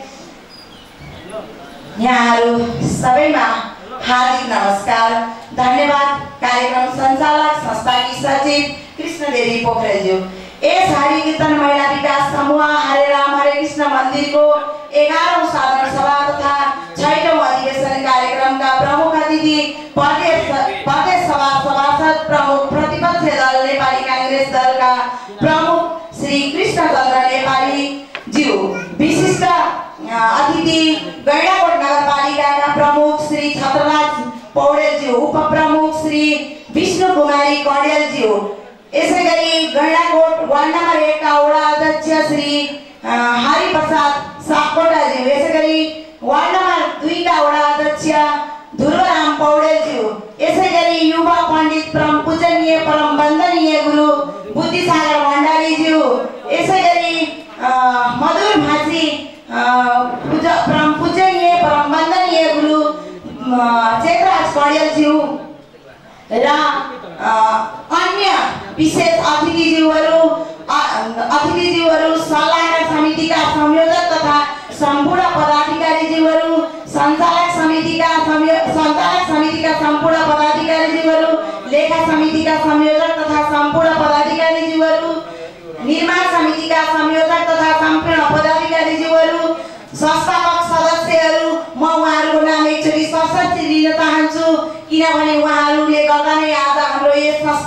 यहाँहरू सबैमा हार्दिक नमस्कार, धन्यवाद। कार्यक्रम सञ्चालक संस्थाकी सचिव कृष्णदेवी पोखरेलज्यू, यस हरि कीर्तन महिला विकास समूह हरे राम हरे कृष्ण मन्दिरको एघारौं साधारण सभा तथा छैटौं अधिवेशन कार्यक्रमका प्रमुख अतिथि प्रदेश प्रदेश सभा सभासद प्रमुख प्रतिपक्ष दल नेपाली कांग्रेस दलका प्रमुख श्री कृष्णचन्द्र नेपाली ज्यू, विशिष्ट अतिथि गैंडाकोट नगरपालिकाका प्रमुख श्री छत्रराज पौडेलज्यू, उपप्रमुख श्री विष्णु कुमारी कडेलज्यू, यसै गरी गैंडाकोट वार्ड नम्बर एक का वडा अध्यक्ष श्री हरिप्रसाद सापकोटाज्यू, यसै गरी वार्ड नम्बर दुई का वडा अध्यक्ष ध्रुवराम पौडेलज्यू, यसै गरी युवा पण्डित परम पूजनीय परम वन्दनीय गुरु बुद्धिसागर भण्डारीज्यू, यसै गरी मधुर भाषी परम पूजनीय परम वन्दनीय गुरु चेतराज कडेलज्यू र अन्य विशेष अतिथिज्यूहरू अतिथिज्यूहरू सल्लाहकार समितिका संयोजक तथा सम्पूर्ण पदाधिकारीज्यूहरू, सञ्चालक समितिका सञ्चालक समितिका सम्पूर्ण पदाधिकारीज्यूहरू, लेखा समितिका संयोजक तथा सम्पूर्ण पदाधिकारीज्यूहरू, निर्माण समितिका संयोजक तथा सम्पूर्ण पदाधिकारीज्यूहरू, संस्थापक सदस्यहरू, म उहाँहरूको नाम एकचोटि सशक्ति दिन चाहन्छु किनभने उहाँहरूले गर्दा नै आज हाम्रो यस संस्था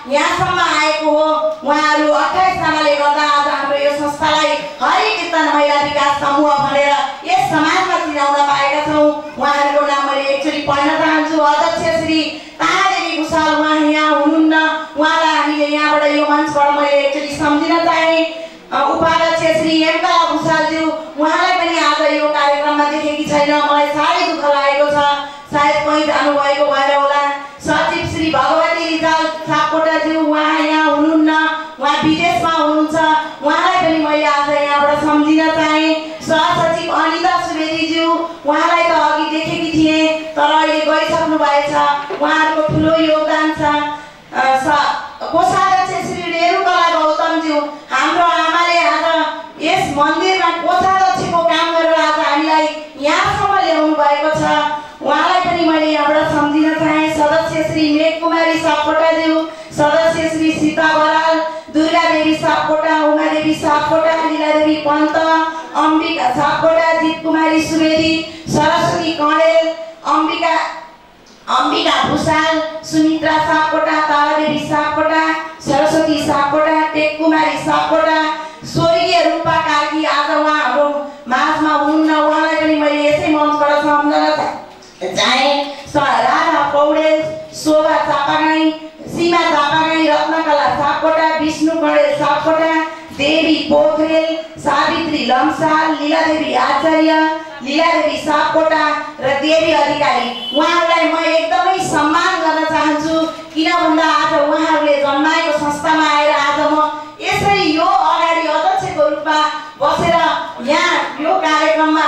यहाँसम्म आएको हो। उहाँहरू अट्ठाइसजनाले गर्दा आज हाम्रो यो संस्थालाई हरि कीर्तन महिला विकास समूह भनेर यस समाजमा चिनाउन पाएका छौँ। उहाँहरूको नाम मैले एकचोटि पढ्न चाहन्छु। अध्यक्ष श्री तारादेवी भुषाल, उहाँ यहाँ हुनुहुन्न, उहाँलाई हामीले यहाँबाट यो मञ्चबाट मैले एकचोटि सम्झिन चाहेँ। उपाध्यक्ष श्री एमकला भुषालज्यू, उहाँलाई पनि आज यो कार्यक्रममा देखेकी छैन, मलाई साह्रै दुःख लागेको छ, सायद कहीँ जानुभएको भएर होला। सचिव श्री भगवती रिजाल सापकोटाज्यू, उहाँ यहाँ हुनुहुन्न, उहाँ विदेशमा हुनुहुन्छ, उहाँलाई पनि मैले आज यहाँबाट सम्झिन चाहेँ। सहसचिव अनिता सुवेदीज्यू, उहाँलाई त अघि देखेकी थिएँ तर अहिले गइसक्नु भएछ, उहाँहरूको ठुलो योगदान छ। कोषाध्यक्ष श्री रेणुकला गौतमज्यू, हाम्रो आमाले आज यस मन्दिरमा कोषाध्यक्षको काम गरेर आज हामीलाई यहाँसम्म ल्याउनु भएको छ, उहाँलाई पनि मैले यहाँबाट सम्झिन चाहेँ। सदस्य श्री मेघकुमारी सापकोटाज्यू, सदस्य श्री सीता बराल, दुर्गा देवी सापकोटा, उमादेवी सापकोटा, लीलादेवी पन्त, अम्बिका सापकोटा, जित कुमारी सुवेदी, सरस्वती कणेल, अम्बिका अम्बिका भुषाल, सुमित्रा सापकोटा, तारादेवी सापकोटा, सरस्वती सापकोटा, टेक कुमारी सापकोटा, स्वर्गीय रूपा कार्की, आज उहाँ हाम्रो माझमा हुनुहुन्न, उहाँलाई पनि मैले यसै मञ्चबाट सम्झन चाहेँ। राधा पौडेल, शोभा चापागाई, सीमा चापागाई, रत्नकला सापकोटा, विष्णु कणेल सापकोटा, देवी पोखरेल, सावित्री लम्साल, लीलादेवी आचार्य, लीलादेवी सापकोटा र देवी अधिकारी, उहाँहरूलाई म एकदमै सम्मान गर्न चाहन्छु। किन भन्दा आज उहाँहरूले जन्माएको संस्थामा आएर आज म यसरी यो अगाडि अध्यक्षको रूपमा बसेर यहाँ यो कार्यक्रममा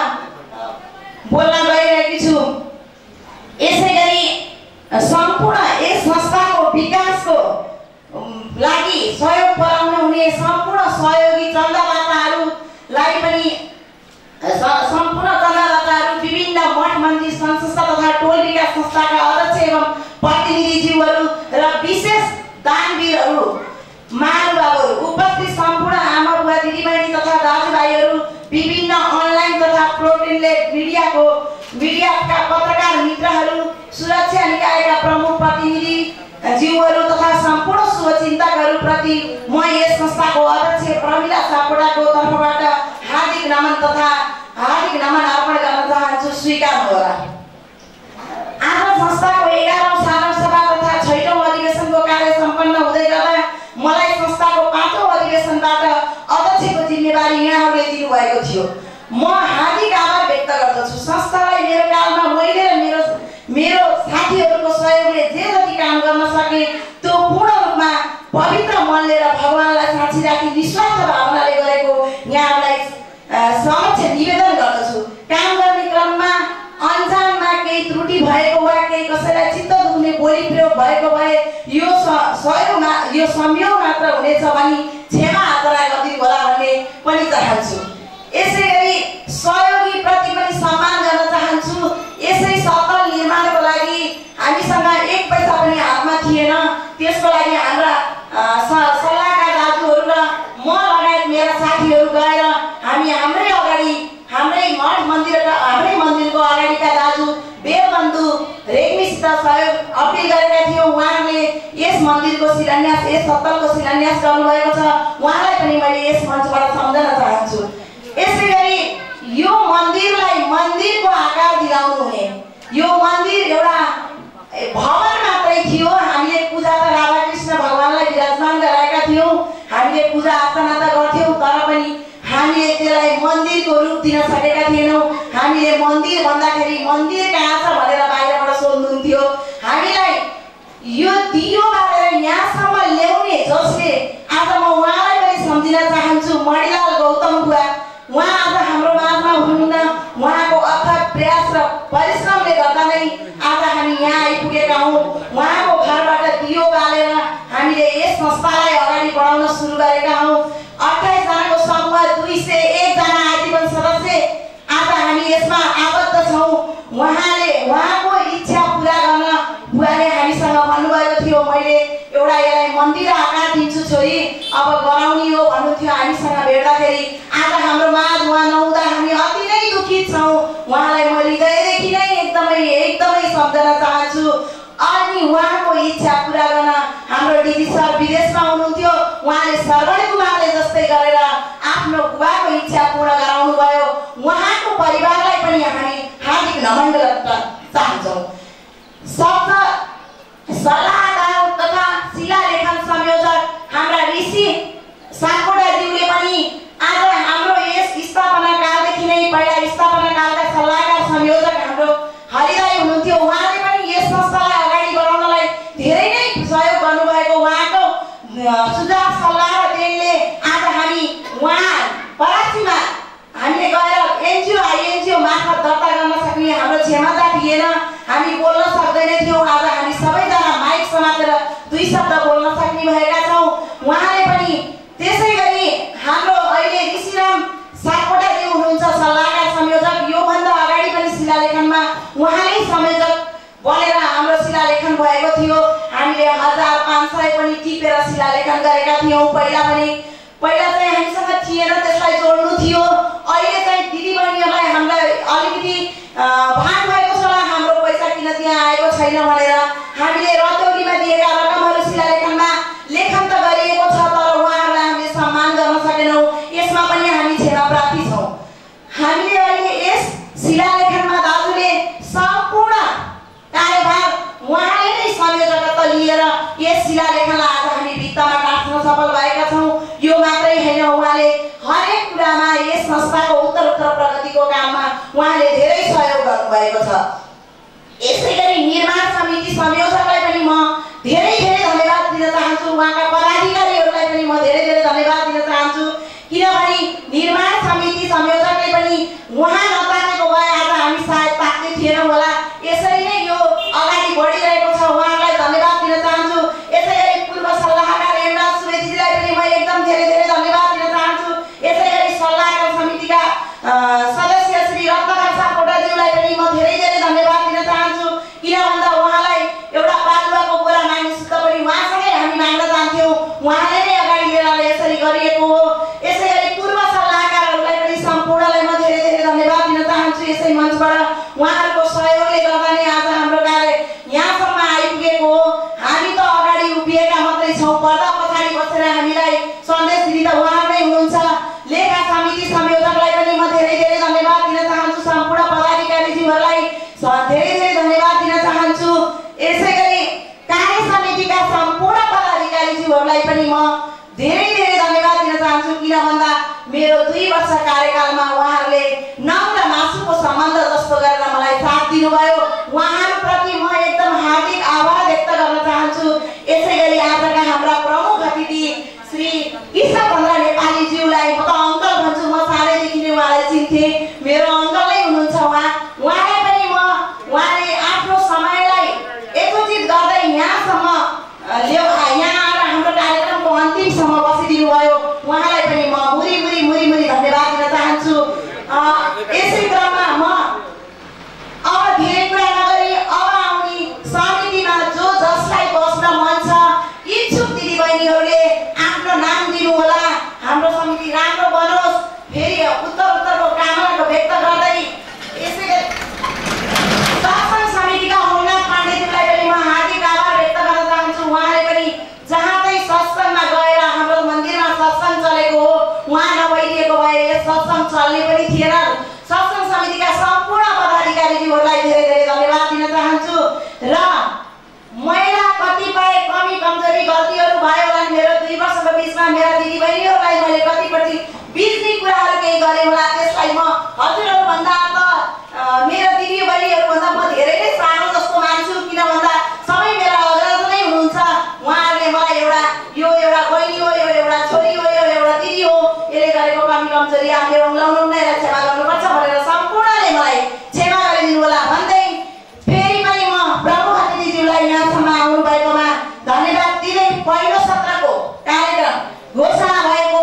बोल्न गइरहेकी छु। यसै गरी सम्पूर्ण यस संस्थाको विकासको लागि सहयोग पुर्याउन हुने सम्पूर्ण सहयोगी चन्दादाताहरूलाई पनि सम्पूर्ण चन्दादाताहरू, विभिन्न मठ मन्दिर संस्था तथा टोल विकास संस्थाका अध्यक्ष एवं प्रतिनिधिज्यूहरू र विशेष दानवीरहरू, महानुभावहरू, उपस्थित सम्पूर्ण आमा बुवा दिदीबहिनी तथा दाजुभाइहरू, विभिन्न अनलाइन तथा प्रोटेनलेट मिडियाको मिडियाका पत्रकार मित्रहरू, सुरक्षा निकायका प्रमुख प्रतिनिधि जीवहरू तथा सम्पूर्ण शुभचिन्तकहरूप्रति म यस संस्थाको अध्यक्ष प्रमिला सापकोटाको तर्फबाट हार्दिक नमन तथा हार्दिक नमन अर्पण गर्न चाहन्छु, स्वीकार्नुहोला। आज संस्थाको एघारौँ साधारण सभा तथा छैटौँ अधिवेशनको कार्य सम्पन्न हुँदै गर्दा मलाई संस्थाको पाँचौँ अधिवेशनबाट अध्यक्षको जिम्मेवारी यहाँहरूले दिनुभएको थियो। म हार्दिक आभार व्यक्त गर्दछु। संस्थालाई मेरो कालमा मैले र मेरो मेरो साथीहरूको सहयोगले जे जति काम गर्न सके त्यो पूर्ण रूपमा पवित्र मनले र भगवानलाई साक्षी राखी निस्वार्थ भावनाले गरेको यहाँहरूलाई समक्ष निवेदन गर्दछु। काम गर्ने क्रममा अनजानमा केही त्रुटि भएको वा केही कसैलाई चित्त दुख्ने बोली प्रयोग भएको भए यो सहयोगमा यो संयोग मात्र हुनेछ भनी क्षमा यात्रा गरिदिनु होला भन्ने पनि चाहन्छु। यसै गरी सहयोगी प्रति पनि सम्मान गर्न चाहन्छु। यसै सफल निर्माणको लागि हामीसँग एक पैसा पनि हातमा थिएन, त्यसको लागि हाम्रा सल्लाहकार दाजुहरू र म लगायत मेरा साथीहरू गएर हामी हाम्रै अगाडि हाम्रै मठ मन्दिरका हाम्रै मन्दिरको अगाडिका दाजु बेरबन्धु रेग्मीसित सहयोग अपिल गरेका थियौँ। उहाँले यस मन्दिरको शिलान्यास यस सत्तलको शिलान्यास गर्नुभएको छ, उहाँलाई पनि मैले यस मञ्चबाट सम्झन चाहन्छु। यसै गरी यो मन्दिरलाई मन्दिरको आकार दिलाउनु हुने, यो मन्दिर एउटा भवन मात्रै थियो। हामीले पूजा त राधाकृष्ण भगवानलाई विराजमान गराएका थियौँ, हामीले पूजा अर्चना त गर्थ्यौँ, तर पनि हामीले त्यसलाई मन्दिरको रूप दिन सकेका थिएनौँ। हामीले मन्दिर भन्दाखेरि मन्दिर कहाँ छ भनेर बाहिरबाट सोध्नुहुन्थ्यो। हामीलाई यो दियो बालेर यहाँसम्म ल्याउने जसले आज म उहाँलाई पनि सम्झिन चाहन्छु, मणिलाल गौतम बुवा। उहाँ आज हाम्रो माझमा हुनुहुन्न, उहाँको अथक प्रयास र परिश्रमले गर्दा नै आज हामी यहाँ आइपुगेका हौँ। उहाँको घरबाट दियो बालेर हामीले यस संस्थालाई अगाडि बढाउन सुरु गरेका हौँ। अट्ठाइस जनाको समूह, दुई सय एकजना आजीवन सदस्य आज हामी यसमा आबद्ध छौँ। उहाँले उहाँको इच्छा पुरा गर्न बुवाले हामीसँग भन्नुभएको थियो, मैले एउटा यसलाई मन्दिर आकार दिन्छु छोरी, अब गराउने हो भन्नुहुन्थ्यो हामीसँग भेट्दाखेरि। आज हाम्रो माझ उहाँ नहुँदा हामी अति नै दुखित छौँ। उहाँलाई म हृदयदेखि नै एकदमै एकदमै सम्झन चाहन्छु। अनि उहाँको इच्छा पुरा गर्न हाम्रो केजी सर विदेशमा हुनुहुन्थ्यो, उहाँले श्रवण कुमारले जस्तै गरेर आफ्नो बुबाको इच्छा पूर्ण गराउनु भयो। उहाँको परिवारलाई पनि हामी हार्दिक नमन गर्न चाहन्छौँ। शब्द सल्लाहकार तथा शिलालेखन संयोजक हाम्रा ऋषि सापकोटाज्यूले पनि आज हाम्रो यस स्थापना कालदेखि नै पहिला स्थापना कालका सल्लाहकार संयोजक हाम्रो हरिदाई हुनुहुन्थ्यो। उहाँले पनि यस संस्थालाई अगाडि बढाउनलाई धेरै नै सहयोग गर्नुभएको उहाँको सुझाव सल्लाह र देनले आज हामी उहाँ परासीमा हामीले गएर एनजिओ आइएनजिओ मार्फत दर्ता गर्न सक्ने हाम्रो क्षमता थिएन, हामी बोल्न सक्दैन थियौँ। आज हामी सबैजना माइक समातेर दुई शब्द बोल्न सक्ने भएका छौँ। उहाँले पनि त्यसै गरी हाम्रो अहिले ऋषिराम सापकोटाज्यू हुनुहुन्छ सल्लाहकार संयोजक। योभन्दा अगाडि पनि शिलालेखनमा उहाँले संयोजक बनेर हाम्रो शिलालेखन भएको थियो। हामीले हजार पाँच सय पनि टिपेर शिलालेखन गरेका थियौँ। पहिला पनि पहिला चाहिँ हामीसँग थिएन, त्यसलाई जोड्नु थियो। अहिले चाहिँ दिदीबहिनीहरूलाई हामीलाई अलिकति भान भएको छ, हाम्रो पैसा किन त्यहाँ आएको छैन भनेर हामीले रतौलीमा दिएका रकमहरू शिलालेखनमा लेखन त गरिएको छ, तर उहाँहरूलाई हामीले सम्मान गर्न सकेनौँ। यसमा पनि हामी क्षमा प्रार्थी छौँ। हामीले अहिले यस शिलालेखनमा दाजुले सम्पूर्ण कार्यभार उहाँले नै संयोजकत्व लिएर यस शिलालेखनलाई आज हामी भित्तामा टाँस्न सफल भएका छौँ। यो मात्रै होइन, उहाँले हरेक कुरामा यस संस्थाको उत्तरोत्तर प्रगतिको काममा उहाँले धेरै सहयोग गर्नुभएको छ। यसै गरी निर्माण समिति संयोजकलाई पनि म धेरै धेरै धन्यवाद दिन चाहन्छु। उहाँका पदाधिकारीहरूलाई पनि म धेरै धेरै धन्यवाद दिन चाहन्छु, किनभने निर्माण समिति संयोजकले पनि उहाँ नतानेको भए आज हामी सायद पाक्दै थिएनौँ होला। यसरी नै यो अगाडि बढिरहेको छ, उहाँलाई धन्यवाद दिन चाहन्छु। यसै गरी पूर्व सल्लाहकार हेमराज सुवेदीजीलाई पनि म एकदम धेरै धेरै धन्यवाद दिन चाहन्छु। यसै गरी सल्लाहकार समितिका सदस्य श्री रत्नकर सापकोटाज्यूलाई पनि म धेरै धेरै धन्यवाद दिन चाहन्छु, किन भन्दा उहाँलाई एउटा बालुवाको बोरा माग्नुसित पनि उहाँसँगै हामी माग्न जान्थ्यौँ, उहाँले नै अगाडि लिएर यसरी गरिएको हो। यसै गरी पूर्व सल्लाहकारहरूलाई पनि सम्पूर्णलाई म धेरै धेरै धन्यवाद दिन चाहन्छु। यसै मञ्चबाट उहाँहरूको सहयोगले गर्दा नै आज हाम्रो कार्य यहाँसम्म आइपुगेको हो। हामी त अगाडि उभिएका मात्रै छौँ, पर्दा पछाडि बसेर हामीलाई सन्देश दिने त उहाँ नै हुनुहुन्छ। लेखा समिति संयोजकलाई पनि म धेरै धेरै धन्यवाद दिन चाहन्छु। सम्पूर्ण पदाधिकारीज्यूहरूलाई धेरै धेरै धन्यवाद दिन चाहन्छु। यसै गरी कार्य समितिका सम्पूर्ण पदाधिकारीज्यूहरूलाई पनि म धेरै धेरै धन्यवाद दिन चाहन्छु, किन भन्दा मेरो दुई वर्ष कार्यकालमा उहाँहरूले नाम र मासुको सम्बन्ध जस्तो गरेर मलाई साथ दिनुभयो। उहाँहरूप्रति म एकदम हार्दिक आभार व्यक्त गर्न चाहन्छु। यसै गरी आजका हाम्रा प्रमुख अतिथि श्री कृष्णचन्द्र नेपालीज्यूलाई म त अङ्कल भन्छु, म सानैदेखि नै उहाँलाई चिन्थेँ, मेरो अङ्कल नै हुनुहुन्छ उहाँ। उहाँलाई पनि म उहाँले आफ्नो समयलाई यथोचित गर्दै यहाँसम्म ल्याउ यहाँ आएर हाम्रो कार्यक्रमको अन्तिमसम्म बसिदिनु भयो। उहाँलाई पनि म मुरी मुरी मुरी मुरी धन्यवाद दिन चाहन्छु। यसै क्रममा म अब धेरै कुरा नगरी अब आउने समितिमा जो जसलाई बस्न मन छ इच्छुक दिदीबहिनीहरूले आफ्नो नाम दिनुहोला। हाम्रो समिति राम्रो बनोस्, फेरि उत्तरोत्तरको कामनाको व्यक्त गर्दै यसै गरी शासन समितिका होमनाथ पाण्डेज्यूलाई पनि म हार्दिक आभार व्यक्त गर्न चाहन्छु। उहाँले पनि जहाँ चाहिँ सत्सङ्गमा गएर हाम्रो मन्दिरमा सत्सङ्ग चलेको हो, उहाँ नभइदिएको भए यस सत्सङ्ग चल्ने पनि थिएन। सत्सङ्ग समितिका सम्पूर्ण पदाधिकारीज्यूहरूलाई धेरै धेरै धन्यवाद दिन चाहन्छु। र महिला कतिपय कमी कमजोरी गल्तीहरू भयो होला, मेरो दुई वर्षको बिचमा मेरा दिदीबहिनीहरूलाई मैले कतिपट्टि बिच्ने कुराहरू केही गरेँ होला, त्यसलाई म हजुरहरूभन्दा त मेरो दिदीबहिनीहरूभन्दा म धेरै नै सानो जस्तो मान्छु, किन भन्दा सबै मेरा अग्रज नै हुनुहुन्छ। उहाँहरूले मलाई एउटा यो एउटा बहिनी हो, यो एउटा छोरी हो, यो एउटा दिदी हो, यसले गरेको कमी कमजोरी आफूले उङ्लाउनु नै क्षमा गर्नुपर्छ भनेर सम्पूर्णले मलाई क्षमा गरिदिनु होला भन्दै फेरि पनि म प्रमुख अतिथिज्यूलाई यहाँसम्म आउनु भएकोमा धन्यवाद दिँदै पहिलो सत्रको कार्यक्रम घोषणा भएको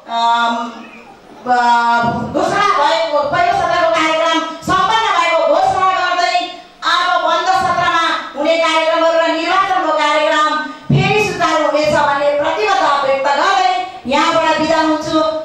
घोषणा भएको पहिलो सत्रको कार्यक्रम सम्पन्न भएको घोषणा गर्दै अब बन्द सत्रमा हुने कार्यक्रमहरू र निर्वाचनको कार्यक्रम फेरि सुचारू हुनेछ भन्ने प्रतिबद्धता व्यक्त गर्दै यहाँबाट बिदा हुन्छु।